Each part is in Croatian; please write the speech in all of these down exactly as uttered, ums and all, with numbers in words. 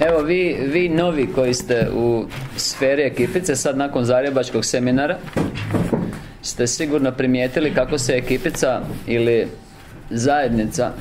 Evo vi, vi novi koji ste u sferi ekipice, sad nakon zagrebačkog seminara, ste sigurno primijetili kako se ekipica ili zajednica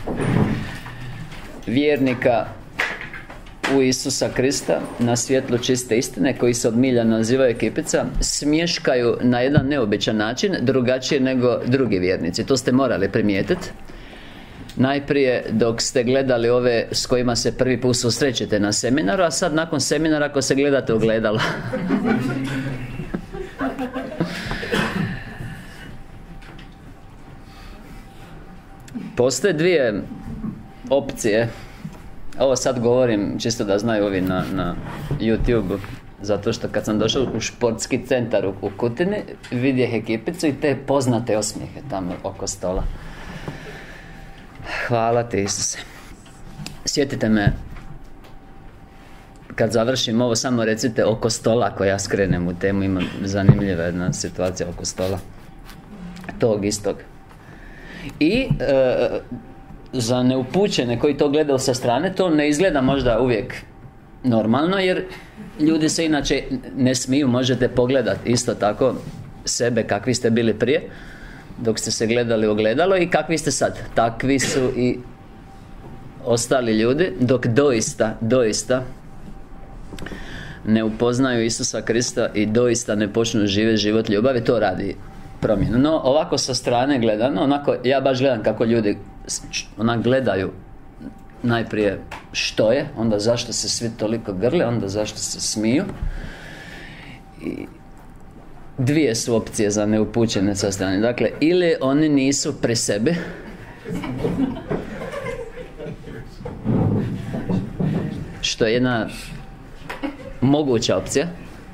vjernika u Isusa Krista na svjetlu čiste istine, koji se od milja nazivaju ekipica, smješkaju na jedan neobičan način, drugačije nego drugi vjernici. To ste morali primijetiti. Najprije dok ste gledali ove s kojima se prvi put susrećete na seminaru, a sad nakon seminara ako se gledate ogledala. Postoje dvije opcije. Ovo sad govorim čisto da znaju ovi na, na YouTube, zato što kad sam došao u športski centar u, u Kutini, vidjeh ekipicu i te poznate osmijehe tamo oko stola. Hvala ti, Isuse. Sjetite me kad završim ovo, samo recite oko stola, ako ja skrenem u temu. Ima zanimljiva jedna situacija oko stola tog istog. I e, za neupućene koji to gledaju sa strane, to ne izgleda možda uvijek normalno, jer ljudi se inače ne smiju. Možete pogledati isto tako sebe kakvi ste bili prije dok ste se gledali u ogledalo i kakvi ste sad. Takvi su i ostali ljudi dok doista, doista ne upoznaju Isusa Krista i doista ne počnu živjeti život ljubavi. To radi promjenu. No ovako sa strane gledano, onako ja baš gledam kako ljudi onak gledaju najprije što je, onda zašto se svi toliko grle, onda zašto se smiju. I dvije su opcije za neupućene sa strane. Dakle, ili oni nisu pri sebi, što je jedna moguća opcija,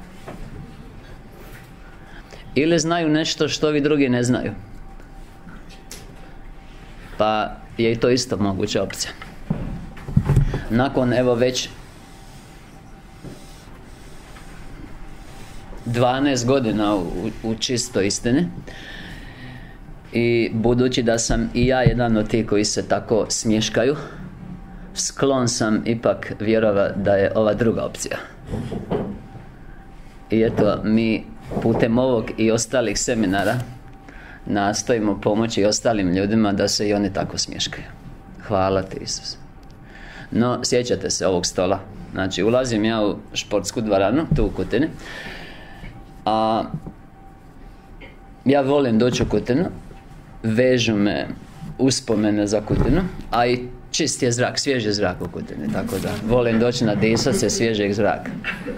ili znaju nešto što vi drugi ne znaju, pa je i to isto moguća opcija. Nakon evo već dvanaest godina u, u čistoj istini, i budući da sam i ja jedan od tih koji se tako smješkaju, sklon sam ipak vjerovati da je ova druga opcija. I eto, mi putem ovog i ostalih seminara nastojimo pomoći ostalim ljudima da se i oni tako smješkaju. Hvala ti, Isus. No, sjećate se ovog stola. Znači, ulazim ja u športsku dvoranu tu u Kutini, a ja volim doći u Kutinu, vežu me uspomene za Kutinu, a i čist je zrak, svježi zrak u Kutini, tako da volim doći nadisat se svježeg zraka.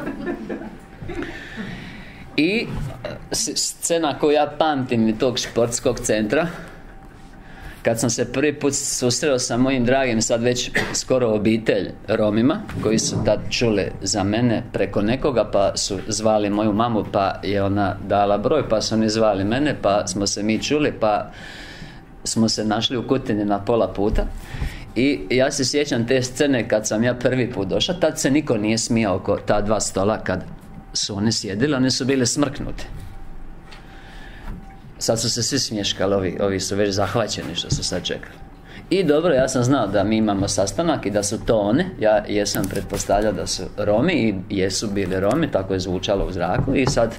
I scena koju ja pamtim tog športskog centra, kad sam se prvi put susreo sa mojim dragim, sad već skoro obitelj Romima, koji su tad čuli za mene preko nekoga, pa su zvali moju mamu, pa je ona dala broj, pa su oni zvali mene, pa smo se mi čuli, pa smo se našli u Kutini na pola puta. I ja se sjećam te scene kad sam ja prvi put došao. Tad se niko nije smijao oko ta dva stola kad su oni sjedili, oni su bili smrknuti. Sad su se svi smješkali, ovi, ovi su već zahvaćeni što su sad čekali. I dobro, ja sam znao da mi imamo sastanak i da su to oni. Ja jesam pretpostavljao da su Romi i jesu bili Romi, tako je zvučalo u zraku. I sad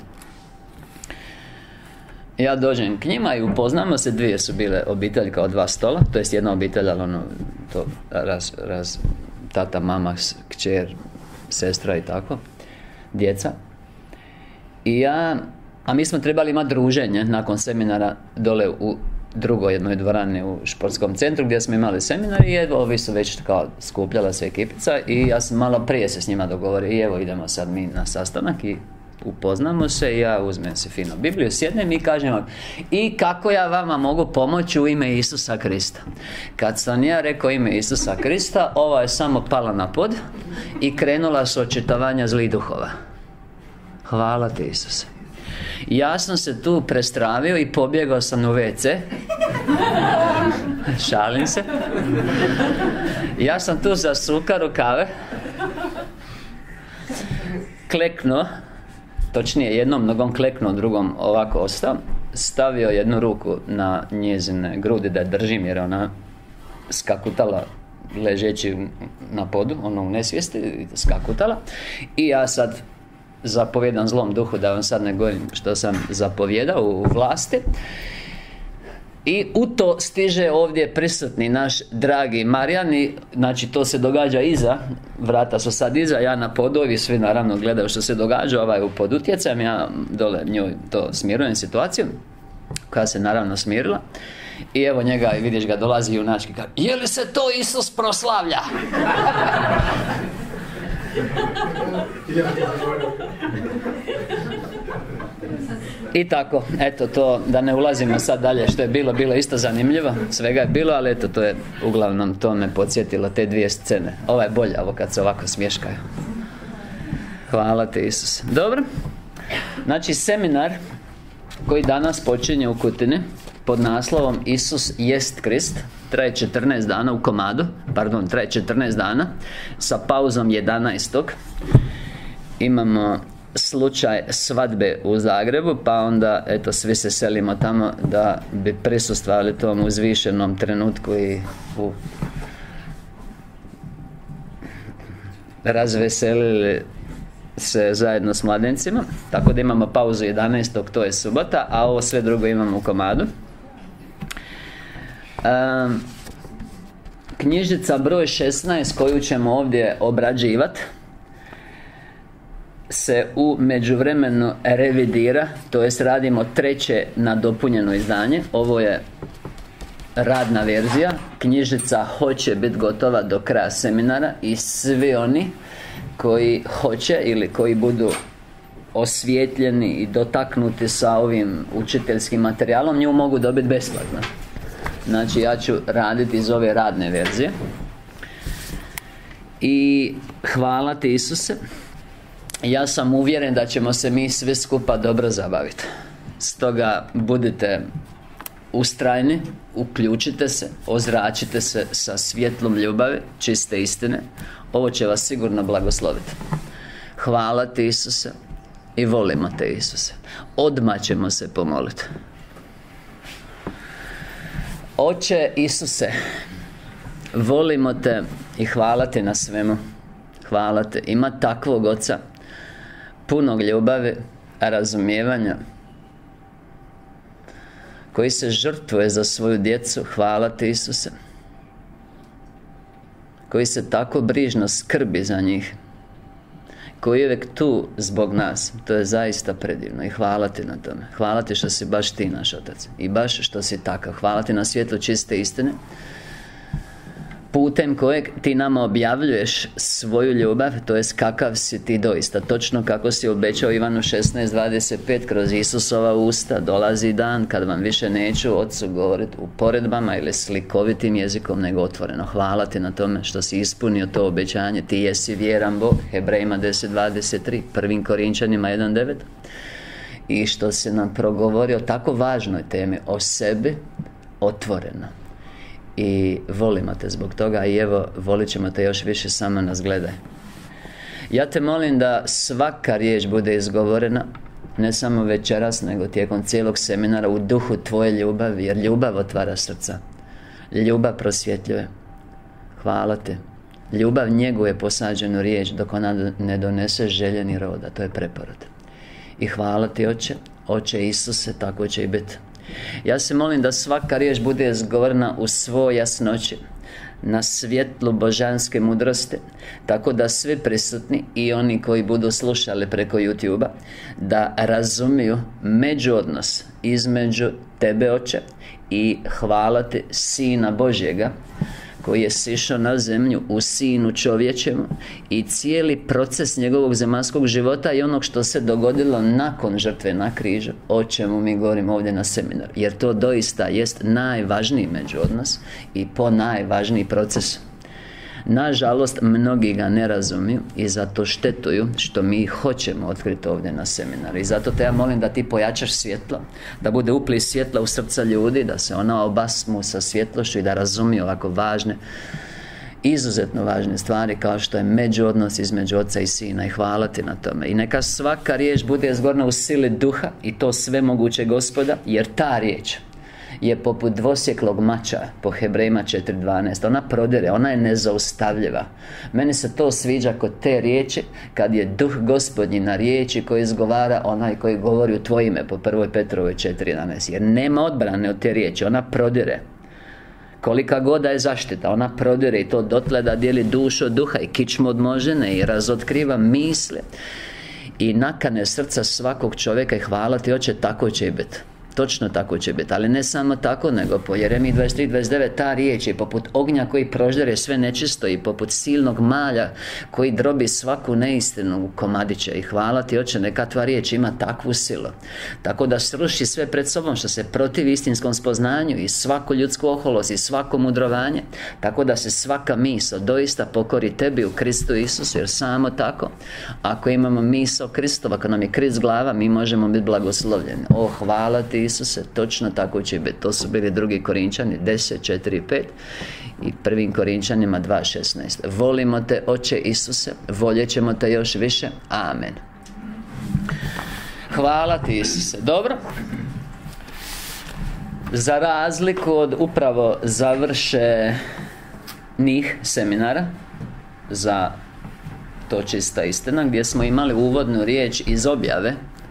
ja dođem k njima i upoznamo se. Dvije su bile obitelj kao dva stola, to jest jedna obitelj, ali ono, to raz, raz, tata, mama, kćer, sestra i tako, djeca. I ja, a mi smo trebali imati druženje nakon seminara dole u drugoj jednoj dvorani u športskom centru gdje smo imali seminar, i evo, ovi su već kao skupljala se ekipica i ja sam malo prije se s njima dogovorio i evo idemo sad mi na sastanak i upoznamo se i ja uzmem si fino Bibliju, sjednem i kažem vam: i kako ja vama mogu pomoći u ime Isusa Krista? Kad sam ja rekao ime Isusa Krista, ova je samo pala na pod i krenula su očitovanja zlih duhova. Hvala ti, Isuse. Ja sam se tu prestravio i pobjegao sam u ve ce. Šalim se. Ja sam tu zasukao rukave, kleknuo, točnije jednom nogom kleknuo, drugom ovako ostao, stavio jednu ruku na njezine grudi da je držim jer ona skakutala ležeći na podu, ono u nesvijesti, skakutala. I ja sad zapovjedam zlom duhu, da vam sad ne govorim što sam zapovjedao u vlasti. I u to stiže ovdje prisutni naš dragi Marijan. I znači to se događa iza, vrata su sad iza, ja na podu, i svi naravno gledaju što se događa, ovaj u pod utjecajem, ja dole njoj to smirujem situaciju, koja se naravno smirila. I evo njega, vidiš ga, dolazi junački, kaže: je li se to Isus proslavlja? I tako, eto to, da ne ulazimo sad dalje što je bilo, bilo isto zanimljivo, svega je bilo, ali eto to je, uglavnom to me podsjetilo, te dvije scene. Ova je bolja, ovo kad se ovako smješkaju. Hvala ti Isus. Dobro, znači seminar koji danas počinje u Kutini pod naslovom Isus jest Krist, traje četrnaest dana u komadu, pardon, traje četrnaest dana sa pauzom jedanaestog. Imamo slučaj svadbe u Zagrebu, pa onda eto svi se selimo tamo da bi prisustvovali tom uzvišenom trenutku i u razveselili se zajedno s mladencima. Tako da imamo pauzu jedanaestog, to je subota, a ovo sve drugo imamo u komadu. um, Knjižica broj šesnaest koju ćemo ovdje obrađivati se u međuvremenu revidira, to jest radimo treće nadopunjeno izdanje. Ovo je radna verzija. Knjižica hoće biti gotova do kraja seminara i svi oni koji hoće ili koji budu osvjetljeni i dotaknuti sa ovim učiteljskim materijalom, nju mogu dobiti besplatno. Znači ja ću raditi iz ove radne verzije. I hvala ti Isuse. Ja sam uvjeren da ćemo se mi svi skupa dobro zabaviti. Stoga budite ustrajni, uključite se, ozračite se sa svjetlom ljubavi, čiste istine. Ovo će vas sigurno blagosloviti. Hvala ti Isuse i volimo te Isuse. Odmah ćemo se pomoliti. Oče Isuse, volimo te i hvala ti na svemu. Hvala te. Ima takvog Oca, punog ljubavi, razumijevanja, koji se žrtvuje za svoju djecu. Hvala ti Isuse, koji se tako brižno skrbi za njih, koji je uvijek tu zbog nas. To je zaista predivno i hvala ti na tome. Hvala ti što si baš ti naš Otac i baš što si takav. Hvala ti na svjetlu čiste istine, putem kojeg ti nama objavljuješ svoju ljubav, to jest kakav si ti doista, točno kako si obećao Ivanu šesnaest dvadeset pet, kroz Isusova usta dolazi dan kad vam više neću Otcu govoriti u poredbama ili slikovitim jezikom, nego otvoreno. Hvala ti na tome što si ispunio to obećanje. Ti jesi vjeran Bog, Hebrejima deset dvadeset tri, prvim Korinčanima jedan devet, i što si nam progovorio o tako važnoj temi, o sebi otvoreno. I volimo te zbog toga i evo, volit ćemo te još više, samo nas gledaj. Ja te molim da svaka riječ bude izgovorena, ne samo večeras, nego tijekom cijelog seminara, u duhu tvoje ljubavi, jer ljubav otvara srca. Ljubav prosvjetljuje. Hvala te. Ljubav njeguje posađenu riječ dok ona ne donese željeni roda. To je preporod. I hvala ti Oče, Oče Isuse, tako će i biti. Ja se molim da svaka riječ bude izgovorena u svoj jasnoći, na svjetlu božanske mudrosti, tako da svi prisutni i oni koji budu slušali preko YouTube-a da razumiju međuodnos između tebe Oče i hvala ti Sina Božjega, koji je sišao na zemlju u Sinu čovječemu, i cijeli proces njegovog zemaljskog života i onog što se dogodilo nakon žrtve na križu, o čemu mi govorimo ovdje na seminaru, jer to doista jest najvažniji međuodnos i po najvažniji proces. Nažalost, mnogi ga ne razumiju i zato štetuju što mi hoćemo otkriti ovdje na seminaru. I zato te ja molim da ti pojačaš svjetlo, da bude uplis svjetla u srca ljudi, da se ona obasmu sa svjetlošću i da razumiju ovako važne, izuzetno važne stvari kao što je međuodnos između Oca i Sina. I hvala ti na tome. I neka svaka riječ bude izgovorena u sili duha, i to sve moguće Gospoda, jer ta riječ je poput dvosjeklog mača, po Hebrejima četiri dvanaest. Ona prodire, ona je nezaustavljiva. Meni se to sviđa kod te riječi, kad je Duh Gospodnji na riječi koji izgovara onaj koji govori u tvoje ime, po prvoj Petrovoj četiri jedanaest. Jer nema odbrane od te riječi, ona prodire. Kolika god da je zaštita, ona prodire i to dotle da dijeli dušu od duha i kičmu od možene i razotkriva misle i nakane srca svakog čovjeka. I hvala ti, Oče, tako će i biti. Točno tako će biti, ali ne samo tako, nego po Jeremiji dvadeset tri dvadeset devet ta riječ je poput ognja koji proždere sve nečisto i poput silnog malja koji drobi svaku neistinu u komadiće. I hvala ti, Oče, neka tva riječ ima takvu silu, tako da sruši sve pred sobom što se protivi istinskom spoznanju i svaku ljudsku oholost i svako mudrovanje, tako da se svaka misao doista pokori tebi u Kristu Isusu, jer samo tako, ako imamo misao Kristova, ako nam je Krist glava, mi možemo biti blagoslovljeni. O, hvala ti, Isuse, točno tako će biti. To su bili drugi Korinčani deset, četiri, pet i prvim Korinčanima dva, šesnaest. Volimo te, Oče Isuse, voljet ćemo te još više. Amen. Hvala ti, Isuse. Dobro. Za razliku od upravo završenih seminara za to čista istina, gdje smo imali uvodnu riječ iz objave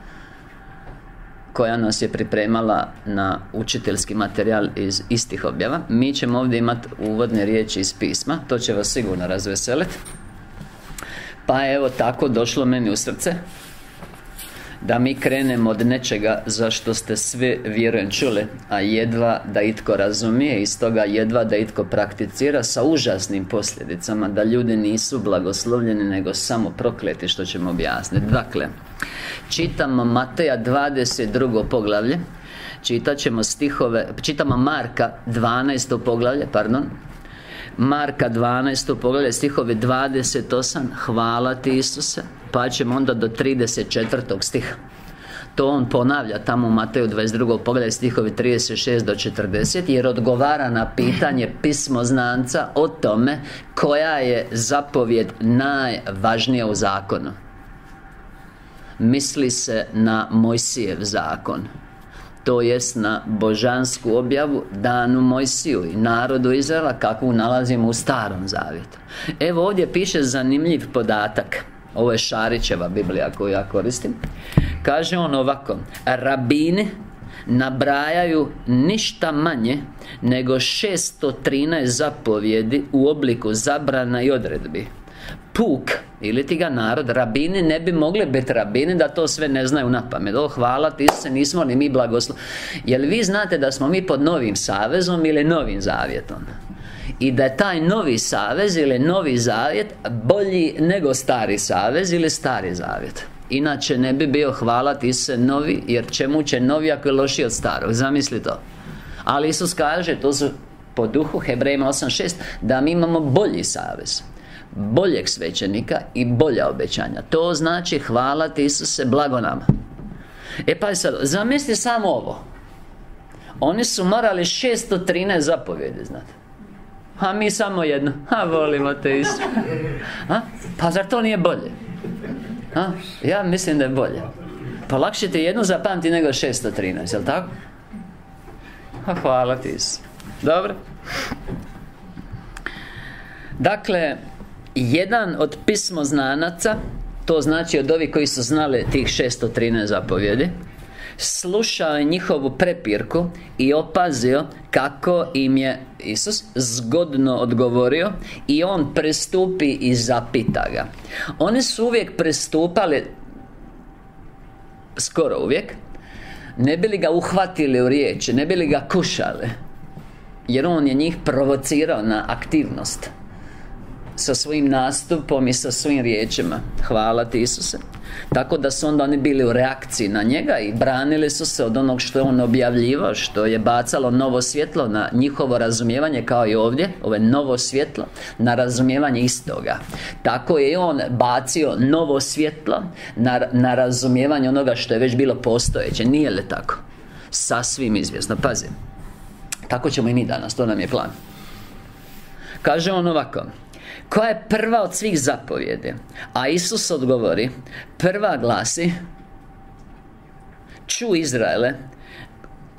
koja nas je pripremala na učiteljski materijal iz istih objava, mi ćemo ovdje imati uvodne riječi iz pisma. To će vas sigurno razveseliti. Pa evo tako došlo meni u srce da mi krenemo od nečega za što ste svi, vjerujem, čuli, a jedva da itko razumije, i stoga jedva da itko prakticira, sa užasnim posljedicama, da ljudi nisu blagoslovljeni nego samo prokleti, što ćemo objasniti. Dakle, čitamo Mateja dvadeset drugo poglavlje, čitat ćemo stihove, čitamo Marka dvanaesto poglavlje, pardon Marka dvanaesto poglavlje, stihovi dvadeset osam, hvala ti, Isuse, pa ćemo onda do trideset četvrtog stiha. To on ponavlja tamo u Mateju dvadeset drugo poglavlje, stihovi trideset šest do četrdeset, jer odgovara na pitanje pismoznanca o tome koja je zapovjed najvažnija u zakonu. Misli se na Mojsijev zakon, to jest na božansku objavu danu Mojsiju i narodu Izraela, kakvu nalazimo u Starom zavjetu. Evo ovdje piše zanimljiv podatak. Ovo je Šarićeva Biblija koju ja koristim. Kaže on ovako: rabini nabrajaju ništa manje nego šesto trinaest zapovjedi u obliku zabrana i odredbi. Puk, ili ti ga narod, rabini ne bi mogli biti rabini da to sve ne znaju napamet. O, hvala ti se, nismo ni mi blagoslov. Jel vi znate da smo mi pod novim savezom ili novim zavjetom? I da je taj novi savez ili novi zavjet bolji nego stari savez ili stari zavjet. Inače ne bi bio, hvala ti se, novi, jer čemu će novi ako je lošiji od starog? Zamisli to. Ali Isus kaže, to su po duhu Hebrejima osam šest, da mi imamo bolji savez, boljeg svećenika i bolja obećanja. To znači, hvala ti, Isuse, blago nama. E pa sad, zamisli samo ovo. Oni su morali šesto trinaest zapovjedi, znate. A mi samo jedno. A volimo te, Isus. A? Pa zar to nije bolje? A? Ja mislim da je bolje. Pa lakše ti jednu zapamti nego šesto trinaest, jel' tako? A hvala ti, Isus. Dobro. Dakle, jedan od pismoznanaca, to znači od ovih koji su znali tih šesto trinaest zapovjedi, slušao je njihovu prepirku i opazio kako im je Isus zgodno odgovorio, i on prestupi i zapita ga. Oni su uvijek prestupali, skoro uvijek, ne bi li ga uhvatili u riječi, ne bi li ga kušali, jer on je njih provocirao na aktivnost sa svojim nastupom i sa svojim riječima. Hvala ti, Isuse. Tako da su onda oni bili u reakciji na njega i branili su se od onog što je on objavljivao, što je bacalo novo svjetlo na njihovo razumijevanje, kao i ovdje. Ovo je novo svjetlo na razumijevanje istoga. Tako je i on bacio novo svjetlo na, na razumijevanje onoga što je već bilo postojeće. Nije li tako? Sasvim izvjesno. Pazi, tako ćemo i mi danas, to nam je plan. Kaže on ovako: koja je prva od svih zapovjedi? A Isus odgovori, prva glasi: čuj, Izraele,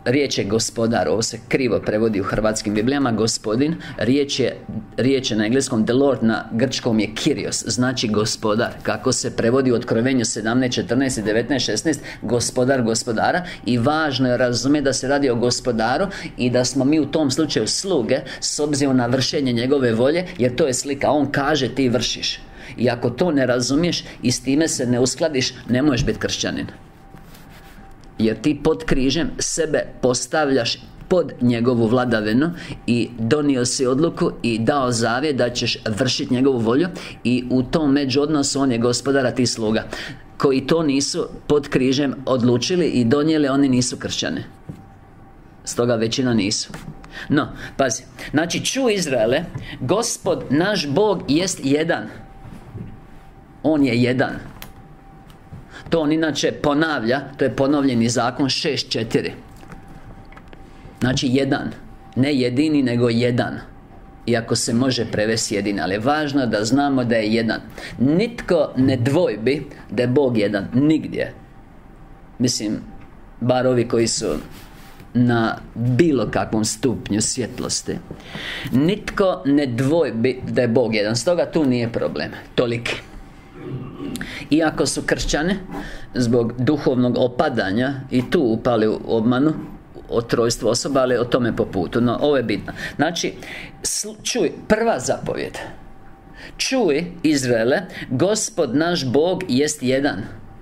riječ je gospodar, ovo se krivo prevodi u hrvatskim biblijama, gospodin, riječ je, riječ je na engleskom the Lord, na grčkom je Kyrios, znači gospodar. Kako se prevodi u Otkrovenju sedamnaest, četrnaest i devetnaest, šesnaest, gospodar gospodara. I važno je razumjeti da se radi o gospodaru i da smo mi u tom slučaju sluge s obzirom na vršenje njegove volje, jer to je slika, on kaže, ti vršiš. I ako to ne razumiješ i s time se ne uskladiš, ne možeš biti kršćanin. Jer ti pod križem sebe postavljaš pod njegovu vladavinu i donio si odluku i dao zavjet da ćeš vršiti njegovu volju, i u tom međuodnosu on je gospodar, a ti sluga. Koji to nisu pod križem odlučili i donijeli, oni nisu kršćani. Stoga većina nisu. No, pazi, znači čuj Izraele, Gospod naš Bog jest jedan. On je jedan. To on inače ponavlja, to je ponovljeni zakon šest četiri. Znači jedan, ne jedini, nego jedan. Iako se može prevesti jedini, ali je važno da znamo da je jedan. Nitko ne dvojbi da je Bog jedan, nigdje. Mislim, bar ovi koji su na bilo kakvom stupnju svjetlosti. Nitko ne dvojbi da je Bog jedan, stoga tu nije problem, toliki. Iako su kršćani zbog duhovnog opadanja i tu upali u obmanu o trojstvu osoba, ali o tome po putu. No, ovo je bitno. Znači, čuj, prva zapovjed. Čuj, Izraele, Gospod naš Bog jest jedan.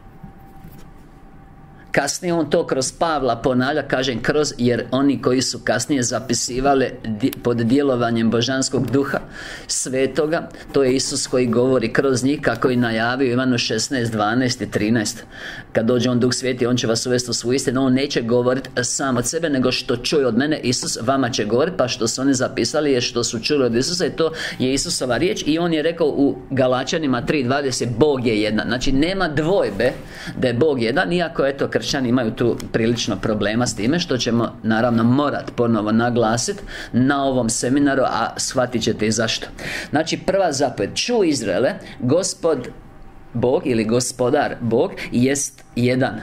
Kasnije on to kroz Pavla ponavlja, kažem kroz, jer oni koji su kasnije zapisivali pod djelovanjem božanskog duha svetoga, to je Isus koji govori kroz njih, kako je najavio Ivanu šesnaest, dvanaest i trinaest. Kad dođe on Duh Sveti, on će vas uvesti u svoju istinu. On neće govoriti sam od sebe, nego što čuje od mene, Isus vama će govoriti. Pa što su oni zapisali je što su čuli od Isusa, i to je Isusova riječ. I on je rekao u Galačanima tri dvadeset, Bog je jedan. Znači nema dvojbe da je Bog jedan, iako eto kršćani imaju tu prilično problema s time, što ćemo naravno morat ponovo naglasiti na ovom seminaru, a shvatit ćete i zašto. Znači prva zapovjed, čuj Izraele, Gospod Bog ili gospodar Bog jest jedan.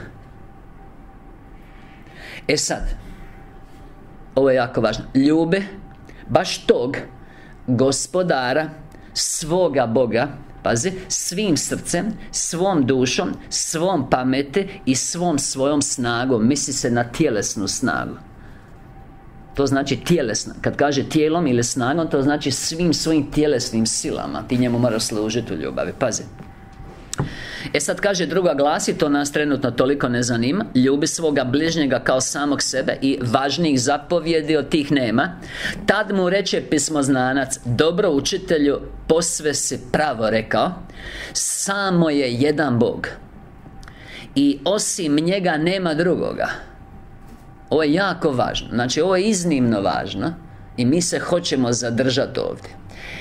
E sad, ovo je jako važno, ljubi baš tog gospodara, svoga Boga, pazi, svim srcem, svom dušom, svom pameti i svom svojom snagom. Misli se na tjelesnu snagu. To znači tjelesna. Kad kaže tijelom ili snagom, to znači svim svojim tjelesnim silama. Ti njemu moraš služiti u ljubavi. Pazi. E sad kaže druga glasi, to nas trenutno toliko ne zanima, ljubi svoga bližnjega kao samog sebe, i važnijih zapovjedi od tih nema. Tad mu reče pismoznanac, dobro učitelju, posve si pravo rekao, samo je jedan Bog i osim njega nema drugoga. Ovo je jako važno, znači ovo je iznimno važno i mi se hoćemo zadržati ovdje.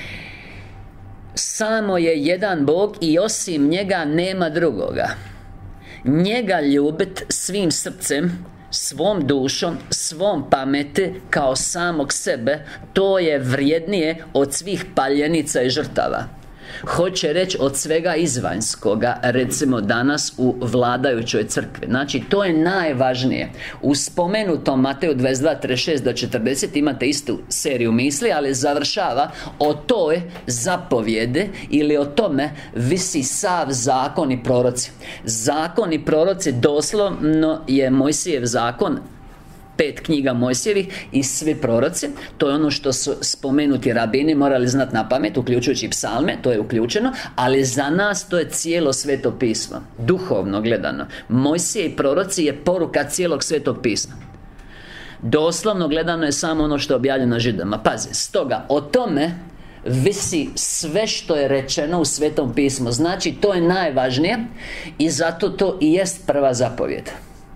Samo je jedan Bog i osim njega nema drugoga. Njega ljubit svim srcem, svom dušom, svom pameti kao samog sebe, to je vrijednije od svih paljenica i žrtava. Hoće reći od svega izvanjskoga, recimo danas u vladajućoj crkvi. Znači to je najvažnije. U spomenutom Mateju dvadeset dva, trideset šest do četrdeset imate istu seriju misli, ali završava o toj zapovjedi ili o tome visi sav zakon i proroci. Zakon i proroci doslovno je Mojsijev zakon, pet knjiga Mojsijevih i svi proroci. To je ono što su spomenuti rabini morali znati na pamet, uključujući i psalme, to je uključeno. Ali za nas to je cijelo Sveto pismo, duhovno gledano. Mojsije i proroci je poruka cijelog Svetog pisma. Doslovno gledano je samo ono što je objavljeno Židima. Pazi, stoga o tome visi sve što je rečeno u Svetom pismu. Znači to je najvažnije i zato to i jest prva zapovjed.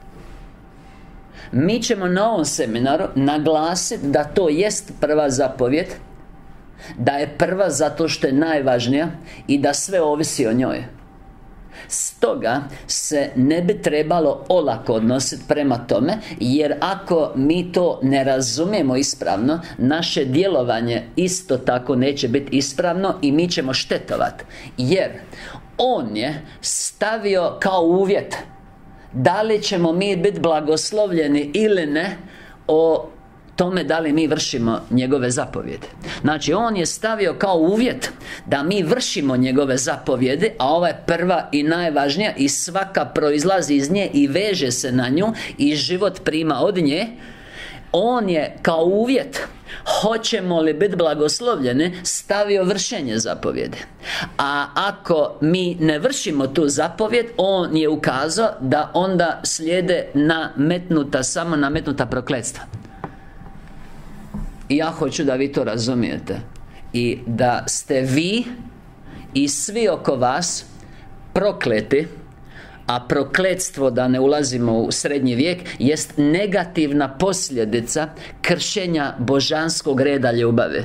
Mi ćemo na ovom seminaru naglasiti da to jest prva zapovjed, da je prva zato što je najvažnija i da sve ovisi o njoj. Stoga se ne bi trebalo olako odnositi prema tome, jer ako mi to ne razumijemo ispravno, naše djelovanje isto tako neće biti ispravno i mi ćemo štetovati. Jer on je stavio kao uvjet da li ćemo mi biti blagoslovljeni ili ne o tome da li mi vršimo njegove zapovjede. Znači, on je stavio kao uvjet da mi vršimo njegove zapovjede, a ova je prva i najvažnija, i svaka proizlazi iz nje i veže se na nju, i život prima od nje. On je kao uvjet, hoćemo li biti blagoslovljeni, stavio vršenje zapovjede. A ako mi ne vršimo tu zapovjed, on je ukazao da onda slijede nametnuta, samo nametnuta prokletstva. I ja hoću da vi to razumijete, i da ste vi i svi oko vas prokleti. A prokletstvo, da ne ulazimo u srednji vijek, jest negativna posljedica kršenja božanskog reda ljubavi.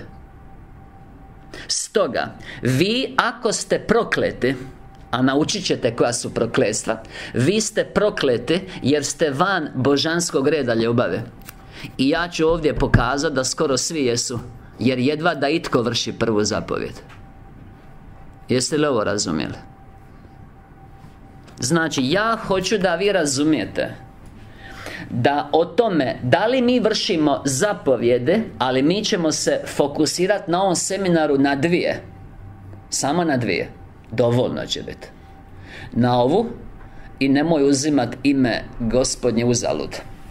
Stoga, vi ako ste prokleti, a naučit ćete koja su prokletstva, vi ste prokleti jer ste van božanskog reda ljubavi. I ja ću ovdje pokazati da skoro svi jesu, jer jedva da itko vrši prvu zapovjed. Jeste li ovo razumjeli? Znači, ja hoću da vi razumijete da o tome da li mi vršimo zapovjede, ali mi ćemo se fokusirati na ovom seminaru na dvije. Samo na dvije. Dovoljno će biti. Na ovu, i nemoj uzimati ime Gospodnje uzalud.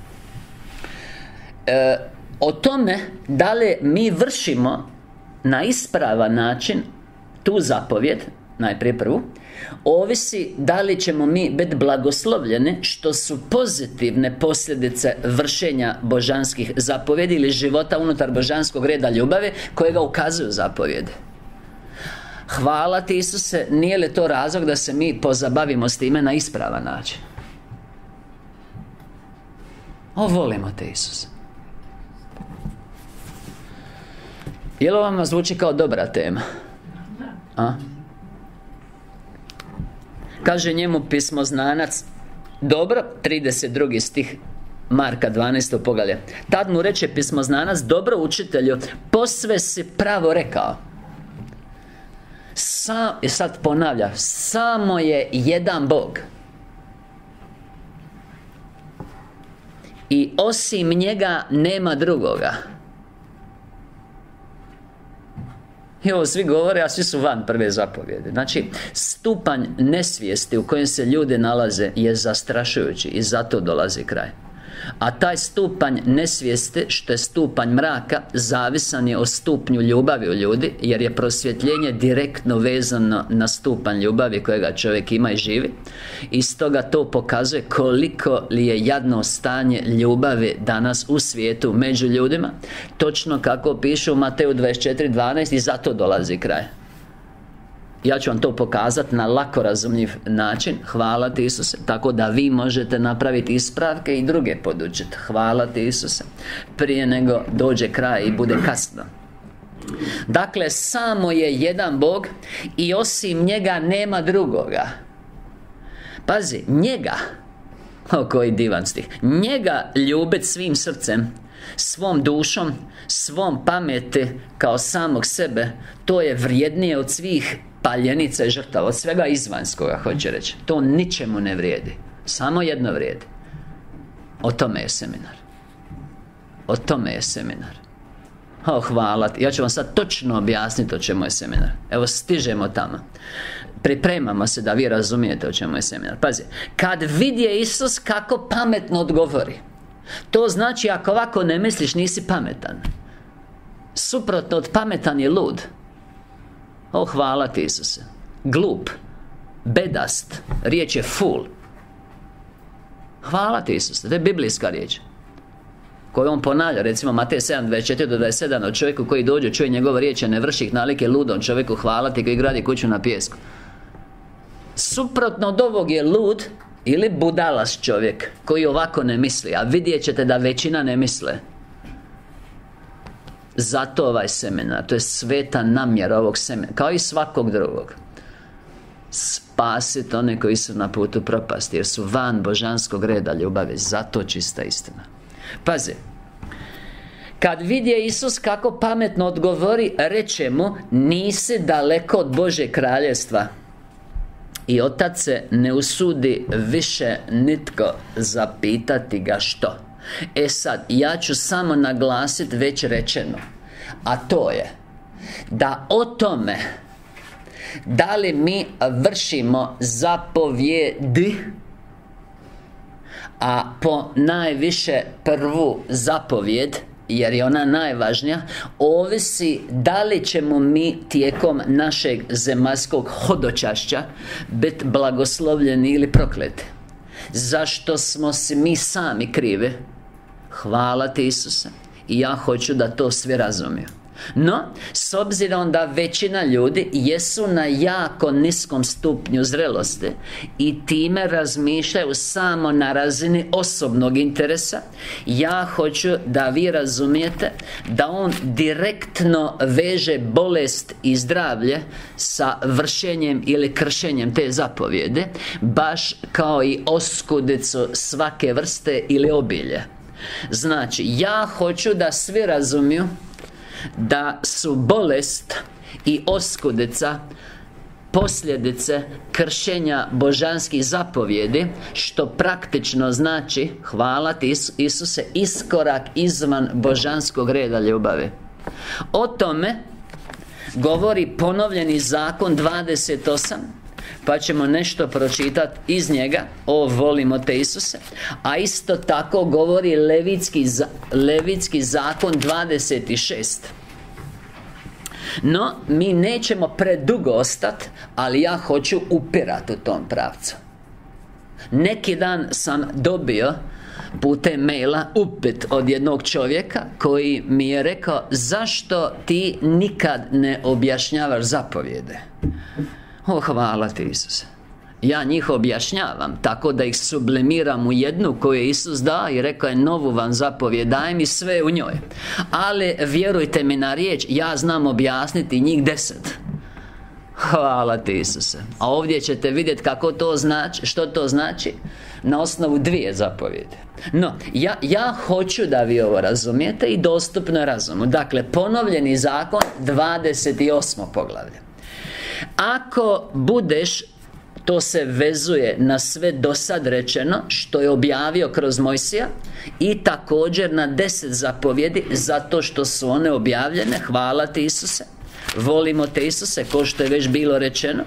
E, o tome da li mi vršimo na ispravan način tu zapovjed, najprije prvu, ovisi da li ćemo mi biti blagoslovljeni, što su pozitivne posljedice vršenja božanskih zapovjedi ili života unutar božanskog reda ljubavi kojega ukazuju zapovjede. Hvala ti, Isuse, nije li to razlog da se mi pozabavimo s time na ispravan način? O, volimo te, Isuse. Je li vam zvuči kao dobra tema? A? Kaže njemu pismoznanac, dobro, trideset drugi stih Marka dvanaestog poglavlja. Tad mu reče pismoznanac, dobro učitelju, posve si pravo rekao. Sam, i sad ponavlja, samo je jedan Bog, i osim njega nema drugoga. I ovo svi govore, a svi su van prve zapovjede. Znači, stupanj nesvijesti u kojem se ljudi nalaze je zastrašujući, i zato dolazi kraj. A taj stupanj nesvijesti, što je stupanj mraka, zavisan je o stupnju ljubavi u ljudi, jer je prosvjetljenje direktno vezano na stupanj ljubavi kojega čovjek ima i živi. I stoga to pokazuje koliko li je jadno stanje ljubavi danas u svijetu među ljudima, točno kako piše u Mateju dvadeset četiri dvanaest, i zato dolazi kraj. Ja ću vam to pokazati na lako razumljiv način. Hvala ti, Isuse. Tako da vi možete napraviti ispravke i druge podučiti. Hvala ti, Isuse. Prije nego dođe kraj i bude kasno. Dakle, samo je jedan Bog i osim njega nema drugoga. Pazi, njega, o koji divan stih, njega ljubit svim srcem, svom dušom, svom pameti, kao samog sebe, to je vrijednije od svih paljenica i žrtava, od svega izvanjskoga, hoće reći. To ničemu ne vrijedi. Samo jedno vrijedi. O tome je seminar. O tome je seminar. O, hvala ti. Ja ću vam sad točno objasniti o čemu je seminar. Evo, stižemo tamo. Pripremamo se da vi razumijete o čemu je seminar. Pazi, kad vidje Isus kako pametno odgovori, to znači ako ovako ne misliš, nisi pametan. Suprotno od pametan je lud. O, hvala ti, Isuse. Glup, bedast, riječ je fool. Hvala ti, Isuse, to je biblijska riječ koju on ponavlja, recimo Matej sedam dvadeset četiri do dvadeset sedam, o čovjeku koji dođe, čuje njegove riječi, ne vrši ih, nalike ludom čovjeku, hvala ti, koji gradi kuću na pijesku. Suprotno od ovog je lud ili budalas čovjek koji ovako ne misli, a vidjet ćete da većina ne misle. Zato ovaj seminar, to je sveta namjera ovog seminara, kao i svakog drugog, spasiti one koji su na putu propasti, jer su van božanskog reda ljubavi. Zato čista istina. Pazi, kad vidje Isus kako pametno odgovori, reče mu, nisi daleko od Božje kraljevstva. I otac se ne usudi više nitko zapitati ga što. E sad, ja ću samo naglasiti već rečeno, a to je da o tome da li mi vršimo zapovjedi, a po najviše prvu zapovjed, jer je ona najvažnija, ovisi da li ćemo mi tijekom našeg zemaljskog hodočašća biti blagoslovljeni ili prokleti. Zašto smo si mi sami krivi? Hvala ti, Isuse. I ja hoću da to svi razumiju. No, s obzirom da većina ljudi jesu na jako niskom stupnju zrelosti i time razmišljaju samo na razini osobnog interesa, ja hoću da vi razumijete da on direktno veže bolest i zdravlje sa vršenjem ili kršenjem te zapovjede, baš kao i oskudicu svake vrste ili obilje. Znači, ja hoću da svi razumiju da su bolest i oskudica posljedice kršenja božanskih zapovjedi, što praktično znači, hvala ti Isuse, iskorak izvan božanskog reda ljubavi. O tome govori ponovljeni zakon dvadeset osam, pa ćemo nešto pročitati iz njega. O, volimo te Isuse. A isto tako govori Levitski, Levitski zakon dvadeset šest. No, mi nećemo predugo ostati, ali ja hoću upirati u tom pravcu. Neki dan sam dobio putem maila upit od jednog čovjeka koji mi je rekao: zašto ti nikad ne objašnjavaš zapovjede? O, hvala ti Isuse. Ja njih objašnjavam tako da ih sublimiram u jednu koju je Isus dao i rekao je: novu vam zapovjed dajem i sve u njoj. Ali vjerujte mi na riječ, ja znam objasniti njih deset. Hvala ti Isuse. A ovdje ćete vidjeti kako to znači, što to znači na osnovu dvije zapovjede. No, ja, ja hoću da vi ovo razumijete i dostupno razumu. Dakle, ponovljeni zakon, dvadeset osmo poglavlje. Ako budeš, to se vezuje na sve dosad rečeno što je objavio kroz Mojsija i također na deset zapovjedi, zato što su one objavljene. Hvala ti Isuse. Volimo te Isuse, ko što je već bilo rečeno.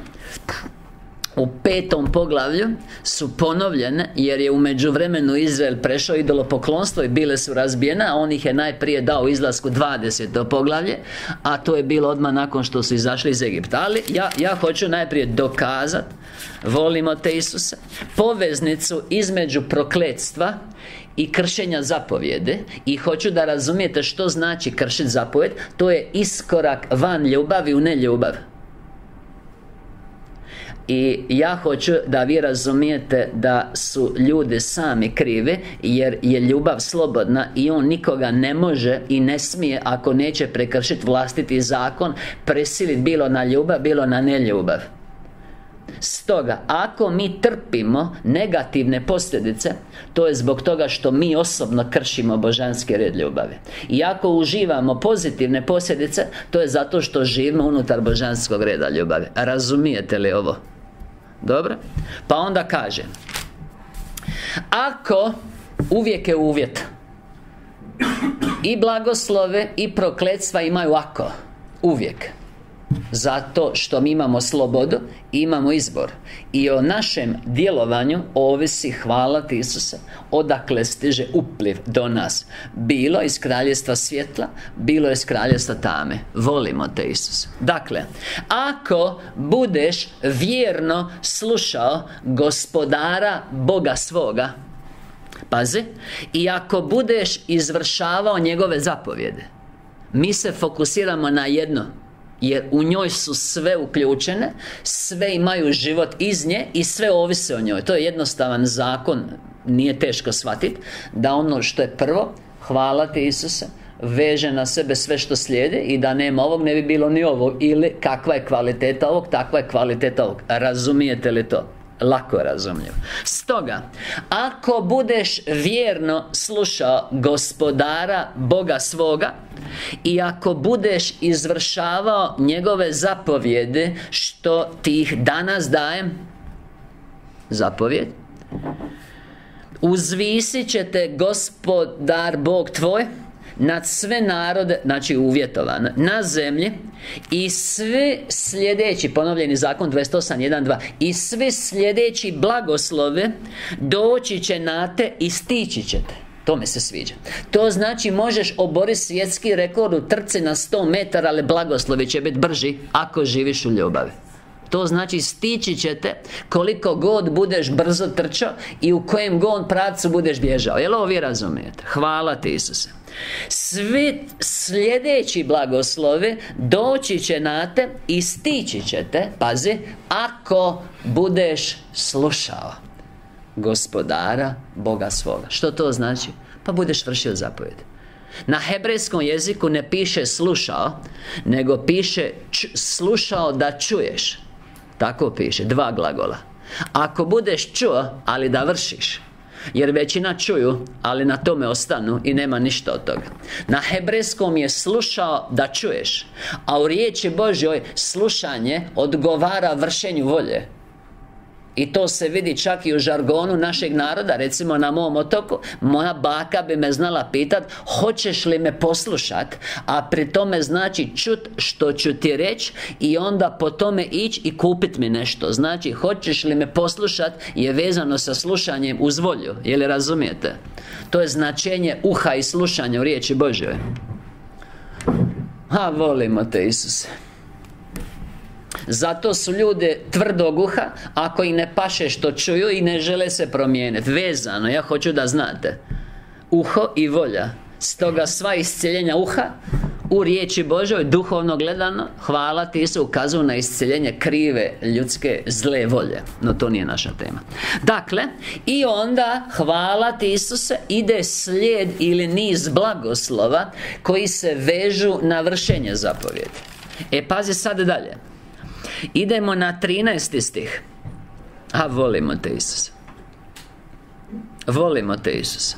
U petom poglavlju su ponovljene, jer je u međuvremenu Izrael prešao idolopoklonstvo i bile su razbijene, a on ih je najprije dao u izlasku dvadeseto poglavlje, a to je bilo odmah nakon što su izašli iz Egipta. Ali ja, ja hoću najprije dokazati, volimo te Isuse, poveznicu između prokletstva i kršenja zapovjede, i hoću da razumijete što znači kršiti zapovjed. To je iskorak van ljubavi u neljubav. I ja hoću da vi razumijete da su ljudi sami krivi, jer je ljubav slobodna i on nikoga ne može i ne smije, ako neće prekršiti vlastiti zakon, prisiliti bilo na ljubav, bilo na neljubav. Stoga, ako mi trpimo negativne posljedice, to je zbog toga što mi osobno kršimo božanski red ljubavi. I ako uživamo pozitivne posljedice, to je zato što živimo unutar božanskog reda ljubavi. Razumijete li ovo? Dobro? Pa onda kaže: ako, uvijek je uvjet, i blagoslove i prokletstva imaju ako. Uvijek. Zato što mi imamo slobodu i imamo izbor. I o našem djelovanju ovisi, hvala ti Isuse, odakle stiže upliv do nas. Bilo iz kraljevstva svjetla, bilo iz kraljevstva tame. Volimo te Isuse. Dakle, ako budeš vjerno slušao gospodara Boga svoga, pazi, i ako budeš izvršavao njegove zapovjede, mi se fokusiramo na jedno, jer u njoj su sve uključene, sve imaju život iz nje i sve ovise o njoj. To je jednostavan zakon, nije teško shvatiti, da ono što je prvo, hvala ti Isuse, veže na sebe sve što slijedi, i da nema ovog ne bi bilo ni ovog, ili kakva je kvaliteta ovog, takva je kvaliteta ovog. Razumijete li to? Lako razumljivo. Stoga, ako budeš vjerno slušao gospodara Boga svoga i ako budeš izvršavao njegove zapovjede, što ti ih danas dajem, zapovjed, uzvisit će te Gospodar Bog tvoj nad sve narode, znači uvjetovano, na zemlji, i sve sljedeći, ponovljeni zakon dvadeset osam, jedan, dva, i sve sljedeći blagoslove doći će na te i stići će te. To mi se sviđa. To znači možeš oboriti svjetski rekord u trci na sto metara, ali blagoslovi će biti brži ako živiš u ljubavi. To znači stići ćete koliko god budeš brzo trčao i u kojem god pravcu budeš bježao. Jel ovo vi razumijete? Hvala ti, Isuse. Svi sljedeći blagoslovi doći će na te i stići ćete, pazi, ako budeš slušao Gospodara Boga svoga. Što to znači? Pa budeš vršio zapovjedi. Na hebrejskom jeziku ne piše slušao, nego piše slušao da čuješ. Tako piše, dva glagola. Ako budeš čuo, ali da vršiš, jer većina čuju, ali na tome ostanu i nema ništa od toga. Na hebrejskom je slušao da čuješ, a u riječi Božjoj slušanje odgovara vršenju volje. I to se vidi čak i u žargonu našeg naroda. Recimo na mom otoku, moja baka bi me znala pitat: hoćeš li me poslušat? A pri tome znači čut što ću ti reći i onda po tome ići i kupit mi nešto. Znači, hoćeš li me poslušat je vezano sa slušanjem uz volju. Je li razumijete? To je značenje uha i slušanja u riječi Božjoj. Ha, volimo te, Isuse. Zato su ljudi tvrdog uha, ako i ne paše što čuju i ne žele se promijeniti. Vezano, ja hoću da znate. Uho i volja. Stoga sva iscjeljenja uha u riječi Božoj, duhovno gledano, hvala ti se, ukazuju na iscjeljenje krive ljudske zle volje. No to nije naša tema. Dakle, i onda, hvala ti Isuse, ide slijed ili niz blagoslova koji se vežu na vršenje zapovjedi. E, pazi sad dalje. Idemo na trinaesti stih. A volimo te, Isuse. Volimo te, Isuse.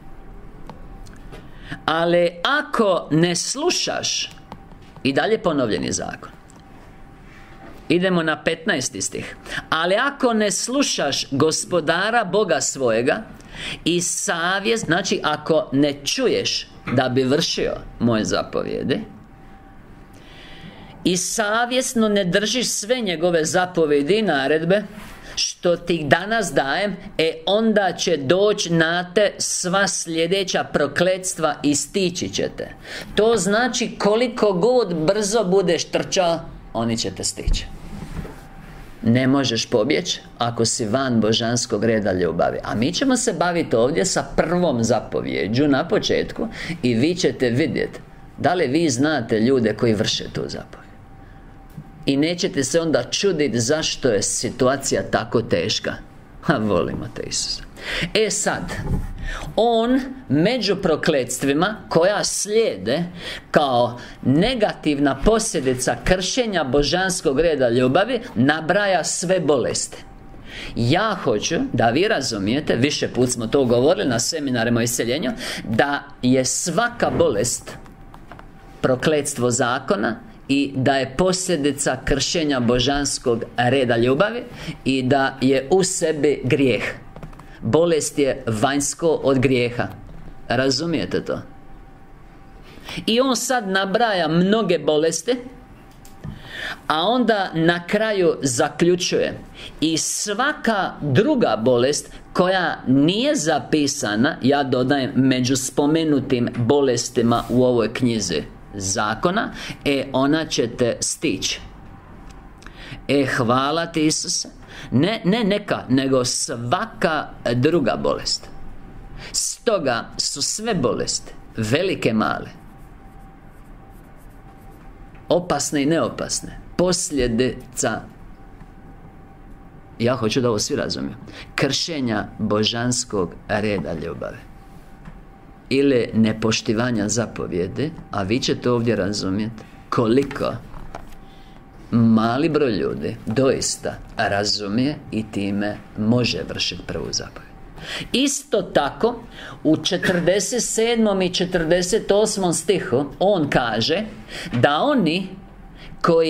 Ali ako ne slušaš, i dalje ponovljeni zakon. Idemo na petnaesti stih. Ali ako ne slušaš Gospodara Boga svojega i savjest, znači ako ne čuješ da bi vršio moje zapovjede i savjesno ne držiš sve njegove zapovjedi i naredbe što ti danas dajem, e onda će doći na te sva sljedeća prokletstva i stići će te. To znači koliko god brzo budeš trčao, oni će te stići. Ne možeš pobjeći ako si van božanskog reda ljubavi. A mi ćemo se baviti ovdje sa prvom zapovjeđu na početku i vi ćete vidjeti da li vi znate ljude koji vrše tu zapovjed. I nećete se onda čuditi zašto je situacija tako teška. Ha, volimo te, Isuse. E sad, on među prokletstvima koja slijede kao negativna posljedica kršenja božanskog reda ljubavi nabraja sve bolesti. Ja hoću da vi razumijete, više put smo to govorili na seminarima o isceljenju, da je svaka bolest prokletstvo zakona i da je posljedica kršenja božanskog reda ljubavi i da je u sebi grijeh. Bolest je vanjsko od grijeha. Razumijete to? I on sad nabraja mnoge bolesti, a onda na kraju zaključuje: i svaka druga bolest koja nije zapisana, ja dodajem, među spomenutim bolestima u ovoj knjizi zakona, e ona će te stići. E, hvala ti, Isuse. Ne, ne neka, nego svaka druga bolest. Stoga su sve bolesti, velike, male, opasne i neopasne, posljedica, ja hoću da ovo svi razumiju, kršenja božanskog reda ljubavi ili nepoštivanja zapovjedi. A vi ćete ovdje razumjeti koliko mali broj ljudi doista razumije i time može vršiti prvu zapovjed. Isto tako u četrdeset sedmom i četrdeset osmom stihu on kaže da oni koji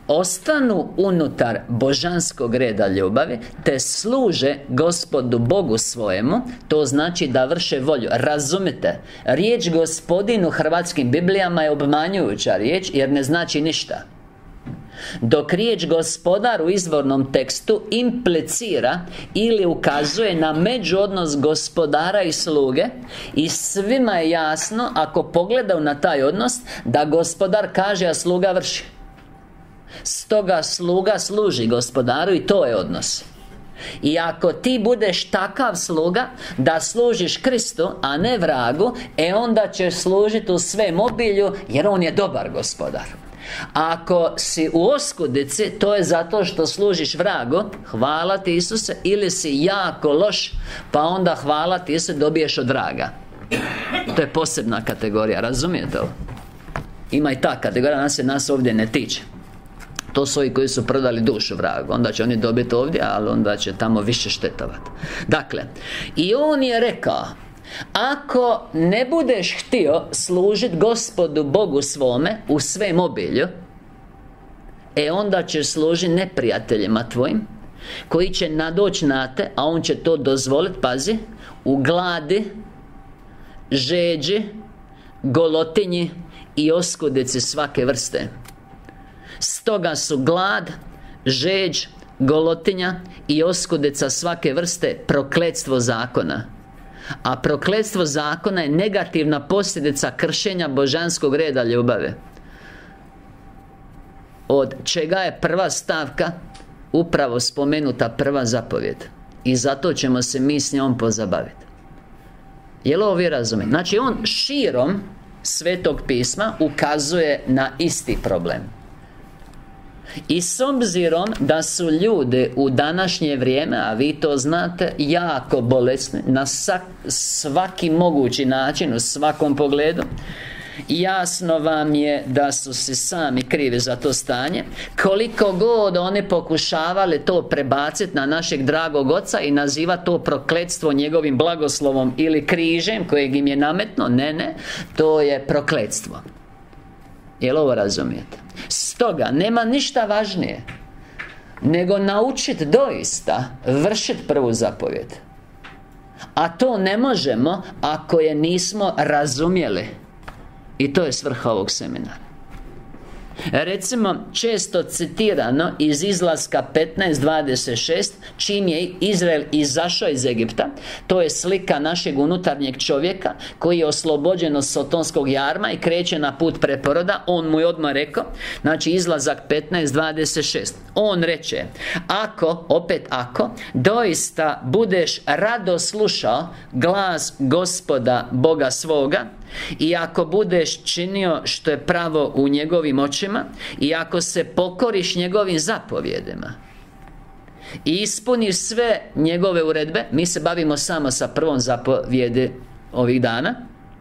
ostanu unutar božanskog reda ljubavi, te služe Gospodu Bogu svojemu, to znači da vrše volju. Razumite, riječ Gospodin u hrvatskim Biblijama je obmanjujuća riječ, jer ne znači ništa. Dok riječ gospodar u izvornom tekstu implicira ili ukazuje na međuodnos gospodara i sluge, i svima je jasno, ako pogledaju na taj odnos, da gospodar kaže, a sluga vrši. Stoga sluga služi gospodaru i to je odnos. I ako ti budeš takav sluga da služiš Kristu, a ne vragu, e onda ćeš služiti u svem obilju, jer on je dobar gospodar. Ako si u oskudici, to je zato što služiš vragu, hvala ti Isuse, ili si jako loš, pa onda hvala ti Isuse, dobiješ od vraga. To je posebna kategorija, razumijete ovo? Ima i ta kategorija, nas se nas ovdje ne tiče. To su ovi koji su prodali dušu vragu. Onda će oni dobiti ovdje, ali onda će tamo više štetovati. Dakle, i on je rekao, ako ne budeš htio služiti Gospodu Bogu svome u svem obilju, e onda ćeš služiti neprijateljima tvojim, koji će nadoći na te, a on će to dozvoliti, pazi, u gladi, žeđi, golotinji i oskudici svake vrste. Stoga su glad, žeđ, golotinja i oskudica svake vrste prokletstvo zakona. A prokletstvo zakona je negativna posljedica kršenja božanskog reda ljubave, od čega je prva stavka upravo spomenuta prva zapovjed. I zato ćemo se mi s njom pozabaviti. Jel ovo vi razumijete? Znači on širom Svetog pisma ukazuje na isti problem. I s obzirom da su ljudi u današnje vrijeme, a vi to znate, jako bolesni na svaki mogući način, u svakom pogledu, jasno vam je da su si sami krivi za to stanje. Koliko god oni pokušavali to prebaciti na našeg dragog Oca i naziva to prokletstvo njegovim blagoslovom ili križem kojeg im je nametno, ne, ne, to je prokletstvo. Jel ovo razumijete? Stoga nema ništa važnije nego naučiti doista vršiti prvu zapovjed. A to ne možemo ako je nismo razumjeli. I to je svrha ovog seminara. Recimo, često citirano iz Izlaska petnaest dvadeset šest, čim je Izrael izašao iz Egipta, to je slika našeg unutarnjeg čovjeka koji je oslobođen od sotonskog jarma i kreće na put preporoda. On mu je odmah rekao, znači Izlazak petnaest dvadeset šest, on reče, ako, opet ako, doista budeš rado slušao glas Gospoda Boga svoga, i ako budeš činio što je pravo u njegovim očima, i ako se pokoriš njegovim zapovjedima i ispuniš sve njegove uredbe, mi se bavimo samo sa prvom zapovjedi ovih dana,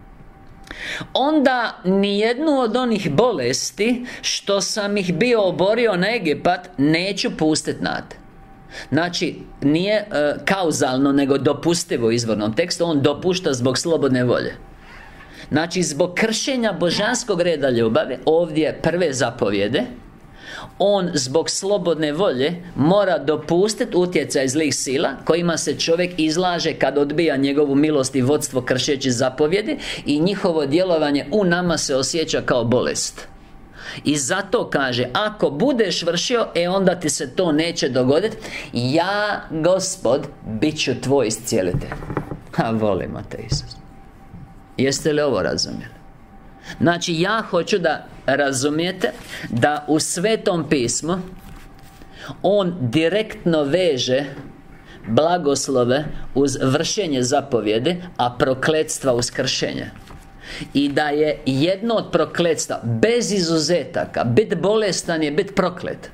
onda nijednu od onih bolesti što sam ih bio oborio na Egipat neću pustiti na te. Znači, nije e, kauzalno, nego dopustivo u izvornom tekstu. On dopušta zbog slobodne volje. Znači, zbog kršenja božanskog reda ljubavi, ovdje prve zapovjede, on zbog slobodne volje mora dopustiti utjecaj zlih sila kojima se čovjek izlaže kad odbija njegovu milost i vodstvo kršeći zapovjedi, i njihovo djelovanje u nama se osjeća kao bolest. I zato kaže, ako budeš vršio, e onda ti se to neće dogoditi. Ja, Gospod, bit ću tvoj iscijelitelj. A volimo te, Isus. Jeste li ovo razumjeli? Znači, ja hoću da razumijete da u Svetom pismu on direktno veže blagoslove uz vršenje zapovjedi, a prokletstva uz kršenje. I da je jedno od prokletstva, bez izuzetaka, bit bolestan je bit proklet.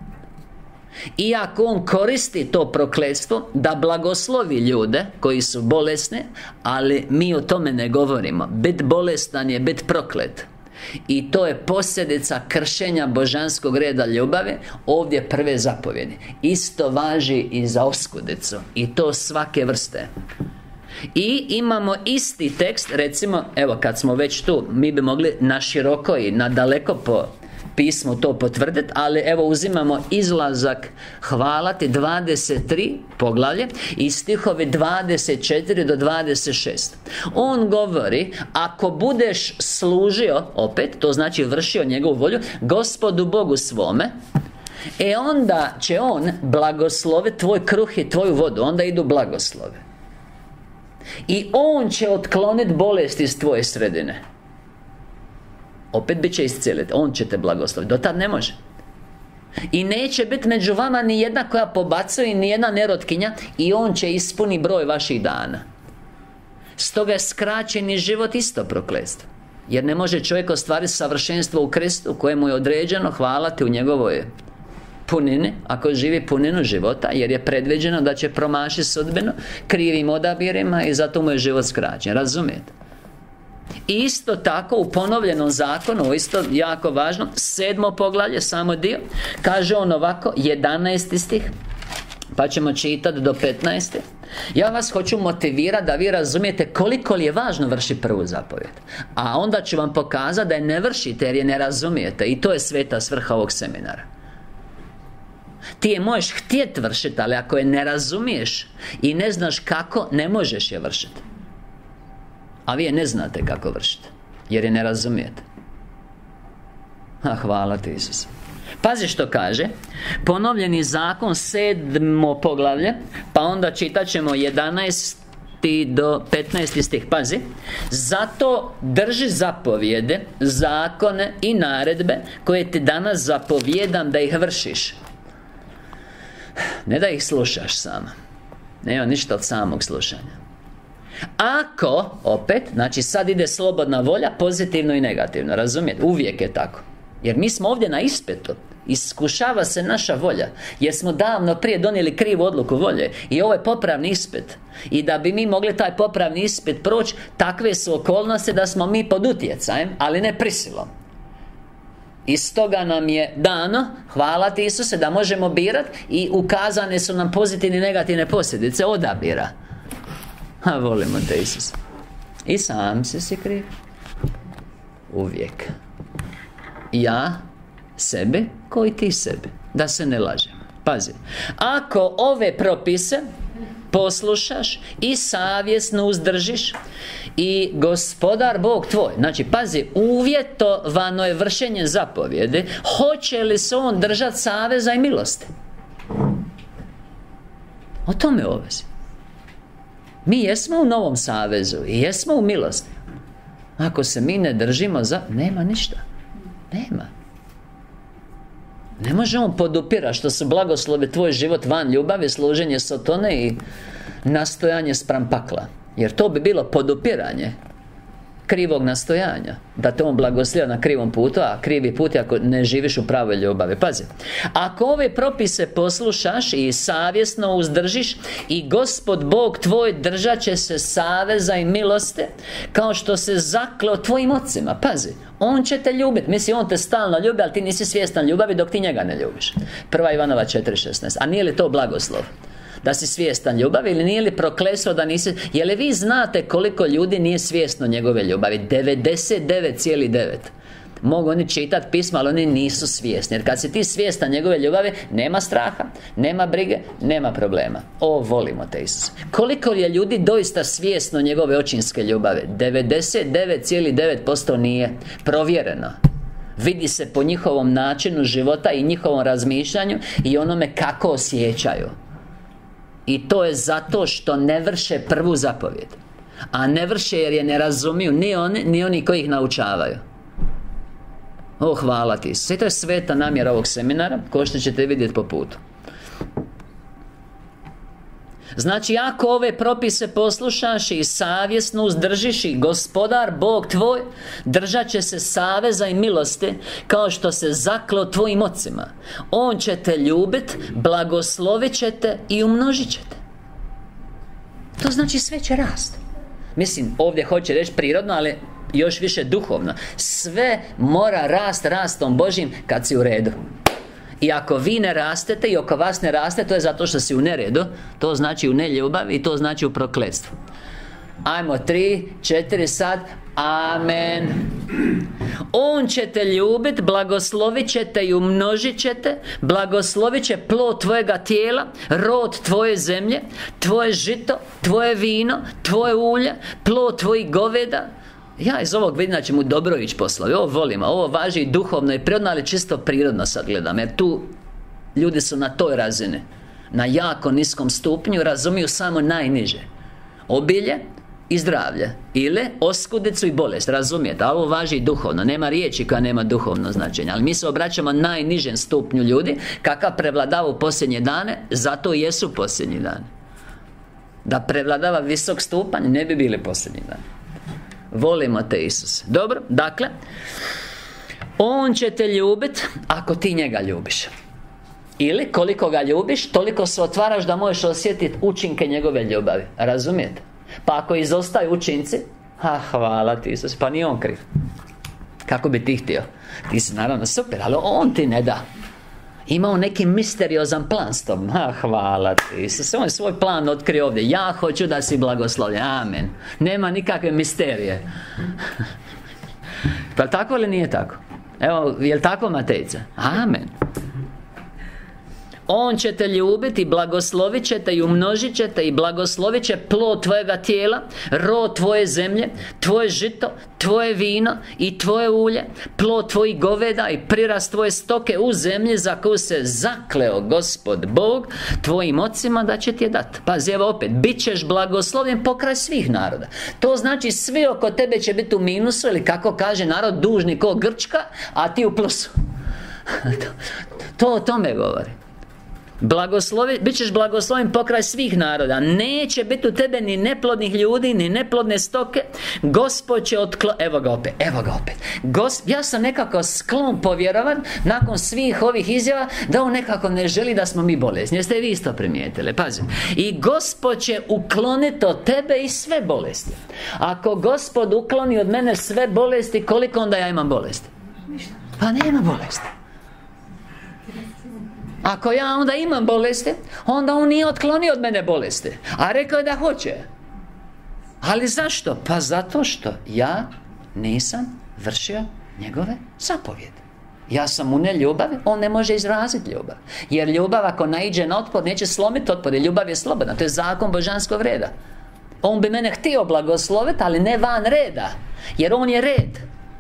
Iako on koristi to prokletstvo da blagoslovi ljude koji su bolesni, ali mi o tome ne govorimo. Bit bolestan je bit proklet. I to je posljedica kršenja božanskog reda ljubavi, ovdje prve zapovjedi. Isto važi i za oskudicu, i to svake vrste. I imamo isti tekst, recimo, evo kad smo već tu, mi bi mogli na široko i na daleko po pismo to potvrditi, ali evo uzimamo Izlazak, hvala ti, dvadeset tri poglavlje i stihovi dvadeset četiri do dvadeset šest. On govori, ako budeš služio, opet, to znači vršio njegovu volju, Gospodu Bogu svome, e onda će On blagosloviti tvoj kruh i tvoju vodu. Onda idu blagoslove. I On će otkloniti bolesti iz tvoje sredine. Opet bit će iscijeliti. On će te blagosloviti. Do tad ne može. I neće biti među vama ni jedna koja pobacuje, ni jedna nerotkinja. I On će ispuni broj vaših dana. Stoga je skraćeni život isto prokletstvo. Jer ne može čovjek ostvariti savršenstvo u Kristu, kojemu je određeno, hvala ti, u njegovoj punini, ako živi puninu života, jer je predviđeno da će promašiti sudbinu krivim odabirima i zato mu je život skraćen. Razumijete? I isto tako u ponovljenom zakonu, ovo isto jako važno, sedmo poglavlje, samo dio, kaže on ovako, jedanaesti stih, pa ćemo čitati do petnaeste. Ja vas hoću motivirati da vi razumijete koliko li je važno vršiti prvu zapovjed. A onda ću vam pokazati da je ne vršite jer je ne razumijete. I to je sveta svrha ovog seminara. Ti je možeš htjeti vršiti, ali ako je ne razumiješ i ne znaš kako, ne možeš je vršiti. A vi je ne znate kako vršiti, jer je ne razumijete. A hvala ti, Isus. Pazi što kaže. Ponovljeni zakon, sedmo poglavlje, pa onda čitat ćemo jedanaesti do petnaesti stih. Pazi. Zato drži zapovjede, zakone i naredbe koje ti danas zapovjedam da ih vršiš. Ne da ih slušaš samo. Nema ništa od samog slušanja. Ako, opet, znači sad ide slobodna volja, pozitivno i negativno, razumijete? Uvijek je tako. Jer mi smo ovdje na ispitu. Iskušava se naša volja, jer smo davno prije donijeli krivu odluku volje. I ovo je popravni ispit. I da bi mi mogli taj popravni ispit proći, takve su okolnosti da smo mi pod utjecajem, ali ne prisilom. I stoga nam je dano, hvala ti Isuse, da možemo birati. I ukazane su nam pozitivne i negativne posljedice odabira. A volimo te, Isus. I sam si si kriv. Uvijek. Ja sebe koji ti sebe. Da se ne lažemo. Pazi. Ako ove propise poslušaš i savjesno uzdržiš, i Gospodar Bog tvoj, znači pazi, uvjetovano je vršenje zapovjede, hoće li se on držati saveza i milosti? O tome ovisi. Mi jesmo u novom savezu i jesmo u milosti. Ako se mi ne držimo za... nema ništa. Nema. Ne možemo podupirati što su blagoslovi tvoj život van ljubavi, služenje sotone i nastojanje spram pakla. Jer to bi bilo podupiranje krivog nastojanja, da te on blagoslovlja na krivom putu, a krivi put je ako ne živiš u pravoj ljubavi. Pazi, ako ove propise poslušaš i savjesno uzdržiš, i Gospod Bog tvoj držat će se saveza i milosti, kao što se zakleo tvojim ocima. Pazi, on će te ljubiti. Misli, on te stalno ljubi, ali ti nisi svjestan ljubavi dok ti njega ne ljubiš. Prva Ivanova četiri šesnaest. A nije li to blagoslov? Da si svjestan ljubavi, ili nije li prokletstvo da nisi... Je li vi znate koliko ljudi nije svjesno njegove ljubavi? devedeset devet zarez devet. Mogu oni čitati pisma, ali oni nisu svjesni. Jer kad si ti svjestan njegove ljubavi, nema straha, nema brige, nema problema. O, volimo te, Isus. Koliko je ljudi doista svjesno njegove očinske ljubave? devedeset devet zarez devet posto nije. Provjereno. Vidi se po njihovom načinu života i njihovom razmišljanju i onome kako osjećaju. I to je zato što ne vrše prvu zapovjed. A ne vrše jer je ne razumiju ni oni, ni oni koji ih naučavaju. O, hvala ti. Sve to je sveta namjera ovog seminara, ko što ćete vidjeti po putu. Znači, ako ove propise poslušaš i savjesno uzdržiš, i Gospodar Bog tvoj držat će se saveza i milosti, kao što se zakleo tvojim ocima. On će te ljubit, blagoslovit će te i umnožit će te. To znači sve će rast. Mislim, ovdje hoće reći prirodno, ali još više duhovno. Sve mora rast rastom Božjim kad si u redu. I ako vi ne rastete i oko vas ne raste, to je zato što si u neredu. To znači u neljubavi i to znači u prokletstvu. Ajmo, tri, četiri sad. Amen. On će te ljubiti, blagoslovit će te i umnožit će te, blagoslovit će plod tvojega tijela, rod tvoje zemlje, tvoje žito, tvoje vino, tvoje ulje, plod tvojih goveda. Ja iz ovog vidim da će mu Dobrović poslovi. Ovo volim, ovo važi i duhovno i prirodno, ali čisto prirodno sad gledam, jer tu ljudi su na toj razini, na jako niskom stupnju, razumiju samo najniže. Obilje i zdravlje, ili oskudicu i bolest, razumijete? A ovo važi i duhovno, nema riječi koja nema duhovno značenje. Ali mi se obraćamo najnižem stupnju ljudi, kakav prevladava u posljednje dane, zato i jesu posljednji dani. Da prevladava visok stupanj, ne bi bili posljednji dani. Volimo te, Isuse. Dobro, dakle, on će te ljubiti ako ti njega ljubiš. Ili koliko ga ljubiš, toliko se otvaraš da možeš osjetiti učinke njegove ljubavi. Razumijete? Pa ako izostaju učinci, ha, hvala ti, Isus, pa nije on kriv. Kako bi ti htio? Ti si naravno super, ali on ti ne da. Imao neki misteriozan plan s tobom. Ha, hvala ti, Isus, on je svoj plan otkrio ovdje. Ja hoću da si blagoslovljen, amen. Nema nikakve misterije. Pa tako ili nije tako? Evo, je li tako, Matejce? Amen. On će te ljubiti, blagoslovit će te i umnožit će te i blagoslovit će plod tvojega tijela, rod tvoje zemlje, tvoje žito, tvoje vino i tvoje ulje, plod tvojih goveda i prirast tvoje stoke u zemlji za koju se zakleo Gospod Bog tvojim ocima da će ti je dati. Pazi, evo opet, bit ćeš blagoslovljen pokraj svih naroda. To znači svi oko tebe će biti u minusu, ili kako kaže narod, dužni ko Grčka, a ti u plusu. to, to o tome govori. Blagoslovi, bit ćeš blagosloven pokraj svih naroda. Neće biti u tebe ni neplodnih ljudi, ni neplodne stoke. Gospod će otklo... Evo ga opet, evo ga opet Gos... Ja sam nekako sklon povjerovat, nakon svih ovih izjava, da on nekako ne želi da smo mi bolesni. Jeste vi isto primijetili, pazim. I Gospod će ukloniti od tebe i sve bolesti. Ako Gospod ukloni od mene sve bolesti, koliko onda ja imam bolesti? Pa nema bolesti. Ako ja onda imam bolesti, onda on nije otklonio od mene bolesti, a rekao je da hoće. Ali zašto? Pa zato što ja nisam vršio njegove zapovjede. Ja sam u neljubavi, on ne može izraziti ljubav. Jer ljubav ako naiđe na otpor, neće slomiti otpor, jer ljubav je slobodna. To je zakon božanskog reda. On bi mene htio blagosloviti, ali ne van reda, jer on je red.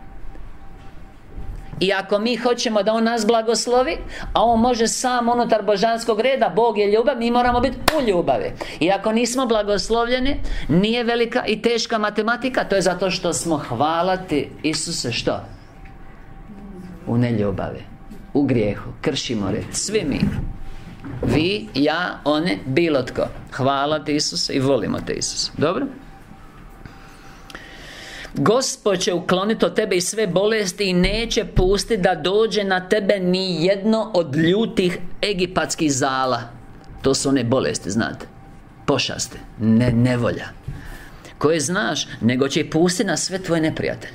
I ako mi hoćemo da on nas blagoslovi, a on može sam unutar božanskog reda, Bog je ljubav, mi moramo biti u ljubavi. I ako nismo blagoslovljeni, nije velika i teška matematika. To je zato što smo, hvala ti, Isuse, što? U neljubavi, u grijehu, kršimo red, svi mi. Vi, ja, one, bilo tko. Hvala ti, Isuse, i volimo te, Isuse. Dobro? Gospod će ukloniti od tebe i sve bolesti i neće pustiti da dođe na tebe ni jedno od ljutih egipatskih zala. To su one bolesti, znate, pošasti, ne, nevolja, koje znaš, nego će ih pustiti na sve tvoje neprijatelje.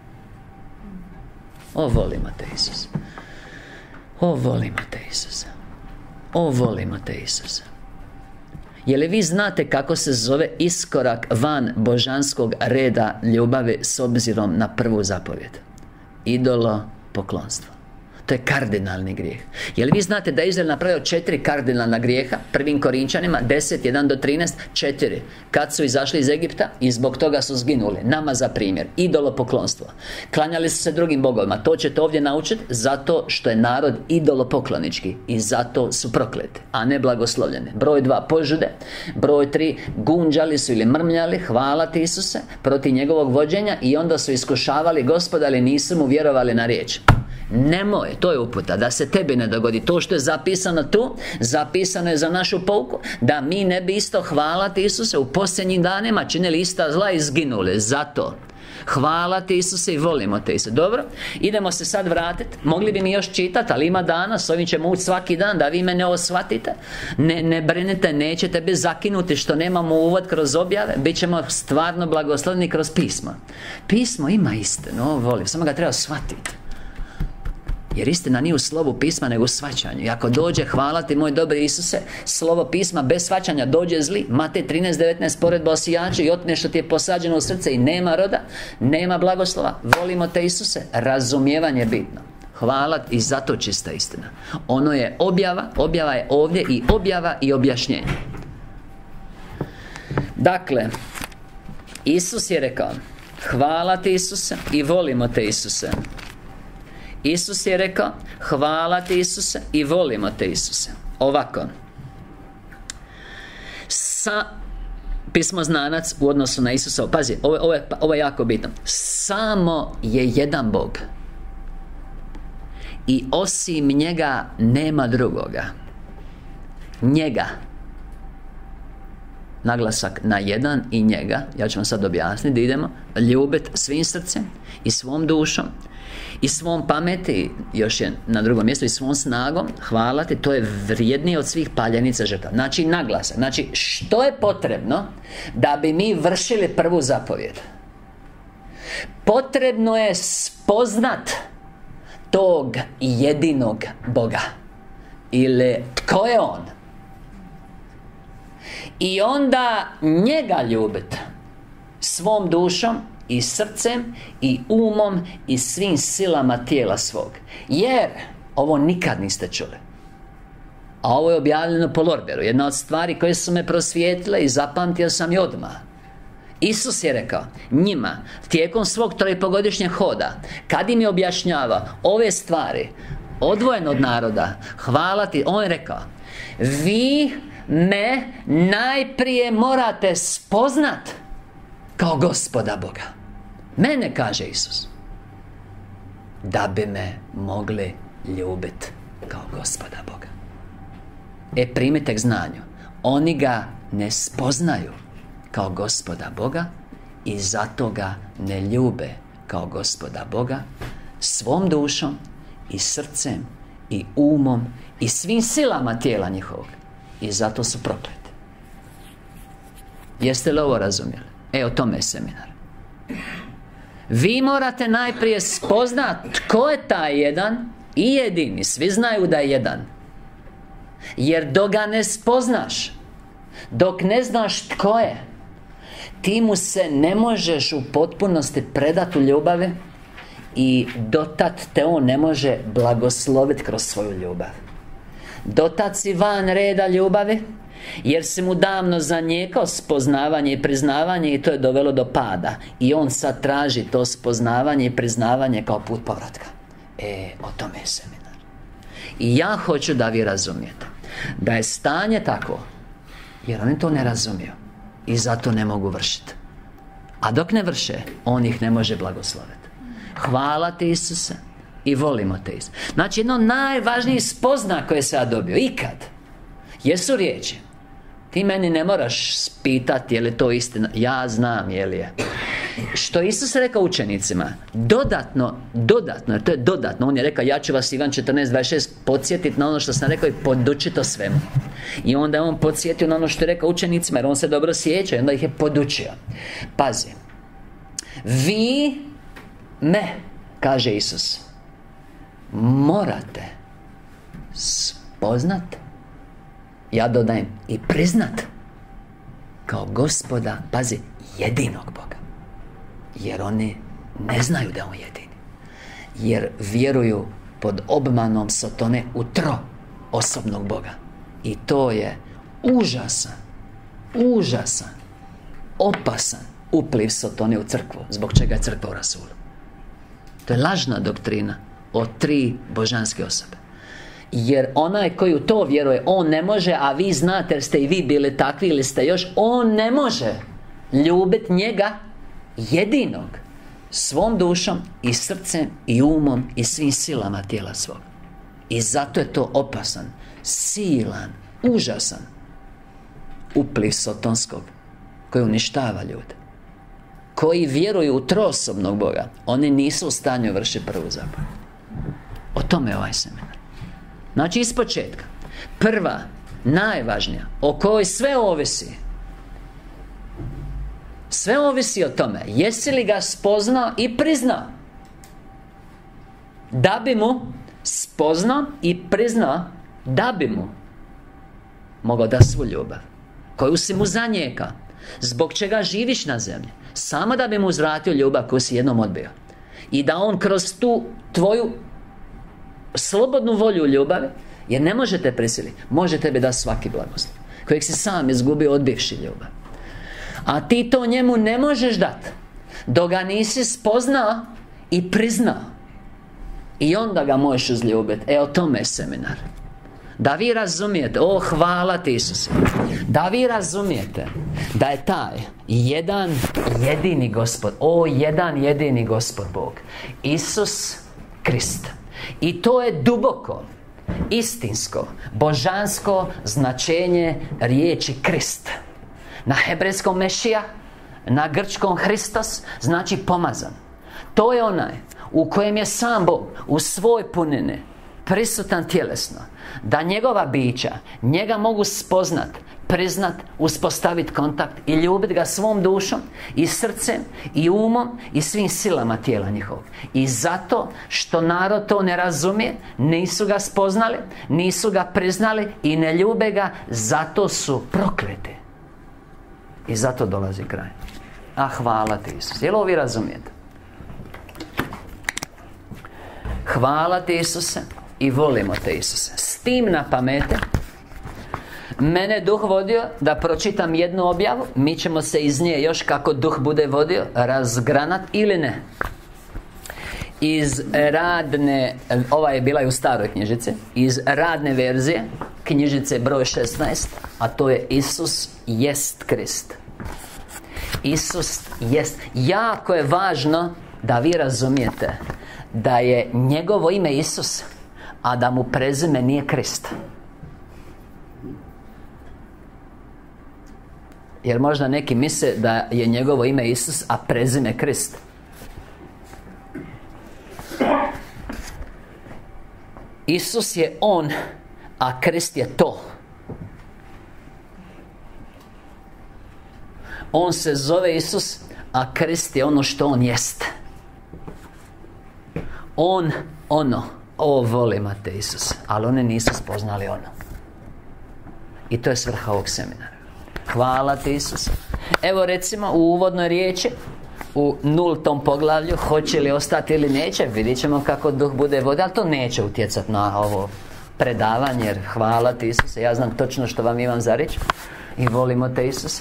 O, volimo te, Isus. O, volimo te, Isus. O, volimo te, Isus. Je li vi znate kako se zove iskorak van božanskog reda ljubavi s obzirom na prvu zapovjed? Idolo poklonstvo. To je kardinalni grijeh. Je li vi znate da je Izrael napravio četiri kardinalna grijeha? Prvim Korinčanima deset, jedan do trinaest, četiri. Kad su izašli iz Egipta i zbog toga su zginuli. Nama za primjer, idolo poklonstvo. Klanjali su se drugim bogovima. To ćete ovdje naučiti zato što je narod idolopoklonički i zato su prokleti, a ne blagoslovljeni. Broj dva, požude. Broj tri, gunđali su ili mrmljali, hvala ti, Isuse, protiv njegovog vođenja, i onda su iskušavali Gospoda, ali nisu mu vjerovali na riječ. Nemoj, to je uputa, da se tebi ne dogodi to što je zapisano tu. Zapisano je za našu pouku, da mi ne bi isto, hvala ti, Isuse, u posljednjim danima činili ista zla i izginuli. Zato hvala ti, Isuse, i volimo te, Isuse. Dobro, idemo se sad vratiti. Mogli bi mi još čitati, ali ima dana, s ovim ćemo ući svaki dan, da vi mene ovo shvatite. Ne, ne brinite, nećete biti zakinuti što nemamo uvod kroz objave. Bićemo stvarno blagoslovni kroz pismo. Pismo ima istinu, ovo volim, samo ga treba shvatiti. Jer istina nije u slovu pisma, nego u shvaćanju. I ako dođe, hvala ti moj dobri Isuse, slovo pisma bez shvaćanja dođe zli. Matej trinaest devetnaest, poredba o sijaču i otme što ti je posađeno u srce i nema roda, nema blagoslova. Volimo te Isuse, razumijevanje je bitno. Hvala, i zato čista istina. Ono je objava, objava je ovdje i objava i objašnjenje. Dakle, Isus je rekao: hvala ti Isuse i volimo te Isuse. Isus je rekao: hvala ti Isuse i volimo te Isuse. Ovako, sa pismoznanac u odnosu na Isusa, pazi, ovo, ovo, je, ovo je jako bitno. Samo je jedan Bog i osim njega nema drugoga. Njega. Naglasak na jedan i njega. Ja ću vam sad objasniti da idemo ljubiti svim srcem i svom dušom i svom pameti, još je na drugom mjestu, i svom snagom. Hvala ti, to je vrijednije od svih paljenica žrtva. Znači naglasak, znači što je potrebno da bi mi vršili prvu zapovjed? Potrebno je spoznat tog jedinog Boga. Ili tko je On? I onda njega ljubiti svom dušom i srcem i umom i svim silama tijela svog. Jer ovo nikad niste čuli, a ovo je objavljeno po Lorberu. Jedna od stvari koje su me prosvijetlile i zapamtio sam je odmah. Isus je rekao njima tijekom svog trojpogodišnjeg hoda, kad im je objašnjavao ove stvari odvojen od naroda, hvala ti, on je rekao: vi me najprije morate spoznat kao Gospoda Boga. Mene, kaže Isus, da bi me mogli ljubiti kao Gospoda Boga. E, primite k znanju, oni ga ne spoznaju kao Gospoda Boga i zato ga ne ljube kao Gospoda Boga svom dušom i srcem i umom i svim silama tijela njihovog. I zato su prokleti. Jeste li ovo razumjeli? E, o tome je seminar. Vi morate najprije spoznati tko je taj jedan i jedini. Svi znaju da je jedan. Jer dok ga ne spoznaš, dok ne znaš tko je, ti mu se ne možeš u potpunosti predati u ljubavi i dotad te on ne može blagosloviti kroz svoju ljubav. Dotad si van reda ljubavi, jer si mu davno zanijekao spoznavanje i priznavanje i to je dovelo do pada. I on sad traži to spoznavanje i priznavanje kao put povratka. E, o tome je seminar. I ja hoću da vi razumijete da je stanje tako, jer oni to ne razumiju i zato ne mogu vršiti. A dok ne vrše, on ih ne može blagosloviti. Hvala ti Isuse i volimo te Isuse. Znači, jedno najvažnijih spozna koje se ja dobio ikad jesu riječi: ti meni ne moraš pitati je li to istina, ja znam je li je. Što Isus rekao učenicima, dodatno, dodatno, jer to je dodatno, on je rekao: ja ću vas, Ivan četrnaest dvadeset šest, podsjetiti na ono što sam rekao i podučiti o svemu. I onda je on podsjetio na ono što je rekao učenicima, jer on se dobro sjeća i onda ih je podučio. Pazi, vi me, kaže Isus, morate spoznat, ja dodajem i priznat, kao Gospoda, pazi, jedinog Boga. Jer oni ne znaju da je on jedini. Jer vjeruju pod obmanom Sotone u tro osobnog Boga. I to je užasan, užasan, opasan upliv Sotone u crkvu. Zbog čega je crkva u rasulu. To je lažna doktrina o tri božanske osobe. Jer onaj koji u to vjeruje, on ne može, a vi znate jer ste i vi bili takvi ili ste još, on ne može ljubiti njega jedinog svom dušom i srcem i umom i svim silama tijela svog. I zato je to opasan, silan, užasan upliv sotonskog koji uništava ljude, koji vjeruju u trosobnog Boga. Oni nisu u stanju vršiti prvu zapovjed. O tome je ovaj seminar. Znači, iz početka, prva, najvažnija, o kojoj sve ovisi, sve ovisi o tome jesi li ga spoznao i priznao, da bi mu spoznao i priznao da bi mu mogao da svu ljubav koju si mu zanijeka, zbog čega živiš na zemlji, samo da bi mu uzvratio ljubav koju si jednom odbio. I da on kroz tu tvoju slobodnu volju u ljubavi, jer ne možete prisiliti, može tebi da svaki blagoslov kojeg si sam izgubio odbivši ljubav. A ti to njemu ne možeš dati dok ga nisi spoznao i priznao. I onda ga možeš uzljubiti. E, o tome je seminar. Da vi razumijete, o hvala ti Isuse, da vi razumijete da je taj jedan jedini Gospod, o jedan jedini Gospod Bog, Isus Krist. I to je duboko, istinsko, božansko značenje riječi Krist. Na hebrejskom Mešija, na grčkom Hristos, znači pomazan. To je onaj u kojem je sam Bog u svoj punini prisutan tjelesno, da njegova bića njega mogu spoznat, priznat, uspostaviti kontakt i ljubiti ga svom dušom i srcem i umom i svim silama tijela njihovog. I zato što narod to ne razumije, nisu ga spoznali, nisu ga priznali i ne ljube ga, zato su prokleti. I zato dolazi kraj. A hvala ti Isus. Jel ovo vi razumijete? Hvala ti Isuse i volimo te Isuse. S tim na pameti mene Duh vodio da pročitam jednu objavu. Mi ćemo se iz nje još, kako Duh bude vodio, razgranat ili ne. Iz radne, ova je bila i u staroj knjižici, iz radne verzije knjižice broj šesnaest, a to je Isus jest Krist. Isus jest. Jako je važno da vi razumijete da je njegovo ime Isus, a da mu prezime nije Krist. Jer možda neki misle da je njegovo ime Isus, a prezime Krist. Isus je On, a Krist je to. On se zove Isus, a Krist je ono što On jest. On, ono. O, volimo te Isus. Ali oni nisu spoznali ono. I to je svrha ovog seminara. Hvala ti Isus. Evo recimo u uvodnoj riječi, u nultom poglavlju, hoće li ostati ili neće, vidjet ćemo kako Duh bude vodio, ali to neće utjecati na ovo predavanje, jer hvala ti Isuse, ja znam točno što vam imam za reći i volimo te Isuse.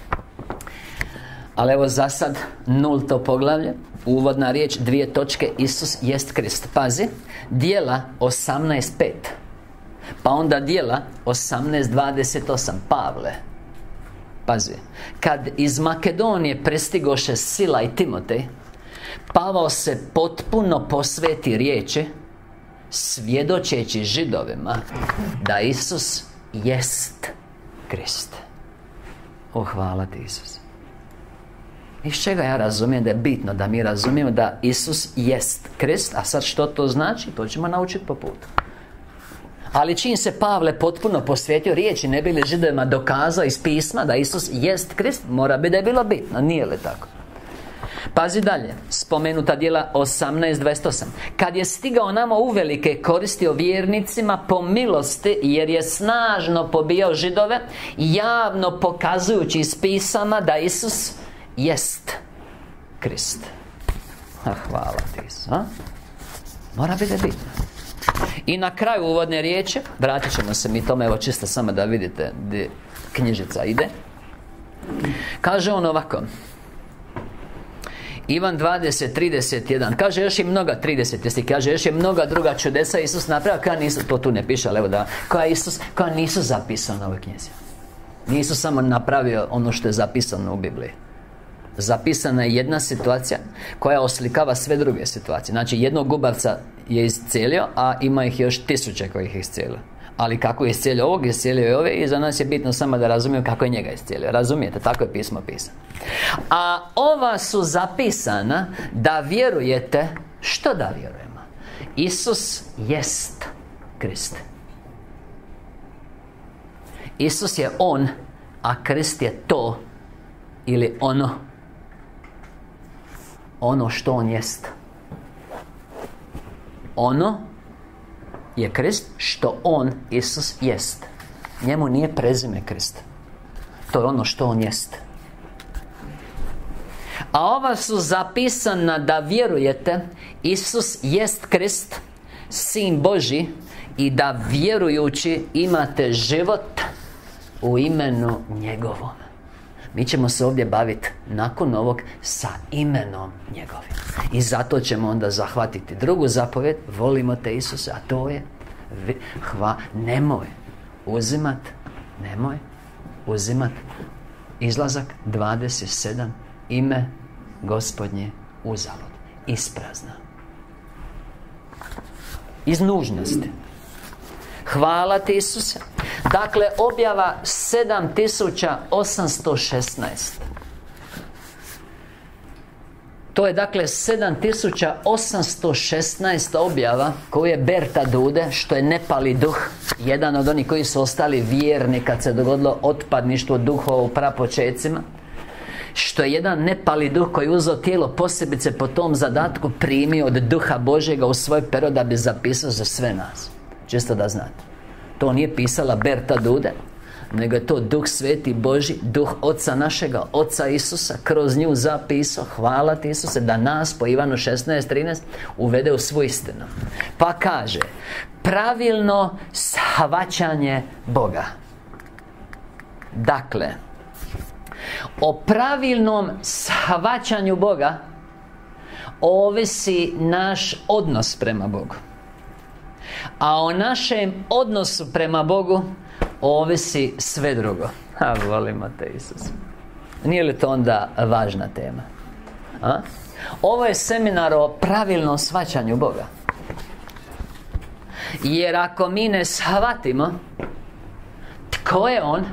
Ali evo za sad nulto poglavlje, uvodna riječ, dvije točke, Isus jest Krist. Pazi, Djela osamnaest pet, pa onda Djela osamnaest dvadeset osam, Pavle. Pazi, kad iz Makedonije prestigoše Sila i Timotej, Pavao se potpuno posveti riječi, svjedočeći Židovima da Isus jest Krist. O, hvala ti Isus. Iz čega ja razumijem da je bitno da mi razumijemo da Isus jest Krist. A sad što to znači, to ćemo naučiti po putu. Ali čim se Pavle potpuno posvetio riječi, ne bi li Židovima dokazao iz pisma da Isus jest Krist, mora bi da je bilo bitno, nije li tako? Pazi dalje, spomenuta Djela osamnaest dvadeset osam. Kad je stigao nama uvelike, koristio vjernicima po milosti, jer je snažno pobijao Židove, javno pokazujući iz pisama da Isus jest Krist. A hvala ti Isus, a? Mora biti bitno. I na kraju uvodne riječi, vratit ćemo se mi tome, evo čisto samo da vidite gdje knjižica ide. Kaže on ovako, Ivan dvadeset trideset jedan, kaže još i mnoga, trideset, kaže još je mnoga druga čudesa Isus napravio, koja nisu, to tu ne piše, ali evo da, koja Isus, koja nisu zapisana u ovoj knjizi. Nisu samo napravio ono što je zapisano u Bibliji. Zapisana je jedna situacija koja oslikava sve druge situacije. Znači jednog gubavca je iscijelio, a ima ih još tisuće koji ih iscijelio. Ali kako je iscijelio ovog, iscijelio i ove, i za nas je bitno samo da razumijemo kako je njega iscijelio. Razumijete? Tako je pismo pisano. A ova su zapisana da vjerujete. Što da vjerujemo? Isus jest Krist. Isus je On, a Krist je to ili ono. Ono što On jest. Ono je Krist što On, Isus, jest. Njemu nije prezime Krist. To je ono što On jest. A ova su zapisana da vjerujete Isus jest Krist, Sin Božji, i da vjerujući imate život u imenu Njegovom. Mi ćemo se ovdje baviti nakon ovog sa imenom Njegovim. I zato ćemo onda zahvatiti drugu zapovjed: volimo te Isuse, a to je hva, nemoj uzimat, nemoj uzimat, Izlazak dvadeset sedam, ime Gospodnje uzalud, isprazna, iz nužnosti. Hvala ti Isuse. Dakle, objava sedam tisuća osamsto šesnaest. To je dakle sedam tisuća osamsto šesnaest objava koju je Berta Dude, što je nepali duh, jedan od onih koji su ostali vjerni kad se dogodilo otpadništvo duhova u prapočecima, što je jedan nepali duh koji je uzeo tijelo posebice po tom zadatku, primio od duha Božjega u svoj pero da bi zapisao za sve nas. Čisto da znate, to nije pisala Berta Dude, nego je to Duh Sveti Božji, Duh Oca našega, Oca Isusa, kroz nju zapisao. Hvala ti Isuse, da nas po Ivanu šesnaest trinaest uvede u svu istinu. Pa kaže: pravilno shvaćanje Boga. Dakle, o pravilnom shvaćanju Boga ovisi naš odnos prema Bogu. A o našem odnosu prema Bogu ovisi sve drugo. A volimo te Isus. Nije li to onda važna tema? A? Ovo je seminar o pravilnom shvaćanju Boga. Jer ako mi ne shvatimo tko je On,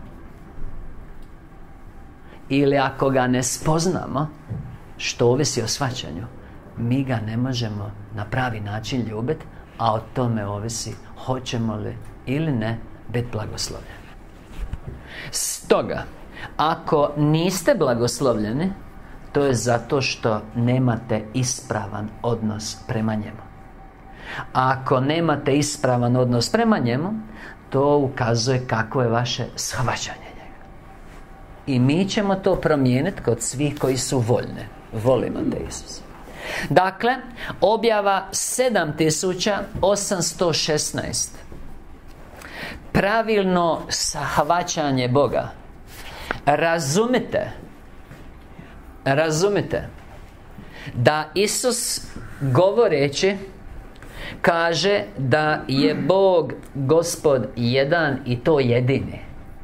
ili ako ga ne spoznamo, što ovisi o shvaćanju, mi ga ne možemo na pravi način ljubiti, a o tome ovisi hoćemo li ili ne biti blagoslovljeni. Stoga, ako niste blagoslovljeni, to je zato što nemate ispravan odnos prema njemu. A ako nemate ispravan odnos prema njemu, to ukazuje kako je vaše shvaćanje njega. I mi ćemo to promijeniti kod svih koji su voljni. Volimo te Isus. Dakle, objava sedam tisuća osamsto šesnaest. Pravilno shvaćanje Boga. Razumite Razumite da Isus govoreći kaže da je Bog Gospod jedan i to jedini.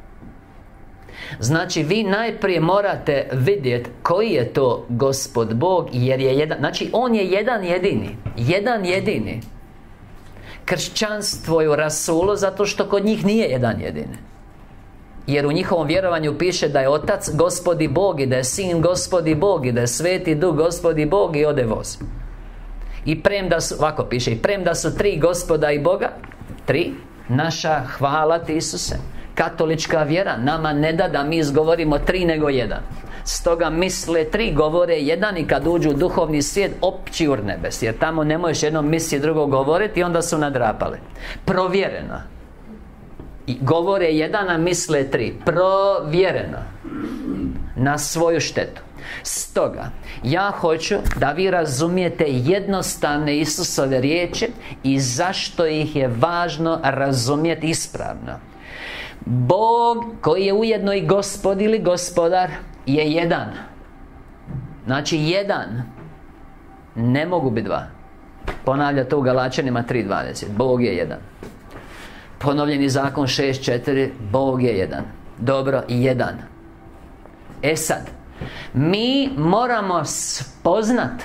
Znači, vi najprije morate vidjeti koji je to Gospod Bog, jer je jedan. Znači, On je jedan jedini. Jedan jedini. Kršćanstvo je u rasulu zato što kod njih nije jedan jedini. Jer u njihovom vjerovanju piše da je Otac Gospod i Bog, i da je Sin Gospod i Bog, i da je Sveti Duh Gospod i Bog, i ode voz. I premda su, ovako piše, i premda su tri Gospoda i Boga, tri, naša, hvala ti Isuse, katolička vjera nama ne da da mi izgovorimo tri nego jedan. Stoga misle tri, govore jedan, i kad uđu u duhovni svijet opći ur nebes, jer tamo ne možeš jednom misli drugo govoriti i onda su nadrapali. Provjereno. I govore jedan, a misle tri. Provjereno. Na svoju štetu. Stoga, ja hoću da vi razumijete jednostavne Isusove riječi i zašto ih je važno razumjeti ispravno. Bog, koji je ujedno i Gospod ili Gospodar, je jedan. Znači jedan. Ne mogu biti dva. Ponavlja to u Galačanima tri dvadeset. Bog je jedan. Ponovljeni zakon šest četiri. Bog je jedan. Dobro, jedan. E sad, mi moramo spoznat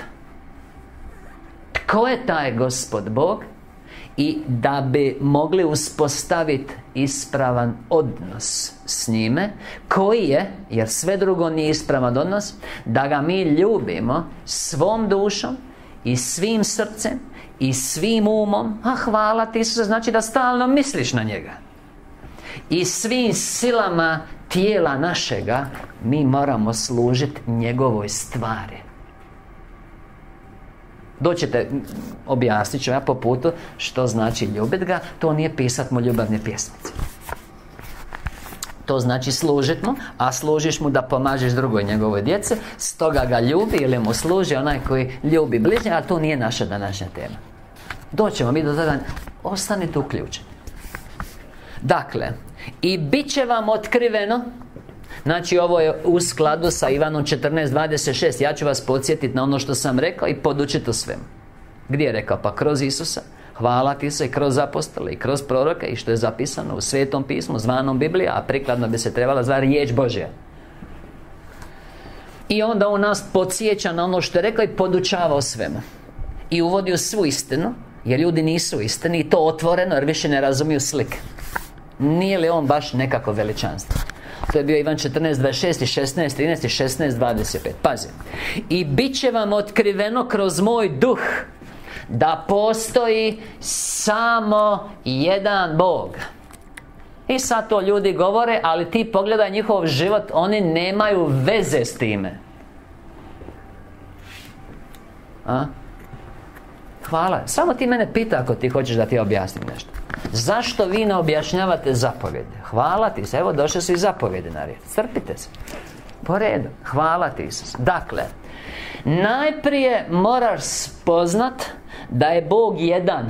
tko je taj Gospod Bog, i da bi mogli uspostaviti ispravan odnos s njime, koji je, jer sve drugo nije ispravan odnos, da ga mi ljubimo svom dušom i svim srcem i svim umom. A hvala ti Isuse, znači da stalno misliš na njega. I svim silama tijela našega mi moramo služiti njegovoj stvari. Doćete, objasnit ću ja po putu što znači ljubit ga. To nije pisat mu ljubavne pjesmice. To znači služit mu, a služiš mu da pomažeš drugoj njegovoj djeci. Stoga ga ljubi ili mu služi onaj koji ljubi bližnje, a to nije naša današnja tema. Doćemo mi do tada. Ostanite uključeni. Dakle, i bit će vam otkriveno. Znači ovo je u skladu sa Ivanom četrnaest dvadeset šest. Ja ću vas podsjetiti na ono što sam rekao i podučiti o svemu. Gdje je rekao? Pa kroz Isusa. Hvala ti se, i kroz apostole, i kroz proroke, i što je zapisano u Svetom pismu zvanom Biblija, a prikladno bi se trebala zvati riječ Božja. I onda on nas podsjeća na ono što je rekao i podučava o svemu. I uvodi u svu istinu, jer ljudi nisu istini, i to otvoreno, jer više ne razumiju slike. Nije li on baš nekako veličanstvo? To je bio Ivan četrnaest dvadeset šest i šesnaest trinaest i šesnaest dvadeset pet. Pazi. I bit će vam otkriveno kroz moj duh da postoji samo jedan Bog. I sad to ljudi govore, ali ti pogledaj njihov život, oni nemaju veze s time. A? Hvala. Samo ti mene pita ako ti hoćeš da ti objasnim nešto. Zašto vi ne objašnjavate zapovjede? Hvala ti se. Evo došle su i zapovjede na red. Strpite se. Po redu. Hvala ti Isus. Dakle, najprije moraš spoznat da je Bog jedan.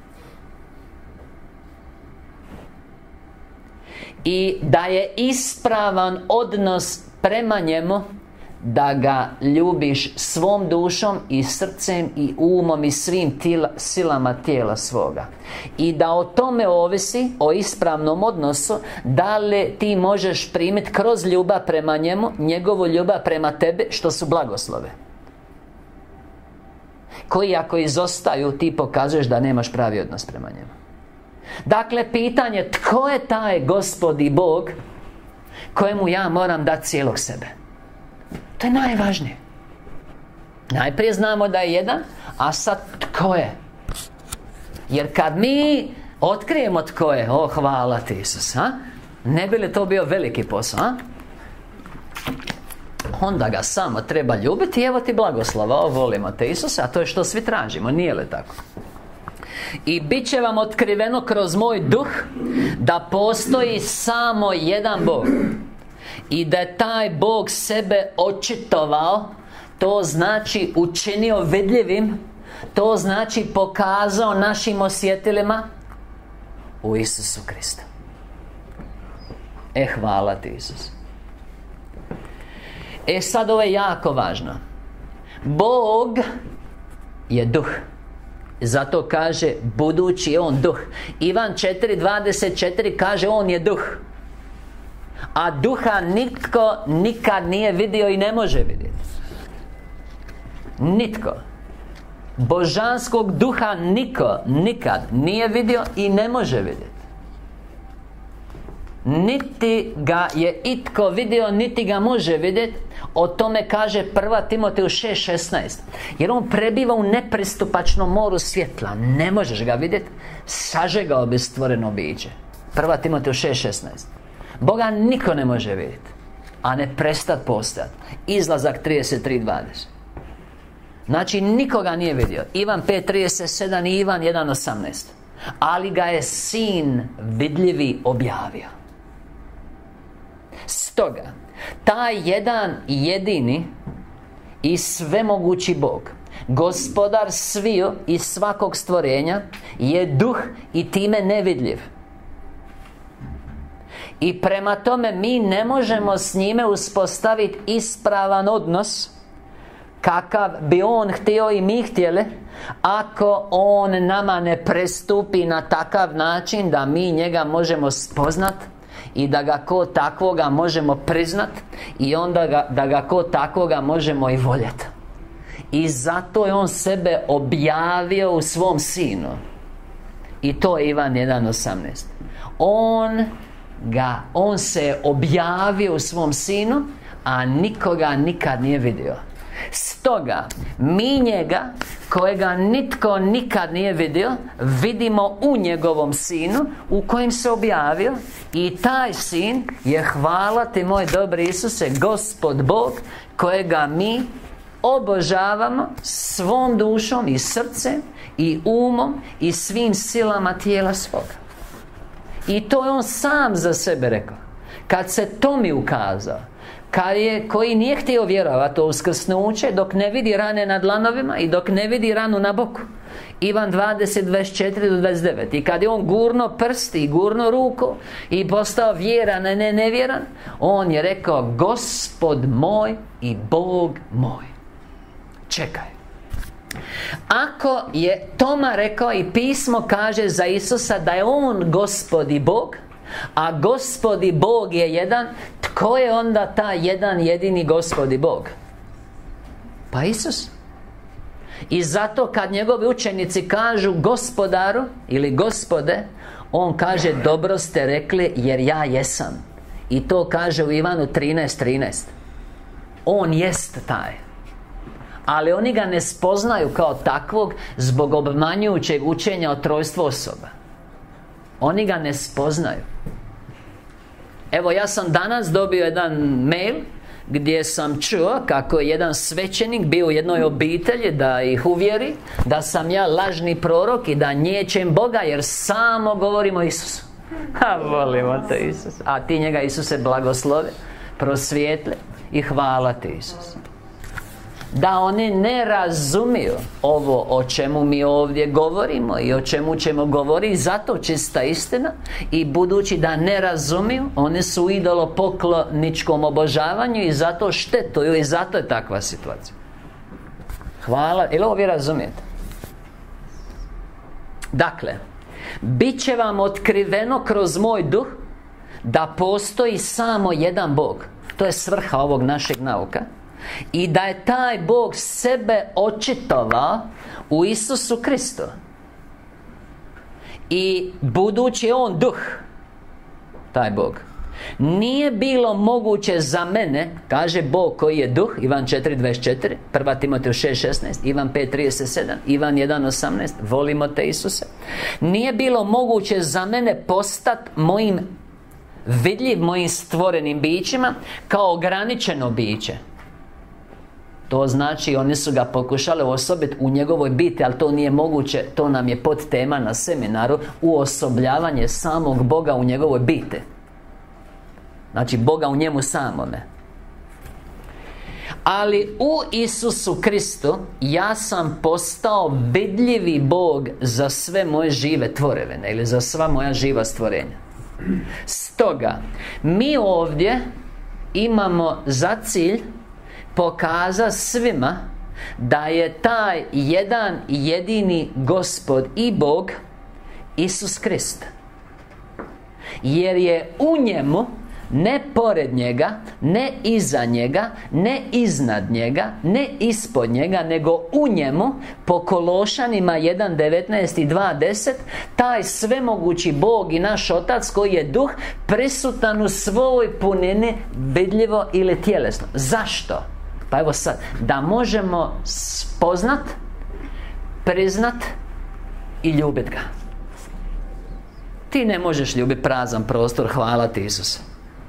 I da je ispravan odnos prema njemu, da ga ljubiš svom dušom i srcem i umom i svim tila, silama tijela svoga. I da o tome ovisi, o ispravnom odnosu, da li ti možeš primiti kroz ljubav prema njemu, njegovu ljubav prema tebi, što su blagoslove, koji ako izostaju, ti pokazuješ da nemaš pravi odnos prema njemu. Dakle, pitanje, tko je taj Gospod i Bog kojemu ja moram dati cijelog sebe? To je najvažnije. Najprije znamo da je jedan, a sad tko je? Jer kad mi otkrijemo tko je, o hvala ti Isus, a? Ne bi li to bio veliki posao, a? Onda ga samo treba ljubiti i evo ti blagoslova, o volimo te Isusa, a to je što svi tražimo, nije li tako? I bit će vam otkriveno kroz moj duh da postoji samo jedan Bog. I da je taj Bog sebe očitovao, to znači učinio vidljivim, to znači pokazao našim osjetilima u Isusu Kristu. E, hvala ti Isus. E sad ovo je jako važno. Bog je duh. Zato kaže budući je on duh. Ivan četiri dvadeset četiri kaže on je duh. A duha nitko nikad nije vidio i ne može vidjeti. Nitko. Božanskog duha niko nikad nije vidio i ne može vidjeti. Niti ga je itko vidio, niti ga može vidjeti. O tome kaže prva Timoteju šest šesnaest. Jer on prebiva u nepristupačnom moru svjetla. Ne možeš ga vidjeti. Sažegao bi stvoreno biće. prva Timoteju šest šesnaest. Boga niko ne može vidjeti, a ne prestat postojati. Izlazak trideset tri dvadeset. Znači nikoga nije vidio. Ivan pet trideset sedam i Ivan jedan osamnaest. Ali ga je Sin vidljivi objavio. Stoga taj jedan jedini i svemogući Bog, Gospodar sviju i svakog stvorenja, je duh i time nevidljiv. I prema tome mi ne možemo s njime uspostaviti ispravan odnos kakav bi on htio i mi htjeli, ako on nama ne prestupi na takav način da mi njega možemo spoznat i da ga ko takvoga možemo priznat i onda ga, da ga ko takvoga možemo i voljeti. I zato je on sebe objavio u svom Sinu. I to je Ivan jedan osamnaest. On ga, on se objavio u svom Sinu, a nikoga nikad nije vidio. Stoga mi njega, kojega nitko nikad nije vidio, vidimo u njegovom Sinu, u kojem se objavio. I taj Sin je, hvala ti moj dobri Isuse, Gospod Bog, kojega mi obožavamo svom dušom i srcem i umom i svim silama tijela svoga. I to je On sam za sebe rekao. Kad se to mi ukazao, kad je, koji nije htio vjerovati u uskrsnuće, dok ne vidi rane na dlanovima i dok ne vidi ranu na boku. Ivan dvadeset, dvadeset četiri do dvadeset devet. I kad je on gurno prst i gurno ruku i postao vjeran, a ne nevjeran, on je rekao: Gospod moj i Bog moj. Čekaj. Ako je Toma rekao i pismo kaže za Isusa da je On Gospod i Bog, a Gospod i Bog je jedan, tko je onda taj jedan jedini Gospod i Bog? Pa Isus. I zato kad njegovi učenici kažu Gospodaru ili Gospode, on kaže: dobro ste rekli, jer ja jesam. I to kaže u Ivanu trinaest trinaest. On jest taj. Ali oni ga ne spoznaju kao takvog zbog obmanjujućeg učenja o trojstvu osoba. Oni ga ne spoznaju. Evo, ja sam danas dobio jedan mail gdje sam čuo kako je jedan svećenik bio u jednoj obitelji da ih uvjeri da sam ja lažni prorok i da niječem Boga jer samo govorim o Isusu. A volimo te Isus. A ti njega, Isuse, blagoslove, prosvijetle i hvala ti, Isus. Da oni ne razumiju ovo o čemu mi ovdje govorimo i o čemu ćemo govoriti, zato čista istina. I budući da ne razumiju, oni su u idolopokloničkom obožavanju i zato štetuju, i zato je takva situacija. Hvala, ili ovo vi razumijete? Dakle, bit će vam otkriveno kroz moj duh da postoji samo jedan Bog. To je svrha ovog našeg nauka. I da je taj Bog sebe očitovao u Isusu Kristu. I budući je On duh, taj Bog, nije bilo moguće za mene, kaže Bog koji je duh, Ivan četiri dvadeset četiri, prva Timotej šest šesnaest, Ivan pet trideset sedam, Ivan jedan osamnaest, volimo te Isuse. Nije bilo moguće za mene postati mojim vidljiv, mojim stvorenim bićima kao ograničeno biće. To znači, oni su ga pokušali osobiti u njegovoj biti, ali to nije moguće. To nam je podtema na seminaru: uosobljavanje samog Boga u njegovoj biti. Znači, Boga u njemu samome. Ali u Isusu Kristu ja sam postao vidljivi Bog za sve moje žive tvorevine, ili za sva moja živa stvorenja. Stoga, mi ovdje imamo za cilj pokaza svima da je taj jedan jedini Gospod i Bog Isus Krist. Jer je u njemu, ne pored njega, ne iza njega, ne iznad njega, ne ispod njega, nego u njemu, po Kološanima jedan devetnaest i dva deset, taj svemogući Bog i naš Otac koji je duh, prisutan u svoj punini, vidljivo ili tjelesno. Zašto? Pa evo sad, da možemo spoznat, priznat i ljubit ga. Ti ne možeš ljubiti prazan prostor, hvala ti Isuse.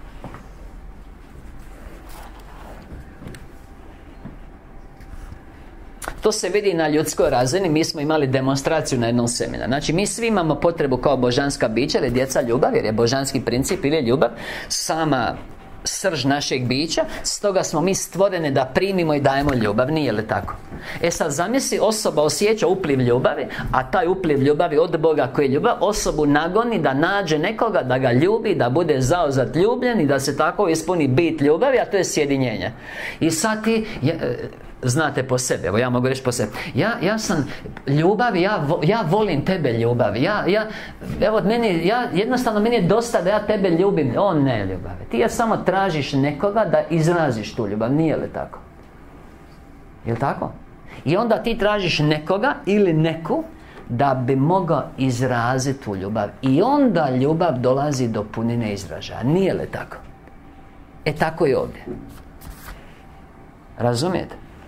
To se vidi na ljudskoj razini. Mi smo imali demonstraciju na jednom seminaru. Znači, mi svi imamo potrebu kao božanska bića, jer je djeca ljubav, jer je božanski princip ili je ljubav sama srž našeg bića. Stoga smo mi stvoreni da primimo i dajemo ljubav, nije li tako? E sad, zamisli, osoba osjeća upliv ljubavi, a taj upliv ljubavi od Boga koji je ljubav osobu nagoni da nađe nekoga, da ga ljubi, da bude zauzat ljubljen i da se tako ispuni bit ljubavi, a to je sjedinjenje. I sad ti je, znate po sebi, evo ja mogu reći po sebi, ja, ja sam ljubavi, ja, vo, ja volim tebe ljubavi, ja, ja, evo meni, ja, jednostavno meni je dosta da ja tebe ljubim. O ne, ljubavi, ti ja samo tražiš nekoga da izraziš tu ljubav, nije li tako? Je li tako? I onda ti tražiš nekoga ili neku da bi mogao izraziti tu ljubav. I onda ljubav dolazi do punine izražaja, nije li tako? E tako i ovdje. Razumijete?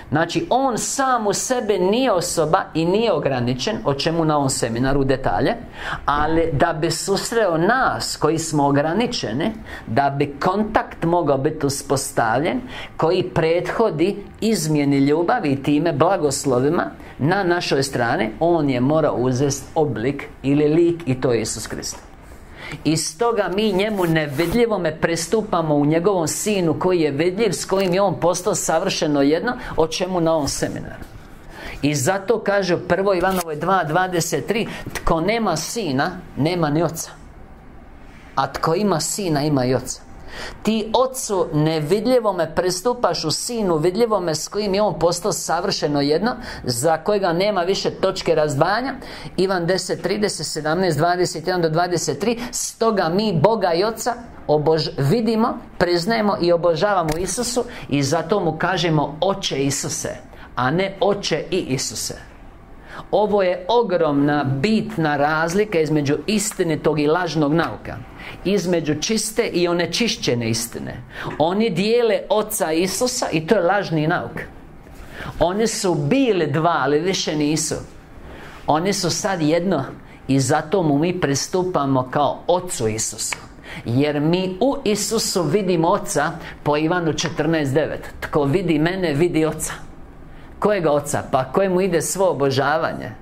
Znači, On sam u sebe nije osoba i nije ograničen, o čemu na ovom seminaru detalje, ali da bi susreo nas koji smo ograničeni, da bi kontakt mogao biti uspostavljen, koji prethodi izmjeni ljubavi i time blagoslovima na našoj strani, On je morao uzeti oblik ili lik, i to je Isus Krist. I stoga mi njemu nevidljivome pristupamo u njegovom Sinu koji je vidljiv, s kojim je on postao savršeno jedno, o čemu na ovom seminaru. I zato kaže u prvoj Ivanovoj dva dvadeset tri: tko nema Sina, nema ni Oca, a tko ima Sina, ima i Oca. Ti Ocu nevidljivome pristupaš u Sinu vidljivome, s kojim je on postao savršeno jedno, za kojega nema više točke razdvajanja. Ivan deset trideset, sedamnaest dvadeset jedan do dvadeset tri. Stoga mi Boga i Oca obož... vidimo, priznajemo i obožavamo Isusu, i zato mu kažemo Oče Isuse, a ne Oče i Isuse. Ovo je ogromna, bitna razlika između istinitog i lažnog nauka, između čiste i onečišćene istine. Oni dijele Oca Isusa i to je lažni nauk. Oni su bili dva, ali više nisu. Oni su sad jedno, i zato mu mi pristupamo kao Ocu Isusu, jer mi u Isusu vidimo Oca, po Ivanu četrnaest devet. Tko vidi mene, vidi Oca. Kojega Oca? Pa kojemu ide svo obožavanje.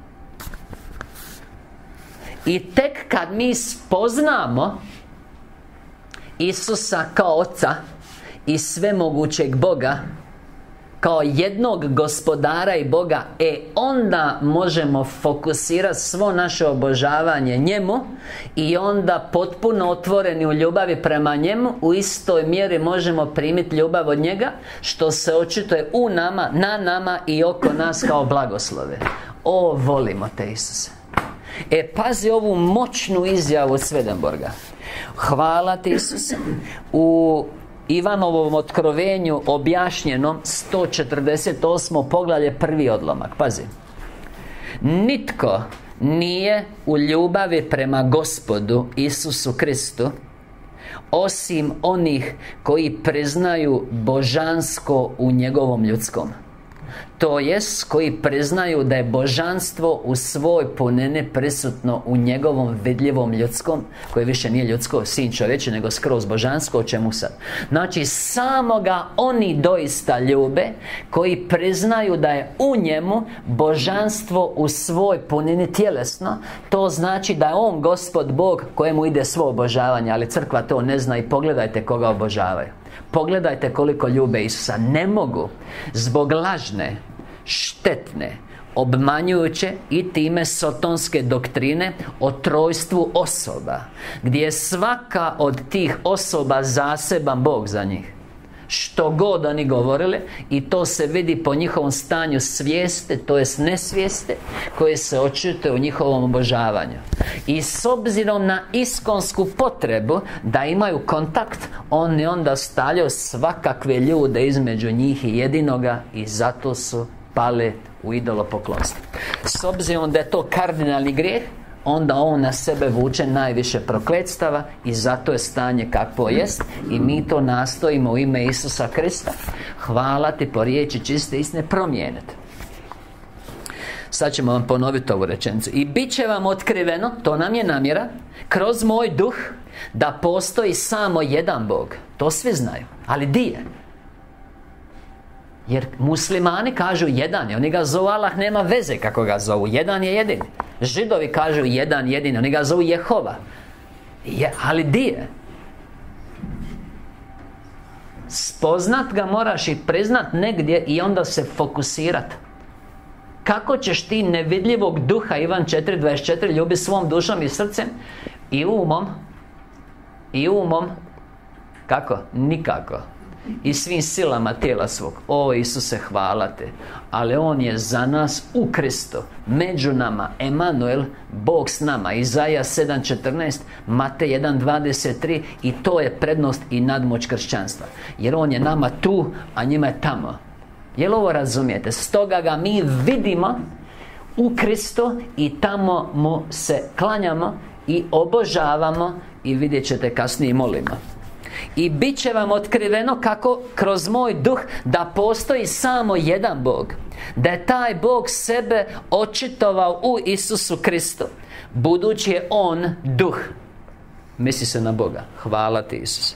I tek kad mi spoznamo Isusa kao Oca i svemogućeg Boga, kao jednog gospodara i Boga, e onda možemo fokusirati svo naše obožavanje njemu, i onda potpuno otvoreni u ljubavi prema njemu, u istoj mjeri možemo primiti ljubav od njega, što se očituje u nama, na nama i oko nas kao blagoslove. O, volimo te, Isuse. E, pazi ovu moćnu izjavu od Swedenborga. Hvala ti, Isuse. U Ivanovom otkrovenju objašnjenom, sto četrdeset osmo poglavlje, prvi odlomak. Pazi. Nitko nije u ljubavi prema Gospodu Isusu Kristu, osim onih koji priznaju božansko u njegovom ljudskom. To jest, koji priznaju da je božanstvo u svoj punini prisutno u njegovom vidljivom ljudskom, koji više nije ljudsko, sin čovječi, nego skroz božansko, o čemu sad? Znači, samo ga oni doista ljube, koji priznaju da je u njemu božanstvo u svoj punini tjelesno. To znači da je on Gospod Bog kojemu ide svo obožavanje, ali crkva to ne zna, i pogledajte koga obožavaju. Pogledajte koliko ljube Isusa. Ne mogu, zbog lažne, štetne, obmanjujuće i time sotonske doktrine o trojstvu osoba, gdje je svaka od tih osoba zaseban Bog za njih. Što god oni govorili, i to se vidi po njihovom stanju svijeste, to jest nesvijeste, koje se očituje u njihovom obožavanju. I s obzirom na iskonsku potrebu da imaju kontakt, oni onda stavljaju svakakve ljude između njih i jedinoga, i zato su pali u idolopoklonstvo. S obzirom da je to kardinalni grijeh, onda on na sebe vuče najviše prokletstava, i zato je stanje kakvo jest, i mi to nastojimo u ime Isusa Krista, hvala ti, po riječi čiste istine, promijeniti. Sad ćemo vam ponoviti ovu rečenicu. I bit će vam otkriveno, to nam je namjera, kroz moj duh, da postoji samo jedan Bog. To svi znaju, ali di je? Jer muslimani kažu jedan je, oni ga zovu Allah, nema veze kako ga zovu, jedan je jedini. Židovi kažu jedan jedini, oni ga zovu Jehova. Je, ali di je? Spoznat ga moraš i priznat negdje, i onda se fokusirat. Kako ćeš ti nevidljivog duha, Ivan četiri dvadeset četiri, ljubi svom dušom i srcem i umom, i umom, kako? Nikako. I svim silama tijela svog. O Isuse, hvala te. Ali On je za nas u Kristu, među nama, Emanuel, Bog s nama. Izaja sedam četrnaest, Matej jedan dvadeset tri. I to je prednost i nadmoć kršćanstva, jer On je nama tu, a njima je tamo. Jel ovo razumijete? Stoga ga mi vidimo u Kristu, i tamo mu se klanjamo i obožavamo, i vidjet ćete kasnije molimo. I bit će vam otkriveno kako kroz moj duh da postoji samo jedan Bog, da je taj Bog sebe očitovao u Isusu Kristu, budući je On duh. Misli se na Boga. Hvala ti, Isus.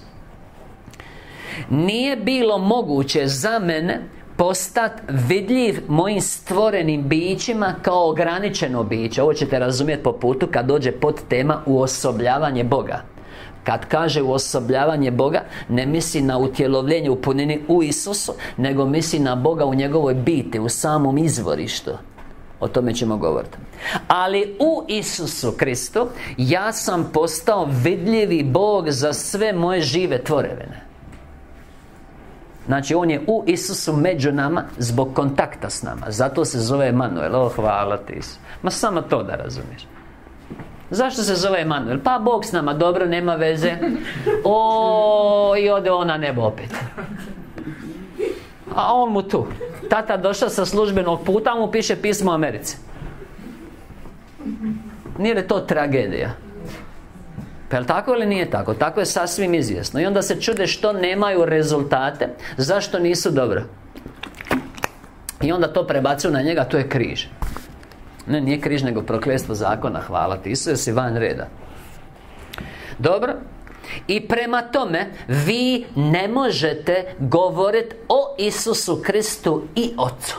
Nije bilo moguće za mene postati vidljiv mojim stvorenim bićima kao ograničeno biće. Ovo ćete razumjeti po putu kad dođe pod tema uosobljavanje Boga. Kad kaže uosobljavanje Boga, ne misli na utjelovljenje u punini u Isusu, nego misli na Boga u njegovoj biti, u samom izvorištu. O tome ćemo govoriti. Ali u Isusu Kristu ja sam postao vidljivi Bog za sve moje žive tvorevine. Znači, On je u Isusu među nama zbog kontakta s nama. Zato se zove Emanuel. O, hvala ti, Isus. Ma samo to da razumiješ. Zašto se zove Emanuel? Pa Bog s nama, dobro, nema veze. O, i ode on na nebo opet. A on mu tu. Tata došao sa službenog puta, mu piše pismo Americi. Nije li to tragedija? Pa je li tako ili nije tako? Tako je sasvim izvjesno. I onda se čude što nemaju rezultate. Zašto nisu dobro? I onda to prebacuju na njega, to je križ. Ne, nije križ, nego prokletstvo zakona. Hvala ti, Isus, si van reda. Dobro? I prema tome, vi ne možete govoriti o Isusu Kristu i Otcu,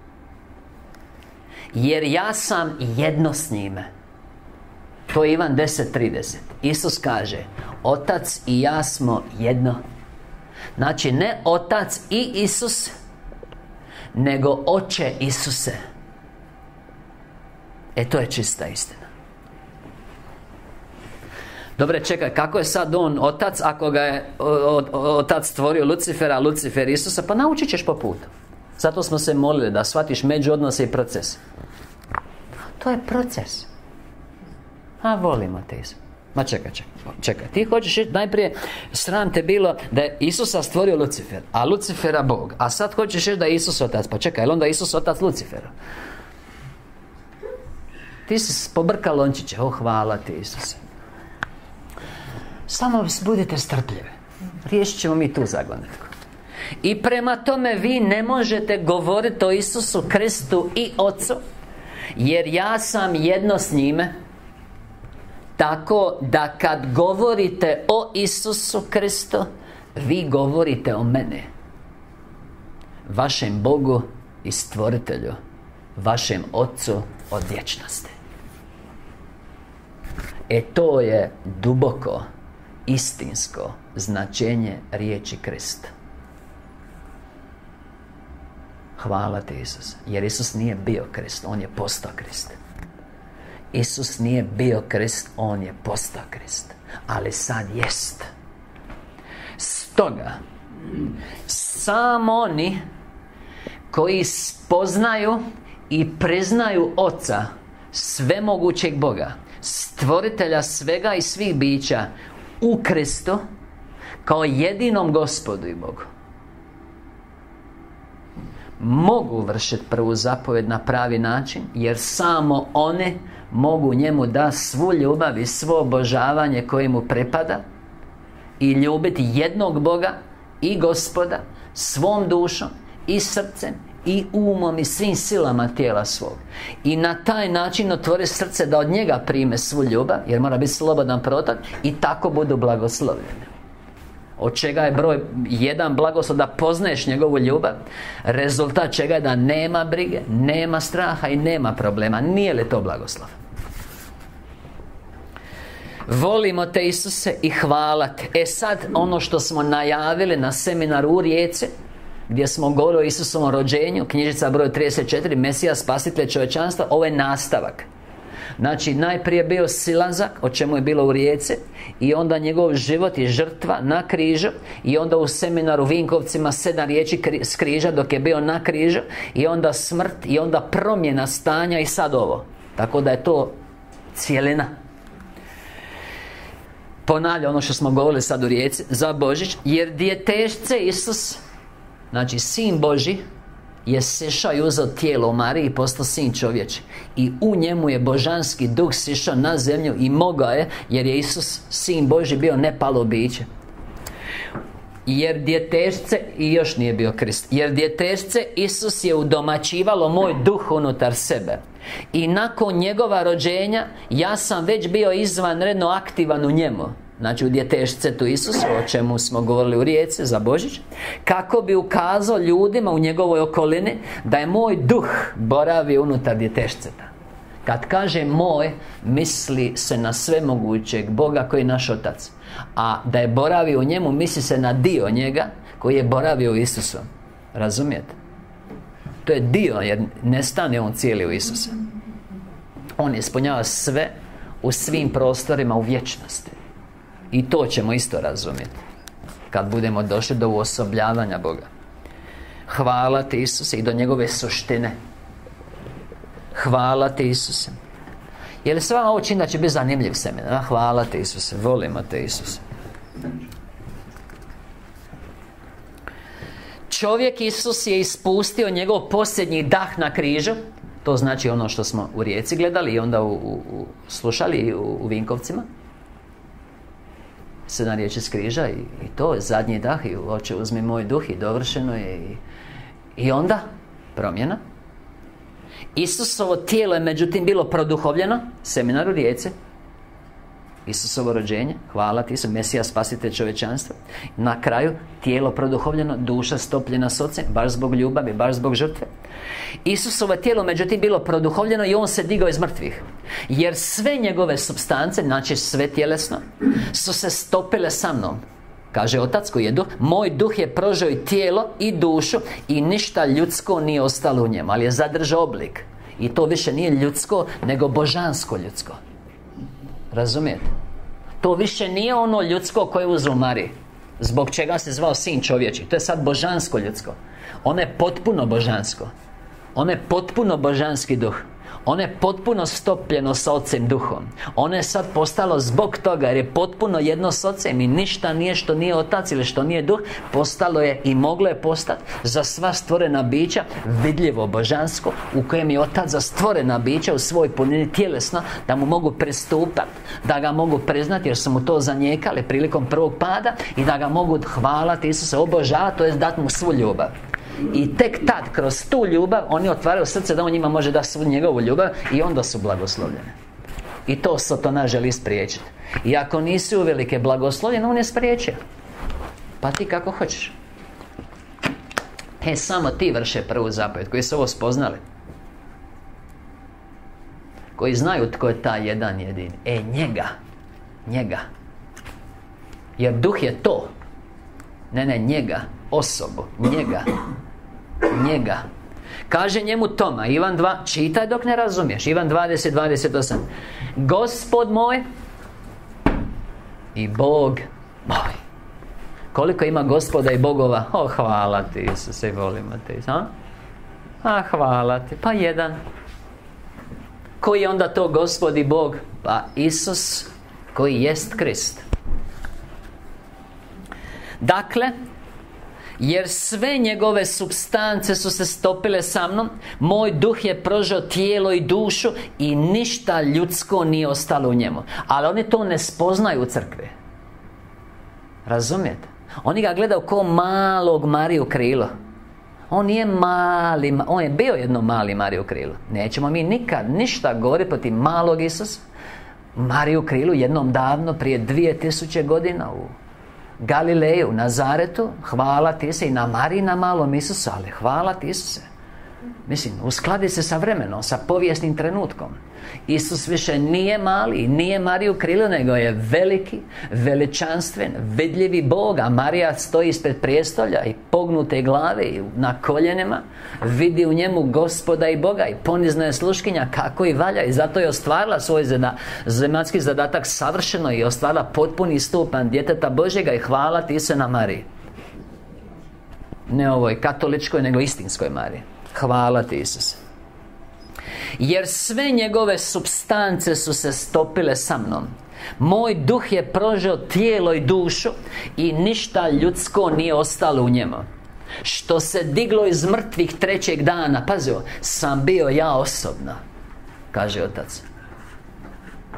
jer ja sam jedno s njime. To je Ivan deset trideset. Isus kaže: Otac i ja smo jedno. Znači, ne Otac i Isus, nego Oče Isuse. E, to je čista istina. Dobre, čekaj, kako je sad on Otac ako ga je Otac stvorio Lucifera, a Lucifer Isusa? Pa naučit ćeš po putu. Zato smo se molili da shvatiš međuodnose i proces. To je proces. A volimo te, Isus. Ma čekaj, čekaj, čekaj. Ti hoćeš najprije, sram te bilo da je Isusa stvorio Lucifer, a Lucifera Bog. A sad hoćeš reći da je Isus Otac. Pa čekaj, je li onda Isus Otac Lucifera? Ti si pobrkao lončiće. O, hvala ti, Isuse. Samo budite strpljivi. Riješit ćemo mi tu zagonetku. I prema tome vi ne možete govoriti o Isusu Kristu i Otcu, jer ja sam jedno s njime. Tako da kad govorite o Isusu Kristu, vi govorite o mene, vašem Bogu i Stvoritelju, vašem Otcu od vječnosti. E, to je duboko, istinsko značenje riječi Krist. Hvala ti, Isus. Jer Isus nije bio Krist, On je postao Krist. Isus nije bio Krist, On je postao Krist. Ali sad jest. Stoga, samo oni koji spoznaju i priznaju Oca, svemogućeg Boga, Stvoritelja svega i svih bića, u Kristu, kao jedinom Gospodu i Bogu, mogu vršiti prvu zapovjed na pravi način, jer samo one mogu njemu da svu ljubav i svo obožavanje koje mu pripada, i ljubiti jednog Boga i Gospoda svom dušom i srcem i umom i svim silama tijela svog, i na taj način otvori srce da od njega prime svu ljubav, jer mora biti slobodan protok, i tako budu blagoslovljeni. Od čega je broj jedan blagoslov? Da poznaješ njegovu ljubav. Rezultat čega je da nema brige, nema straha i nema problema. Nije li to blagoslov? Volimo te, Isuse, i hvala te. E sad, ono što smo najavili na seminaru u Rijeci, gdje smo govorili o Isusovom rođenju, knjižica broj trideset četiri, Mesija, spasitelj čovječanstva, ovo je nastavak. Znači, najprije bio silazak, o čemu je bilo u Rijeci, i onda njegov život i žrtva na križu, i onda u seminaru u Vinkovcima sedam riječi s križa dok je bio na križu, i onda smrt, i onda promjena stanja, i sad ovo. Tako da je to cijelina. Ponavlja ono što smo govorili sad u Rijeci za Božić, jer djetešce Isus, znači Sin Božji, je sišao i uzeo tijelo u Mariji i postao sin čovječi, i u njemu je božanski duh sišao na zemlju i mogao je, jer je Isus Sin Božji bio nepalo biće. Jer djetešce, i još nije bio krst, jer djetešce Isus je udomaćivalo moj duh unutar sebe. I nakon njegova rođenja ja sam već bio izvanredno aktivan u njemu. Znači u djetešcetu Isusu, o čemu smo govorili u Rijeci za Božić, kako bi ukazao ljudima u njegovoj okolini da je moj duh boravio unutar djetešceta. Kad kaže moj, misli se na svemogućeg Boga koji je naš Otac. A da je boravio u njemu, misli se na dio njega koji je boravio u Isusu. Razumijete? To je dio, jer ne stane on cijeli u Isusu. On ispunjava sve u svim prostorima u vječnosti. I to ćemo isto razumjeti kad budemo došli do uosobljavanja Boga. Hvala ti Isuse, i do njegove suštine. Hvala ti Isuse. Je li sve vam ovo čini da će biti zanimljiv seminar? Hvala ti Isuse, volimo te Isuse. Čovjek Isus je ispustio njegov posljednji dah na križu. To znači ono što smo u Rijeci gledali i onda u, u, u, slušali u, u Vinkovcima. Sedam riječi s križa i, i to je zadnji dah. I Oče uzmi moj duh i dovršeno je. I, i onda promjena. Isusovo tijelo je međutim bilo produhovljeno. Seminar u Rijeci. Isusovo rođenje, hvala ti Isus, Mesija, spasitelj čovječanstva. Na kraju, tijelo produhovljeno, duša stopljena s Ocem, baš zbog ljubavi, baš zbog žrtve. Isusovo tijelo međutim bilo produhovljeno i on se digao iz mrtvih. Jer sve njegove supstance, znači sve tjelesno, su se stopile sa mnom. Kaže Otac koji je duh, moj duh je prožeo i tijelo i dušu i ništa ljudsko nije ostalo u njemu, ali je zadržao oblik. I to više nije ljudsko, nego božansko ljudsko. Razumijete? To više nije ono ljudsko koje je uzeo Mariji, zbog čega se zvao sin čovječi. To je sad božansko ljudsko. Ono je potpuno božansko. Ono je potpuno božanski duh. Ono je potpuno stopljeno sa Ocem duhom. Ono je sad postalo zbog toga jer je potpuno jedno s Ocem i ništa nije što nije Otac ili što nije duh. Postalo je i moglo je postati za sva stvorena bića vidljivo božansko, u kojem je Otac za stvorena bića u svoj punini tjelesno, da mu mogu pristupati, da ga mogu priznati jer su mu to zanijekali prilikom prvog pada i da ga mogu hvalati Isusa, obožavati, to je dati mu svu ljubav. I tek tad, kroz tu ljubav, oni otvaraju srce da on njima može dati svu njegovu ljubav i onda su blagoslovljene. I to Satana želi spriječiti. I ako nisi uvelike blagoslovljen, on je spriječio. Pa ti kako hoćeš. E, samo ti vrše prvu zapovjed, koji su ovo spoznali. Koji znaju tko je taj jedan jedini. E, njega. Njega. Jer duh je to. Ne, ne, njega. Osobu. Njega. Njega. Kaže njemu Toma, Ivan dva, čitaj dok ne razumiješ. Ivan dvadeset, dvadeset osam. Gospod moj i Bog moj. Koliko ima Gospoda i Bogova? O, hvala ti Isuse, volimo te. A? A, hvala ti. Pa jedan. Koji je onda to Gospod i Bog? Pa Isus koji jest Krist. Dakle, jer sve njegove supstance su se stopile sa mnom, moj duh je prožeo tijelo i dušu i ništa ljudsko nije ostalo u njemu. Ali oni to ne spoznaju u crkvi. Razumijete? Oni ga gledaju kao malog Mariju krilo. On nije mali, on je bio jedno mali Mariju krilo. Nećemo mi nikad ništa govoriti protiv malog Isusa. Mariju krilu jednom davno, prije dvije tisuće godina u Galileju, Nazaretu, hvala ti se i na Mariji, na malom Isusu, ali hvala ti Isuse. Mislim, uskladi se sa vremenom, sa povijesnim trenutkom. Isus više nije mali, nije Mariju krilo, nego je veliki, veličanstven, vidljivi Bog, a Marija stoji ispred prijestolja i pognute glave i na koljenima, vidi u njemu Gospoda i Boga i ponizna je sluškinja kako i valja, i zato je ostvarila svoj zemaljski zadatak savršeno i ostvarila potpuni stupanj djeteta Božjega i hvala ti se na Mariji. Ne ovoj katoličkoj, nego istinskoj Mariji. Hvala ti Isuse. Jer sve njegove supstance su se stopile sa mnom. Moj duh je prožeo tijelo i dušu i ništa ljudsko nije ostalo u njemu. Što se diglo iz mrtvih trećeg dana, pazi, sam bio ja osobno, kaže Otac.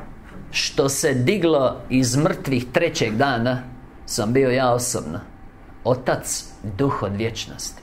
Što se diglo iz mrtvih trećeg dana, sam bio ja osobno. Otac, Duh od vječnosti.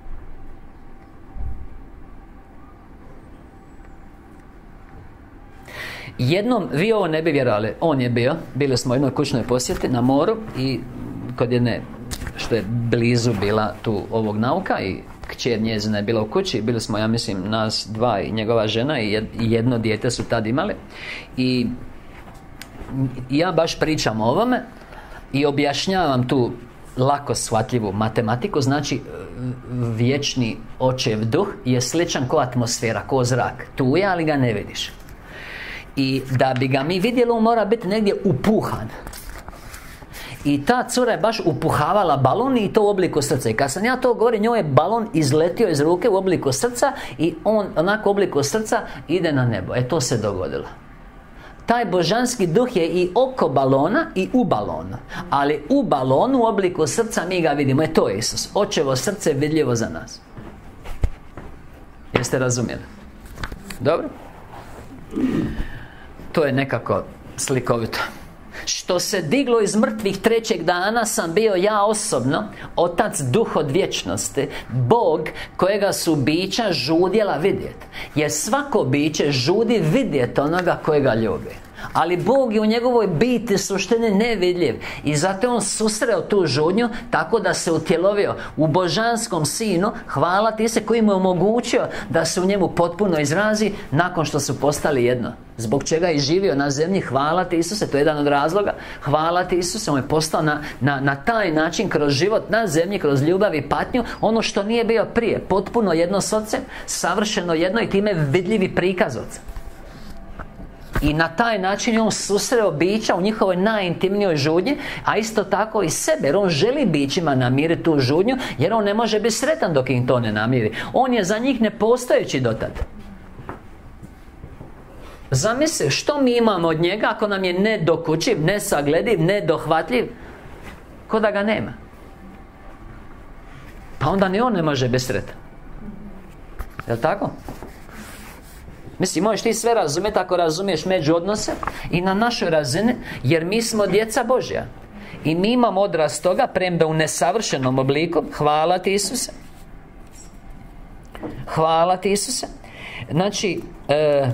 Jednom, vi ovo ne bi vjerovali, on je bio, bili smo u jednoj kućnoj posjeti na moru i kod jedne, što je blizu bila tu ovog nauka, i kćer njezina je bila u kući, bili smo, ja mislim, nas dva i njegova žena i jedno dijete su tad imali, i ja baš pričam o ovome i objašnjavam tu lako shvatljivu matematiku. Znači, vječni očev duh je sličan ko atmosfera, ko zrak. Tu je, ali ga ne vidiš. I da bi ga mi vidjeli, on mora biti negdje upuhan. I ta cura je baš upuhavala balon, i to u obliku srca. I kad sam ja to govorim, njoj je balon izletio iz ruke u obliku srca, i on onako u obliku srca ide na nebo. E, to se dogodilo. Taj božanski duh je i oko balona i u balonu. Ali u balonu u obliku srca mi ga vidimo. E, to je Isus. Očevo srce je vidljivo za nas. Jeste razumjeli? Dobro? To je nekako slikovito. Što se diglo iz mrtvih trećeg dana sam bio ja osobno, Otac, Duh od vječnosti, Bog kojega su bića žudjela vidjeti. Jer svako biće žudi vidjeti onoga kojega ljubi. Ali Bog je u njegovoj biti suštini nevidljiv. I zato je on susreo tu žudnju tako da se utjelovio u božanskom sinu, hvala ti se, koji mu je omogućio da se u njemu potpuno izrazi nakon što su postali jedno. Zbog čega je živio na zemlji, hvala ti Isuse, to je jedan od razloga. Hvala ti Isuse, on je postao na, na, na taj način kroz život na zemlji, kroz ljubav i patnju, ono što nije bio prije, potpuno jedno s Ocem, savršeno jedno i time vidljivi prikaz Oca. I na taj način je on susreo bića u njihovoj najintimnijoj žudnji, a isto tako i sebe, jer on želi bićima namiriti tu žudnju, jer on ne može biti sretan dok im to ne namiri. On je za njih nepostojeći dotad. Zamisli što mi imamo od njega ako nam je nedokučiv, nesaglediv, nedohvatljiv, ko da ga nema. Pa onda ni on ne može biti sretan. Jel' tako? Mislim, možeš ti sve razumjeti ako razumiješ međuodnose i na našoj razini, jer mi smo djeca Božja. I mi imamo odraz toga, premda u nesavršenom obliku. Hvala ti Isuse. Hvala ti Isuse. Znači, e,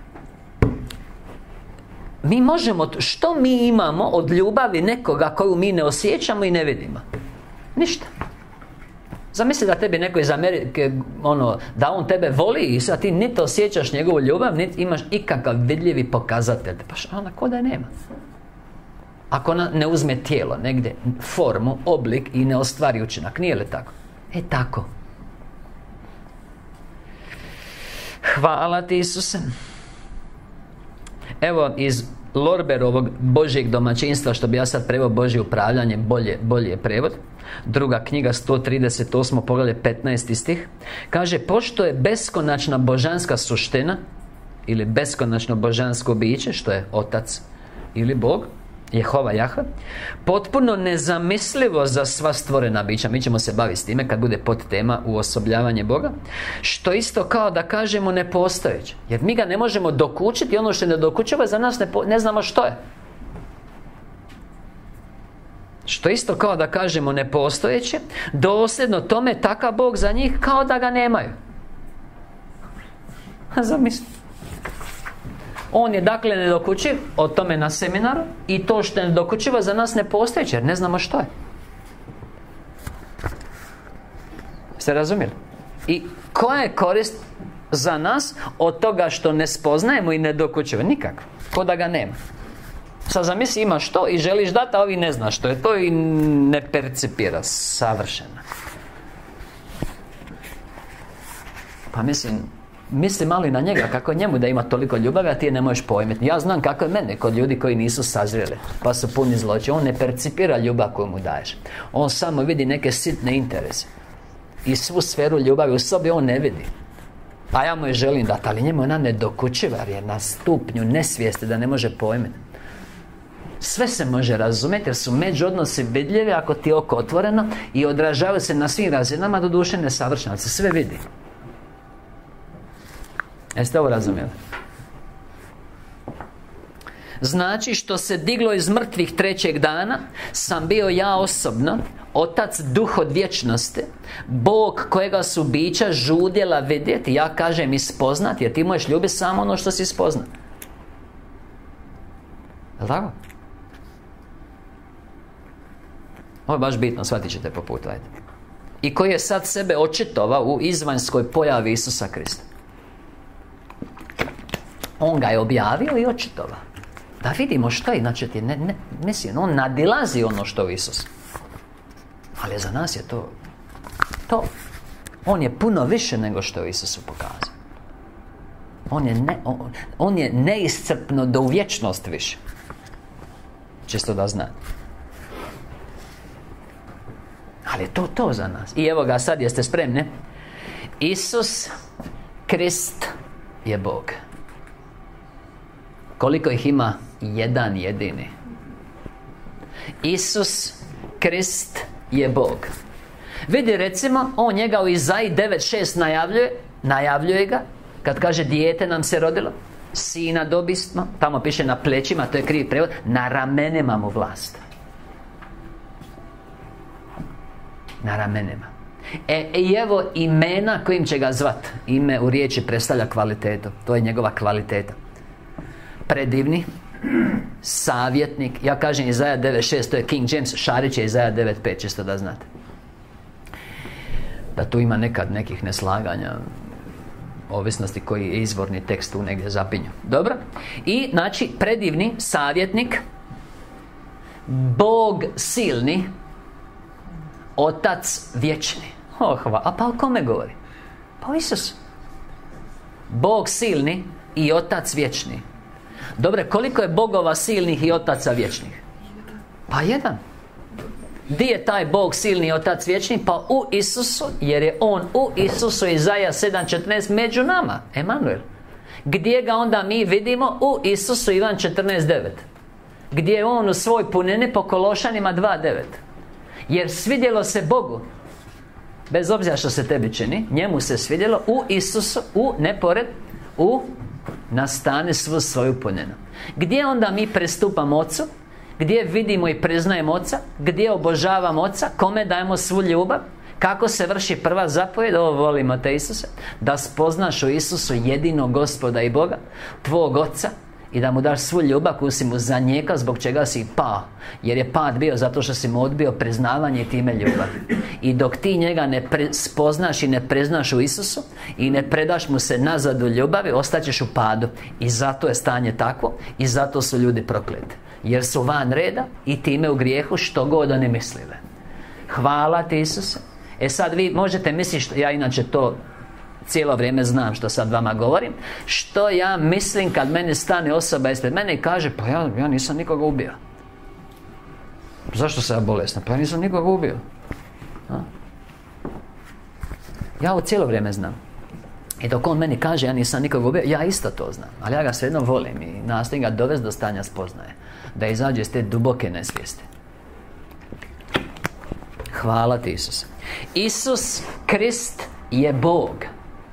mi možemo, što mi imamo od ljubavi nekoga koju mi ne osjećamo i ne vidimo? Ništa. Zamisli da tebi neko iz Amerike, ono, da on tebe voli i sad ti niti osjećaš njegovu ljubav, niti imaš ikakav vidljivi pokazatelj. Pa što ona ko da je nema? Ako ona ne uzme tijelo, negdje, formu, oblik i ne ostvari učinak. Nije li tako? E tako. Hvala ti Isuse. Evo iz Lorberovog Božjeg domaćinstva, što bi ja sad preveo Božje upravljanje, bolje, bolje je prevod. Druga knjiga, sto trideset osmo poglavlje, petnaesti stih. Kaže, pošto je beskonačna božanska suština, ili beskonačno božansko biće, što je Otac ili Bog, Jehova, Jahve, potpuno nezamislivo za sva stvorena bića. Mi ćemo se baviti s time kad bude podtema uosobljavanje Boga. Što isto kao da kažemo nepostojeće. Jer mi ga ne možemo dokučiti, ono što ne dokučava za nas ne, po, ne znamo što je. Što isto kao da kažemo nepostojeće, dosljedno tome takav Bog za njih kao da ga nemaju. Zamisli. On je dakle nedokučiv, o tome na seminaru, i to što je nedokučivo za nas nepostojeće, jer ne znamo što je. Ste razumjeli? I koja je korist za nas od toga što ne spoznajemo i ne dokučivo? Nikakva. Ko da ga nema. Sad zamisli, imaš to i želiš dati, a ovi ne zna što je to i ne percipira. Savršeno. Pa mislim, misli malo i na njega, kako je njemu da ima toliko ljubavi, a ti je ne možeš pojmiti. Ja znam kako je mene kod ljudi koji nisu sazrjeli, pa su puni zloće. On ne percipira ljubav koju mu daješ. On samo vidi neke sitne interese. I svu sferu ljubavi u sobi on ne vidi. A ja mu je želim dati, ali njemu ona ne dokučiva, jer je na stupnju nesvijesti da ne može pojmiti. Sve se može razumjeti, jer su međuodnosi vidljivi ako ti je oko otvoreno i odražavaju se na svim razinama, do duše nesavršeno, se sve vidi. Jeste ovo razumjeli? Znači što se diglo iz mrtvih trećeg dana sam bio ja osobno, Otac Duh od vječnosti, Bog kojega su bića žudjela vidjeti. Ja kažem i spoznati, jer ti možeš ljubiti samo ono što si spoznat. Jel' tako? Ovo je baš bitno, shvatit ćete po putu, ajde. I koji je sad sebe očitovao u izvanjskoj pojavi Isusa Krista. On ga je objavio i očitovao. Da vidimo što je, znači ti ne, ne, mislim, on nadilazi ono što je Isus. Ali za nas je to to. On je puno više nego što je Isusu pokazao. On je, ne, on, on je neiscrpno do u vječnost više. Čisto da znate. Ali to to za nas. I evo ga sad, jeste spremni? Isus Krist je Bog. Koliko ih ima? Jedan jedini. Isus Krist je Bog. Vidi, recimo, on njega u Izaji devet šest najavljuje, najavljuje ga, kad kaže dijete nam se rodilo, sina dobismo, tamo piše na plećima, to je krivi prevod, na ramenima mu vlast. Na ramenima. E, i evo imena kojim će ga zvat. Ime u riječi predstavlja kvalitetu. To je njegova kvaliteta. Predivni, savjetnik. Ja kažem Izaja devet šest, to je King James. Šarić je Izaja devet pet, čisto da znate. Da tu ima nekad nekih neslaganja, ovisnosti koji je izvorni tekst tu negdje zapinju. Dobro? I znači predivni, savjetnik, Bog silni, Otac vječni. Oh, hvala. A pa o kome govori? Pa o Isusu. Bog silni i Otac vječni. Dobre, koliko je Bogova silnih i Otaca vječnih? Pa jedan. Gdje je taj Bog silni i Otac vječni? Pa u Isusu, jer je On u Isusu. Izaja sedam četrnaest među nama, Emanuel. Gdje ga onda mi vidimo? U Isusu, Ivan četrnaest devet. Gdje je On u svoj punini? Po Kološanima dva devet. Jer svidjelo se Bogu, bez obzira što se tebi čini, njemu se svidjelo u Isusu, u, ne pored, u nastane svu svoju puninu. Gdje onda mi pristupamo Ocu? Gdje vidimo i priznajemo Oca? Gdje obožavamo Oca? Kome dajemo svu ljubav? Kako se vrši prva zapovjed? Ovo volimo te Isuse. Da spoznaš u Isusu jedinog Gospoda i Boga, tvog Oca, i da mu daš svu ljubav koju si mu zanijekao, zbog čega si pao. Jer je pad bio zato što si mu odbio priznavanje i time ljubav. I dok ti njega ne spoznaš i ne priznaš u Isusu i ne predaš mu se nazad u ljubavi, ostaćeš u padu. I zato je stanje takvo i zato su ljudi prokleti. Jer su van reda i time u grijehu, što god oni mislile. Hvala ti Isuse. E sad vi možete misliti, što ja inače to cijelo vrijeme znam što sad vama govorim, što ja mislim kad meni stane osoba ispred mene i kaže, pa ja, ja nisam nikoga ubio. Zašto sam ja bolesna? Pa ja nisam nikoga ubio. A? Ja ovo cijelo vrijeme znam. I dok on meni kaže, ja nisam nikoga ubio, ja isto to znam. Ali ja ga svejedno volim i nastojim ga dovesti do stanja spoznaje. Da izađe iz te duboke nesvijesti. Hvala ti Isus. Isus Krist je Bog.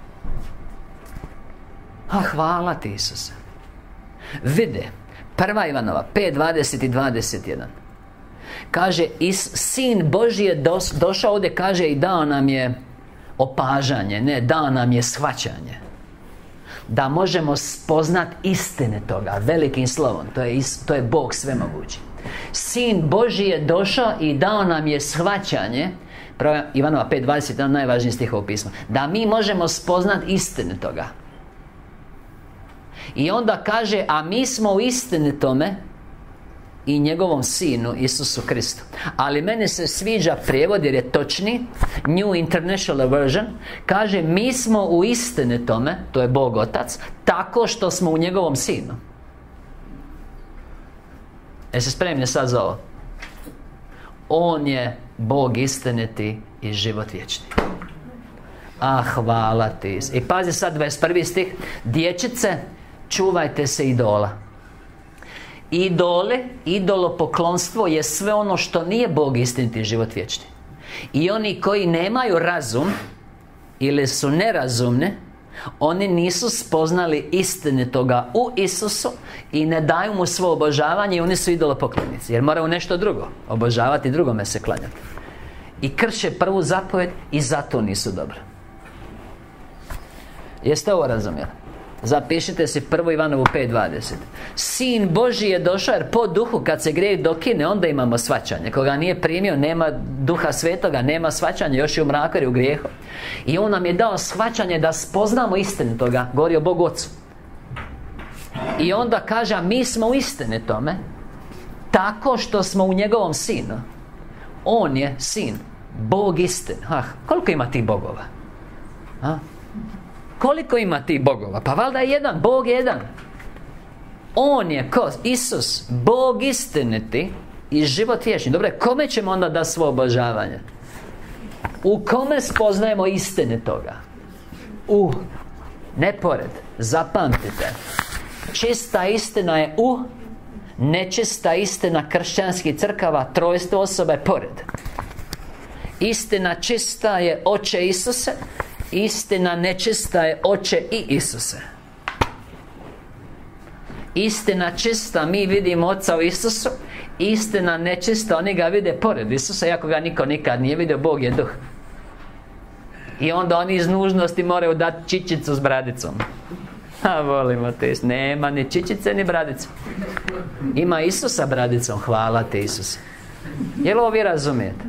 A hvala ti Isuse. Vide, prva Ivanova pet dvadeset i dvadeset jedan. Kaže, is, Sin Božji je dos, došao ovdje, kaže, i dao nam je opažanje, ne, dao nam je shvaćanje. Da možemo spoznati istine toga, velikim slovom. To je, to je Bog svemogući. Sin Božji je došao i dao nam je shvaćanje. Prva Ivanova pet dvadeset jedan, najvažniji stih ovog pisma. Da mi možemo spoznati istine toga. I onda kaže, a mi smo u istini tome i njegovom Sinu Isusu Kristu. Ali meni se sviđa prijevod jer je točni, New International Version. Kaže, mi smo u istini tome, to je Bog Otac, tako što smo u njegovom Sinu. Jeste spremni sad za ovo? On je Bog istiniti i život vječni. A hvala ti. I pazi sad dvadeset prvi stih. Dječice, čuvajte se idola. Idole, idolopoklonstvo je sve ono što nije Bog istiniti i život vječni. I oni koji nemaju razum ili su nerazumne, Oni nisu spoznali istinitoga u Isusu i ne daju mu svo obožavanje i oni su idolopoklonici. Jer moraju nešto drugo obožavati, drugome se klanjati. I krše prvu zapovjed i zato nisu dobro. Jeste ovo razumjeli? Zapišite si prvo Ivanovu pet dvadeset. Sin Božji je došao jer po duhu kad se grijeh dokine onda imamo shvaćanje. Koga nije primio nema duha svetoga, nema shvaćanja, još je u mraku jer je u grijehu. I on nam je dao shvaćanje da spoznamo istinu toga. Govori o Bogu Ocu. I onda kaže, a mi smo u istini tome tako što smo u njegovom sinu. On je sin, Bog istin. Ah, koliko ima tih bogova? A? Koliko ima tih bogova? Pa valjda je jedan, Bog je jedan. On je ko? Isus, Bog istiniti i život vječni. Dobro, kome ćemo onda dati svo obožavanje? U kome spoznajemo istine toga? U, ne pored. Zapamtite. Čista istina je u, nečista istina kršćanskih crkava, trojstvo osoba je pored. Istina čista je Oče Isuse, istina nečista je Oče i Isuse. Istina čista, mi vidimo Oca u Isusu. Istina nečista, oni ga vide pored Isusa, iako ga niko nikad nije vidio. Bog je duh. I onda oni iz nužnosti moraju dati čičicu s bradicom. A volimo te, nema ni čičice ni bradice. Ima Isusa bradicom, hvala te Isuse. Jel ovo vi razumijete?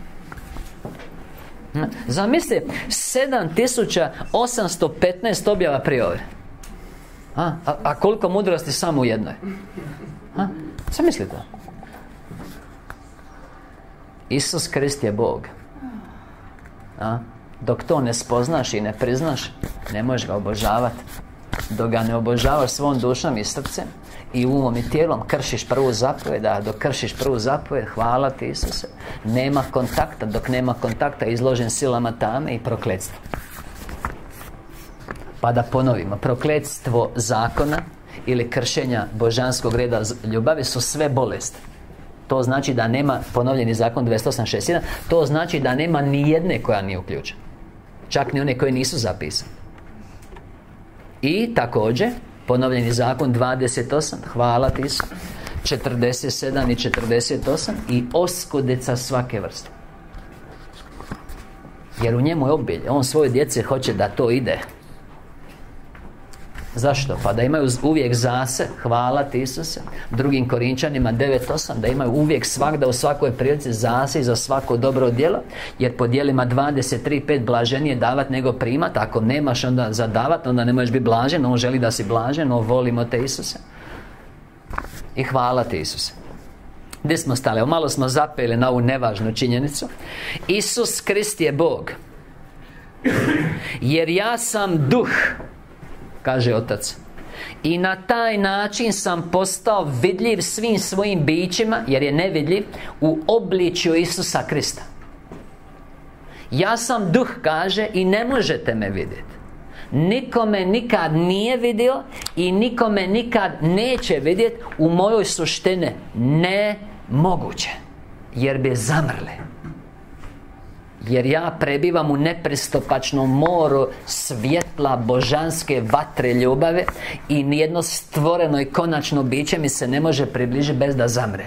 Zamislite, sedam tisuća osamsto petnaest objava prije ove. A, a, a koliko mudrosti samo u jednoj. A, zamislite. Isus Krist je Bog. A, dok to ne spoznaš i ne priznaš, ne možeš ga obožavati. Dok ga ne obožavaš svom dušom i srcem i umom i tijelom, kršiš prvu zapovjed. A dok kršiš prvu zapovjed, hvala ti Isuse, nema kontakta. Dok nema kontakta, izložen silama tame i prokletstva. Pa da ponovimo, prokletstvo zakona ili kršenja božanskog reda ljubavi su sve bolesti. To znači da nema, ponovljeni zakon dvjesto osam šezdeset jedan, to znači da nema ni jedne koja nije uključena. Čak ni one koje nisu zapisane. I također ponovljeni zakon dvadeset osam, hvala ti Isu, četrdeset sedam i četrdeset osam i oskudica svake vrste. Jer u njemu je obilje. On svoje djece hoće da to ide. Zašto? Pa da imaju uvijek zase, hvala ti Isuse. Drugim Korinčanima devet osam, da imaju uvijek svakda u svakoj prilici zase i za svako dobro djelo. Jer po djelima dvadeset tri pet blaženije davat nego primat. Ako nemaš onda za davat, onda ne možeš biti blažen. On želi da si blažen, on volimo te Isuse. I hvala ti Isuse. Gdje smo stali? Malo smo zapeli na ovu nevažnu činjenicu. Isus Krist je Bog. Jer ja sam duh, kaže Otac, i na taj način sam postao vidljiv svim svojim bićima, jer je nevidljiv, u obličju Isusa Krista. Ja sam duh, kaže, i ne možete me vidjeti. Nikome nikad nije vidio i nikome nikad neće vidjeti. U mojoj suštini nemoguće, jer bi zamrli. Jer ja prebivam u nepristupačnom moru svjetla božanske vatre ljubave i nijedno stvoreno i konačno biće mi se ne može približiti bez da zamre.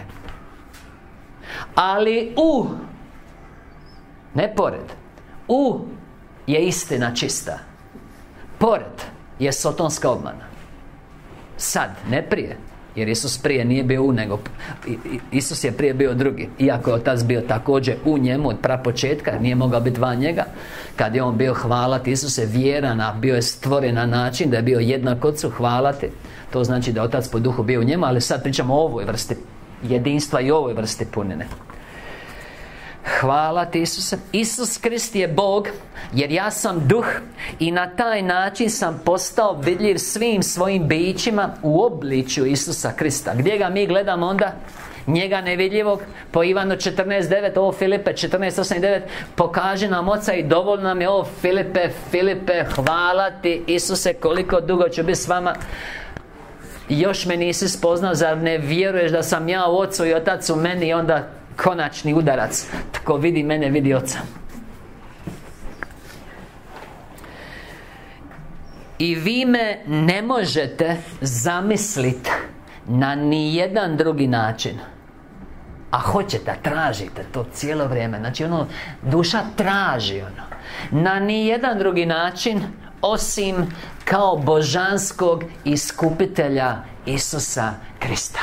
Ali u, ne pored, u je istina čista. Pored je sotonska obmana. Sad, ne prije. Jer Isus prije nije bio u, nego Isus je prije bio drugi. Iako je Otac bio također u njemu od prapočetka, nije mogao biti van njega. Kad je on bio, hvala ti Isuse, vjeran, a bio je stvoren na način da je bio jednak Otcu, hvala ti. To znači da je Otac po duhu bio u njemu. Ali sad pričamo o ovoj vrsti jedinstva i ovoj vrsti punine. Hvala ti Isuse. Isus Krist je Bog, jer ja sam duh i na taj način sam postao vidljiv svim svojim bićima u obličju Isusa Krista. Gdje ga mi gledamo onda? Njega nevidljivog. Po Ivanu četrnaest devet, ovo Filipe četrnaest osam i devet, pokaže nam Oca i dovoljno nam je ovo Filipe, Filipe, hvala ti Isuse, koliko dugo ću biti s vama. Još me nisi spoznao, zar ne vjeruješ da sam ja u Ocu i Otac u meni? I onda konačni udarac, tko vidi mene, vidi Oca. I vi me ne možete zamisliti na nijedan drugi način. A hoćete, tražite to cijelo vrijeme. Znači ono, duša traži ono. Na nijedan drugi način osim kao božanskog iskupitelja Isusa Krista.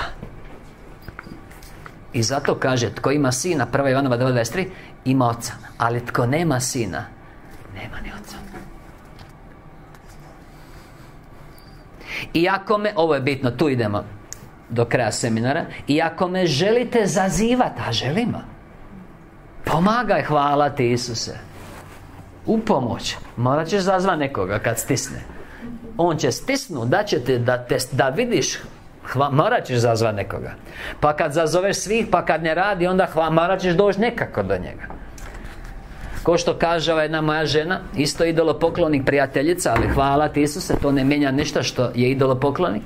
I zato kaže, tko ima sina, prva Ivanova dva dvadeset tri, ima oca. Ali tko nema sina, nema ni oca. I ako me, ovo je bitno, tu idemo do kraja seminara. I ako me želite zazivati, a želimo, pomagaj, hvala ti Isuse, u pomoć. Morat ćeš zazvati nekoga kad stisne. On će stisnuti, da će te, da, te, da vidiš. Hva, morat ćeš zazvati nekoga. Pa kad zazoveš svih, pa kad ne radi, onda hva, morat ćeš doći nekako do njega. Ko što kaže ova jedna moja žena, isto idolopoklonik, prijateljica, ali hvala ti Isuse, to ne mijenja ništa što je idolopoklonik.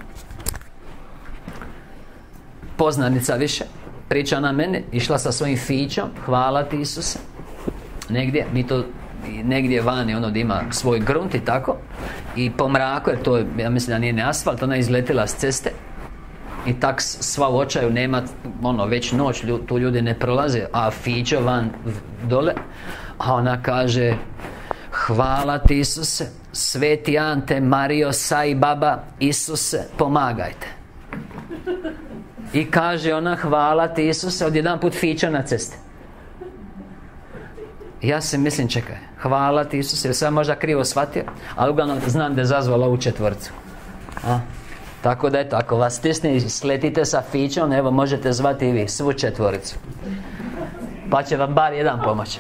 Poznanica više. Priča na mene, išla sa svojim fićom, hvala ti Isuse. Negdje, mi to negdje vani, ono da ima svoj grunt i tako. I po mraku, jer to, ja mislim da nije ne asfalt, ona je izletila s ceste. I tak sva u očaju, nema, ono, već noć, tu ljudi ne prolaze, a fićo van dole. A ona kaže, hvala ti Isuse, Sveti Ante, Mario, Sai Baba, Isuse, pomagajte. I kaže ona, hvala ti Isuse, odjedan put fića na cesti. Ja se mislim, čekaj, hvala ti Isuse, jer sam možda krivo shvatio, ali uglavnom znam da je zazvala ovu četvorcu. A? Tako da eto, ako vas stisne i sletite sa fićom, evo možete zvati i vi svu četvoricu. Pa će vam bar jedan pomoći.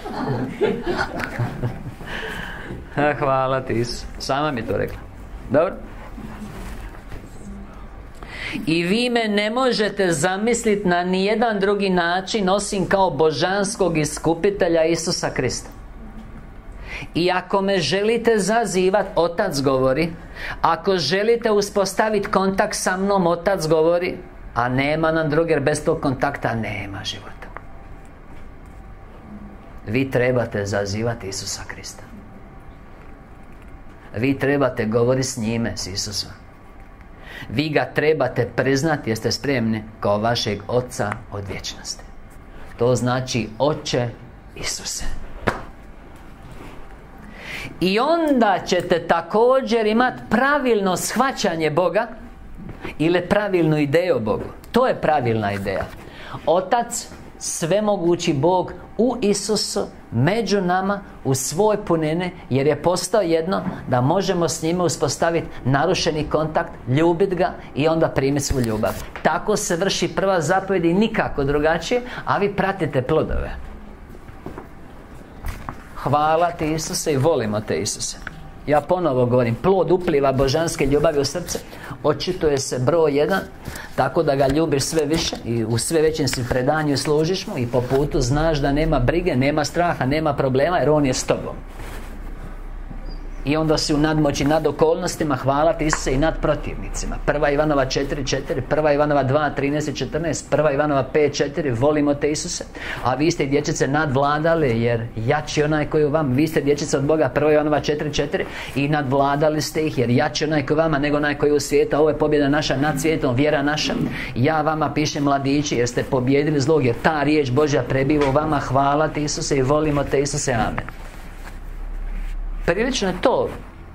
Hvala ti Isus. Sama mi to rekla. Dobro? I vi me ne možete zamisliti na nijedan drugi način osim kao božanskog iskupitelja Isusa Krista. I ako me želite zazivati, Otac govori. Ako želite uspostaviti kontakt sa mnom, Otac govori. A nema nam drugi, jer bez tog kontakta nema života. Vi trebate zazivati Isusa Krista. Vi trebate govoriti s njime, s Isusom. Vi ga trebate priznati, jeste spremni, kao vašeg Oca od vječnosti. To znači Oče Isuse. I onda ćete također imati pravilno shvaćanje Boga ili pravilnu ideju o Bogu. To je pravilna ideja. Otac, svemogući Bog u Isusu, među nama, u svoj punine, jer je postao jedno, da možemo s njime uspostaviti narušeni kontakt, ljubiti ga i onda primiti svu ljubav. Tako se vrši prva zapovjed i nikako drugačije, a vi pratite plodove. Hvala ti Isuse i volimo te Isuse. Ja ponovo govorim, plod upliva božanske ljubavi u srce očituje se broj jedan, tako da ga ljubiš sve više i u sve većem si predanju služiš mu i po putu znaš da nema brige, nema straha, nema problema, jer on je s tobom. I onda si u nadmoći nad okolnostima, hvala ti Isuse, i nad protivnicima. Prva Ivanova četiri četiri, Prva Ivanova dva trinaest i četrnaest, Prva Ivanova pet četiri, volimo te Isuse. A vi ste dječice nadvladali, jer jači onaj koji u vam. Vi ste dječice od Boga, Prva Ivanova četiri četiri, i nadvladali ste ih, jer jači onaj koji u vama nego onaj koji u svijetu. Ovo je pobjeda naša nad svijetom, vjera naša. Ja vama pišem, mladići, jer ste pobjedili zlog, jer ta riječ Božja prebiva u vama. Hvala ti Isuse i volimo te Isuse. Amen. Prilično je to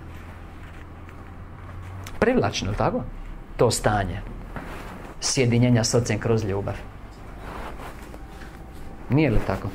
privlačno, tako? To stanje sjedinjenja s Ocem kroz ljubav. Nije li tako?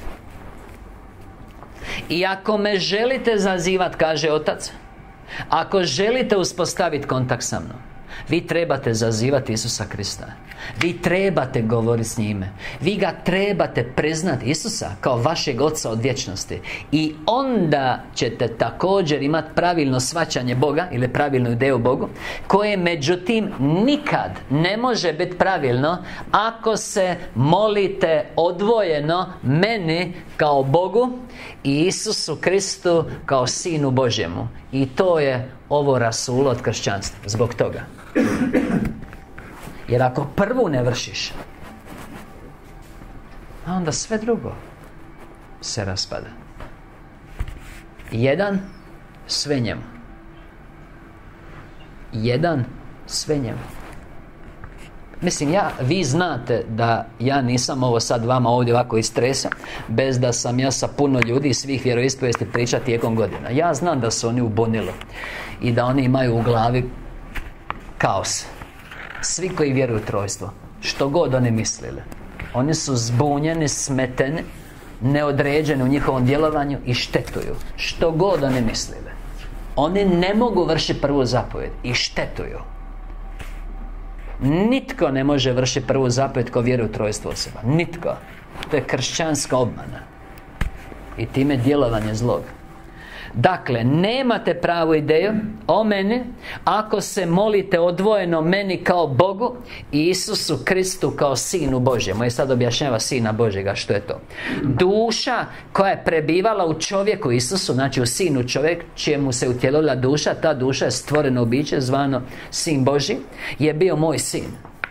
I ako me želite zazivati, kaže Otac, ako želite uspostaviti kontakt sa mnom, vi trebate zazivati Isusa Krista. Vi trebate govoriti s njime. Vi ga trebate priznati, Isusa, kao vašeg Oca od vječnosti. I onda ćete također imati pravilno shvaćanje Boga, ili pravilnu ideju o Bogu, koje međutim nikad ne može biti pravilno ako se molite odvojeno meni kao Bogu i Isusu Kristu kao Sinu Božjemu. I to je ovo rasulo od kršćanstva. Zbog toga. Jer ako prvu ne vršiš, a onda sve drugo se raspada. Jedan, sve njemu. jedan, sve njemu. Mislim, ja, vi znate da ja nisam ovo sad vama ovdje ovako istresam, bez da sam ja sa puno ljudi iz svih vjeroispovijesti priča tijekom godina. Ja znam da su oni ubunili i da oni imaju u glavi kaos. Svi koji vjeruju u trojstvo, što god oni mislili, oni su zbunjeni, smeteni, neodređeni u njihovom djelovanju i štetuju. Što god oni mislili, oni ne mogu vršiti prvu zapovjed i štetuju. Nitko ne može vršiti prvu zapovjed ko vjeruje u trojstvo osoba. Nitko. To je kršćanska obmana i time djelovanje zlog. Dakle, nemate pravu ideju o meni ako se molite odvojeno meni kao Bogu i Isusu Kristu kao Sinu Božjemu. I sad objašnjava Sina Božjega što je to. Duša koja je prebivala u čovjeku Isusu, znači u Sinu čovjek, čijemu se utjelila duša, ta duša je stvoreno biće zvano Sin Božji, je bio moj sin.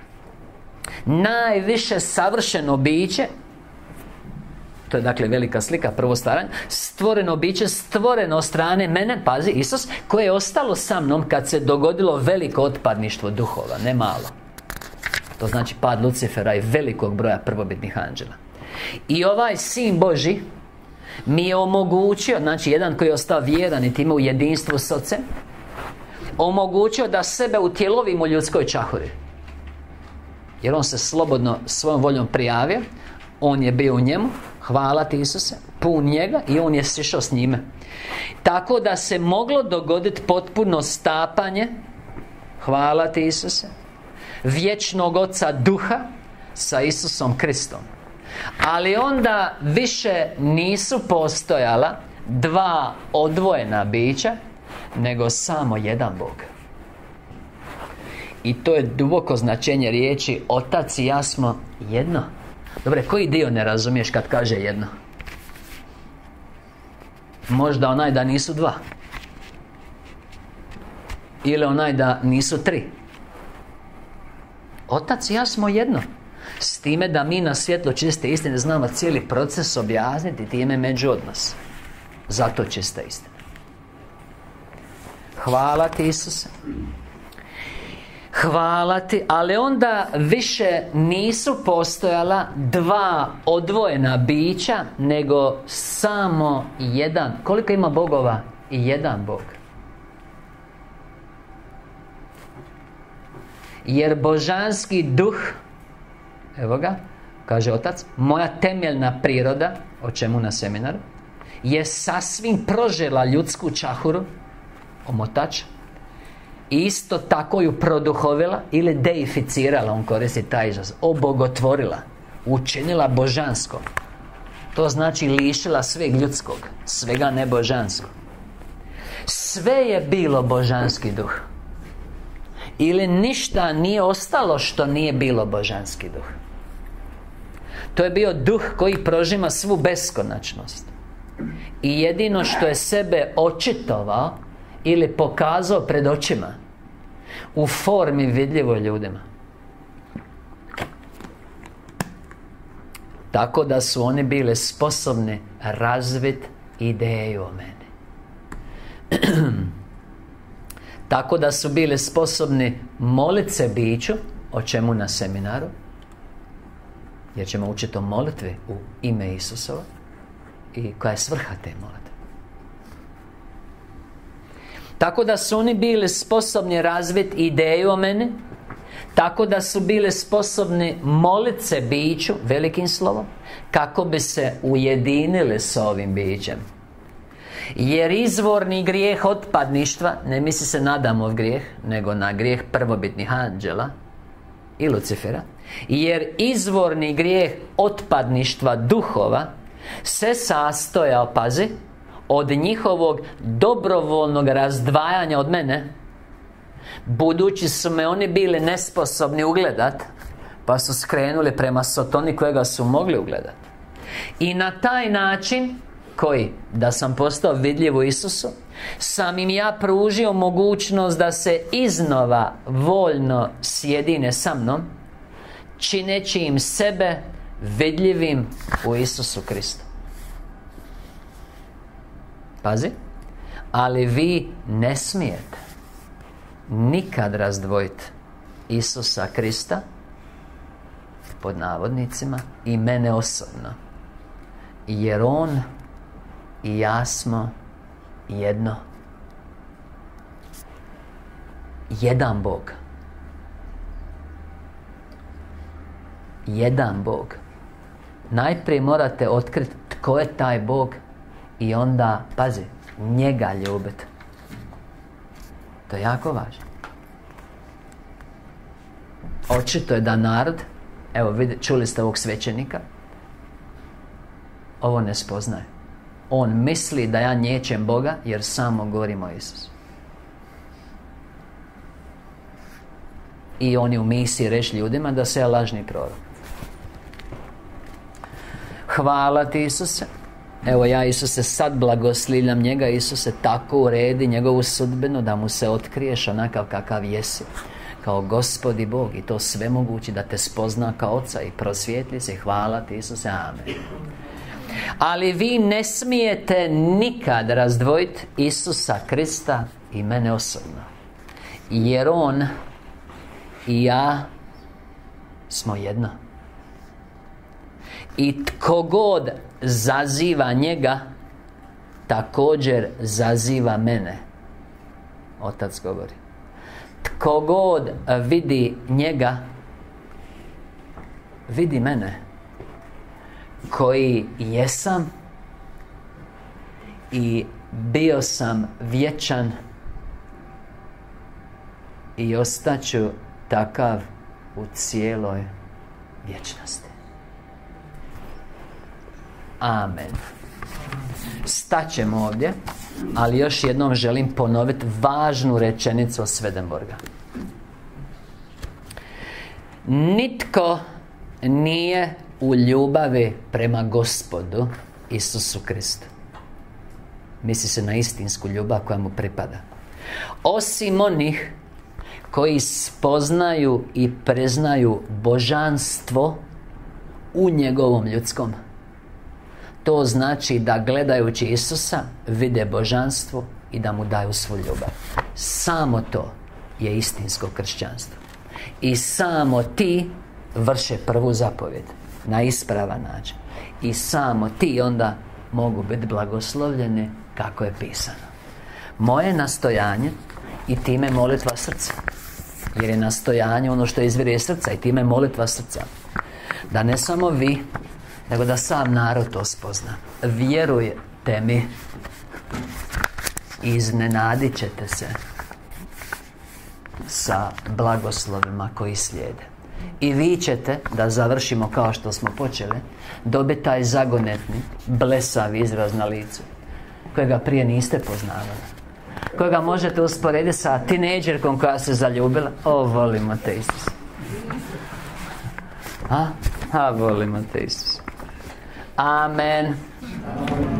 Najviše savršeno biće. To je dakle velika slika, prvo stvaranje. Stvoreno biće, stvoreno od strane mene, pazi, Isus, koje je ostalo sa mnom kad se dogodilo veliko otpadništvo duhova, ne malo. To znači pad Lucifera i velikog broja prvobitnih anđela. I ovaj Sin Božji mi je omogućio, znači jedan koji je ostao vjeran i time u jedinstvu s Ocem, omogućio da sebe utjelovim u ljudskoj čahuri. Jer on se slobodno svojom voljom prijavio, on je bio u njemu, hvala ti Isuse, pun njega, i on je sišao s njime. Tako da se moglo dogoditi potpuno stapanje, hvala ti Isuse, vječnog Oca Duha sa Isusom Kristom. Ali onda više nisu postojala dva odvojena bića, nego samo jedan Bog. I to je duboko značenje riječi Otac i ja smo jedno. Dobre, koji dio ne razumiješ kad kaže jedno? Možda onaj da nisu dva, ili onaj da nisu tri. Otac i ja smo jedno. S time da mi na svjetlo čiste istine znamo cijeli proces objasniti time među odnos. Zato čista istina. Hvala ti Isuse. Hvala ti, ali onda više nisu postojala dva odvojena bića, nego samo jedan. Koliko ima bogova? I jedan Bog. Jer božanski duh, evo ga, kaže Otac, moja temeljna priroda, o čemu na seminaru, je sasvim prožela ljudsku čahuru, omotač, i isto tako ju produhovila ili deificirala, on koristi taj izraz, obogotvorila, učinila božansko. To znači lišila sveg ljudskog, svega nebožanskog. Sve je bilo božanski duh. Ili ništa nije ostalo što nije bilo božanski duh. To je bio duh koji prožima svu beskonačnost. I jedino što je sebe očitovao ili pokazao pred očima, u formi vidljivo ljudima. Tako da su oni bili sposobni razviti ideju o meni. Tako da su bili sposobni moliti se biću, o čemu na seminaru, jer ćemo učiti o molitvi u ime Isusova i koja je svrha te molitve. Tako da su oni bili sposobni razviti ideju o meni, tako da su bili sposobni moliti se biću, velikim slovom, kako bi se ujedinili s ovim bićem. Jer izvorni grijeh otpadništva, ne misli se na Adamov grijeh, nego na grijeh prvobitnih anđela i Lucifera. Jer izvorni grijeh otpadništva duhova se sastojao, pazi, od njihovog dobrovoljnog razdvajanja od mene, budući su me oni bili nesposobni ugledat, pa su skrenuli prema Sotoni kojega su mogli ugledat. I na taj način, koji, da sam postao vidljiv u Isusu, sam im ja pružio mogućnost da se iznova voljno sjedine sa mnom, čineći im sebe vidljivim u Isusu Kristu. Pazi, ali vi ne smijete. nikad razdvojiti Isusa Krista, pod navodnicima, i mene osobno, jer On i ja smo jedno. Jedan Bog. Jedan Bog. Najprije morate otkriti tko je taj Bog i onda, pazi, njega ljubiti. To je jako važno. Očito je da narod, evo vidite, čuli ste ovog svećenika, ovo ne spoznaje. On misli da ja nječem Boga jer samo govorim o Isusu. I on je u misiji reći ljudima da se ja lažni prorok. Hvala ti, Isuse. Evo ja, Isuse, sad blagoslivljam njega. Isuse, tako uredi njegovu sudbinu da mu se otkriješ onakav kakav jesi, kao Gospod i Bog, i to sve mogući, da te spozna kao Oca i prosvijetli se. Hvala ti, Isuse, amen. Ali vi ne smijete nikad razdvojiti Isusa Krista i mene osobno, jer On i ja smo jedno. I tko god zaziva njega, također zaziva mene. Otac govori. Tko god vidi njega, vidi mene, koji jesam i bio sam vječan i ostaću takav u cijeloj vječnosti. Amen. Staćemo ovdje, ali još jednom želim ponoviti važnu rečenicu od Swedenborga. Nitko nije u ljubavi prema Gospodu Isusu Kristu. Misli se na istinsku ljubav koja mu pripada, osim onih koji spoznaju i priznaju božanstvo u njegovom ljudskom. To znači da gledajući Isusa vide božanstvo i da mu daju svu ljubav. Samo to je istinsko kršćanstvo. I samo ti vrše prvu zapovjed na ispravan način. I samo ti onda mogu biti blagoslovljeni kako je pisano. Moje nastojanje i time molitva srca, jer je nastojanje ono što izvire iz srca, i time molitva srca, da ne samo vi, nego da sam narod to spozna. Vjerujte mi, iznenadit ćete se sa blagoslovima koji slijede. I vi ćete, da završimo kao što smo počeli, dobiti taj zagonetni, blesavi izraz na licu, kojega prije niste poznavali, kojega možete usporediti sa tinejdžerkom koja se zaljubila. O, volimo te, Isus. A? A, volimo te, Isus. Amen.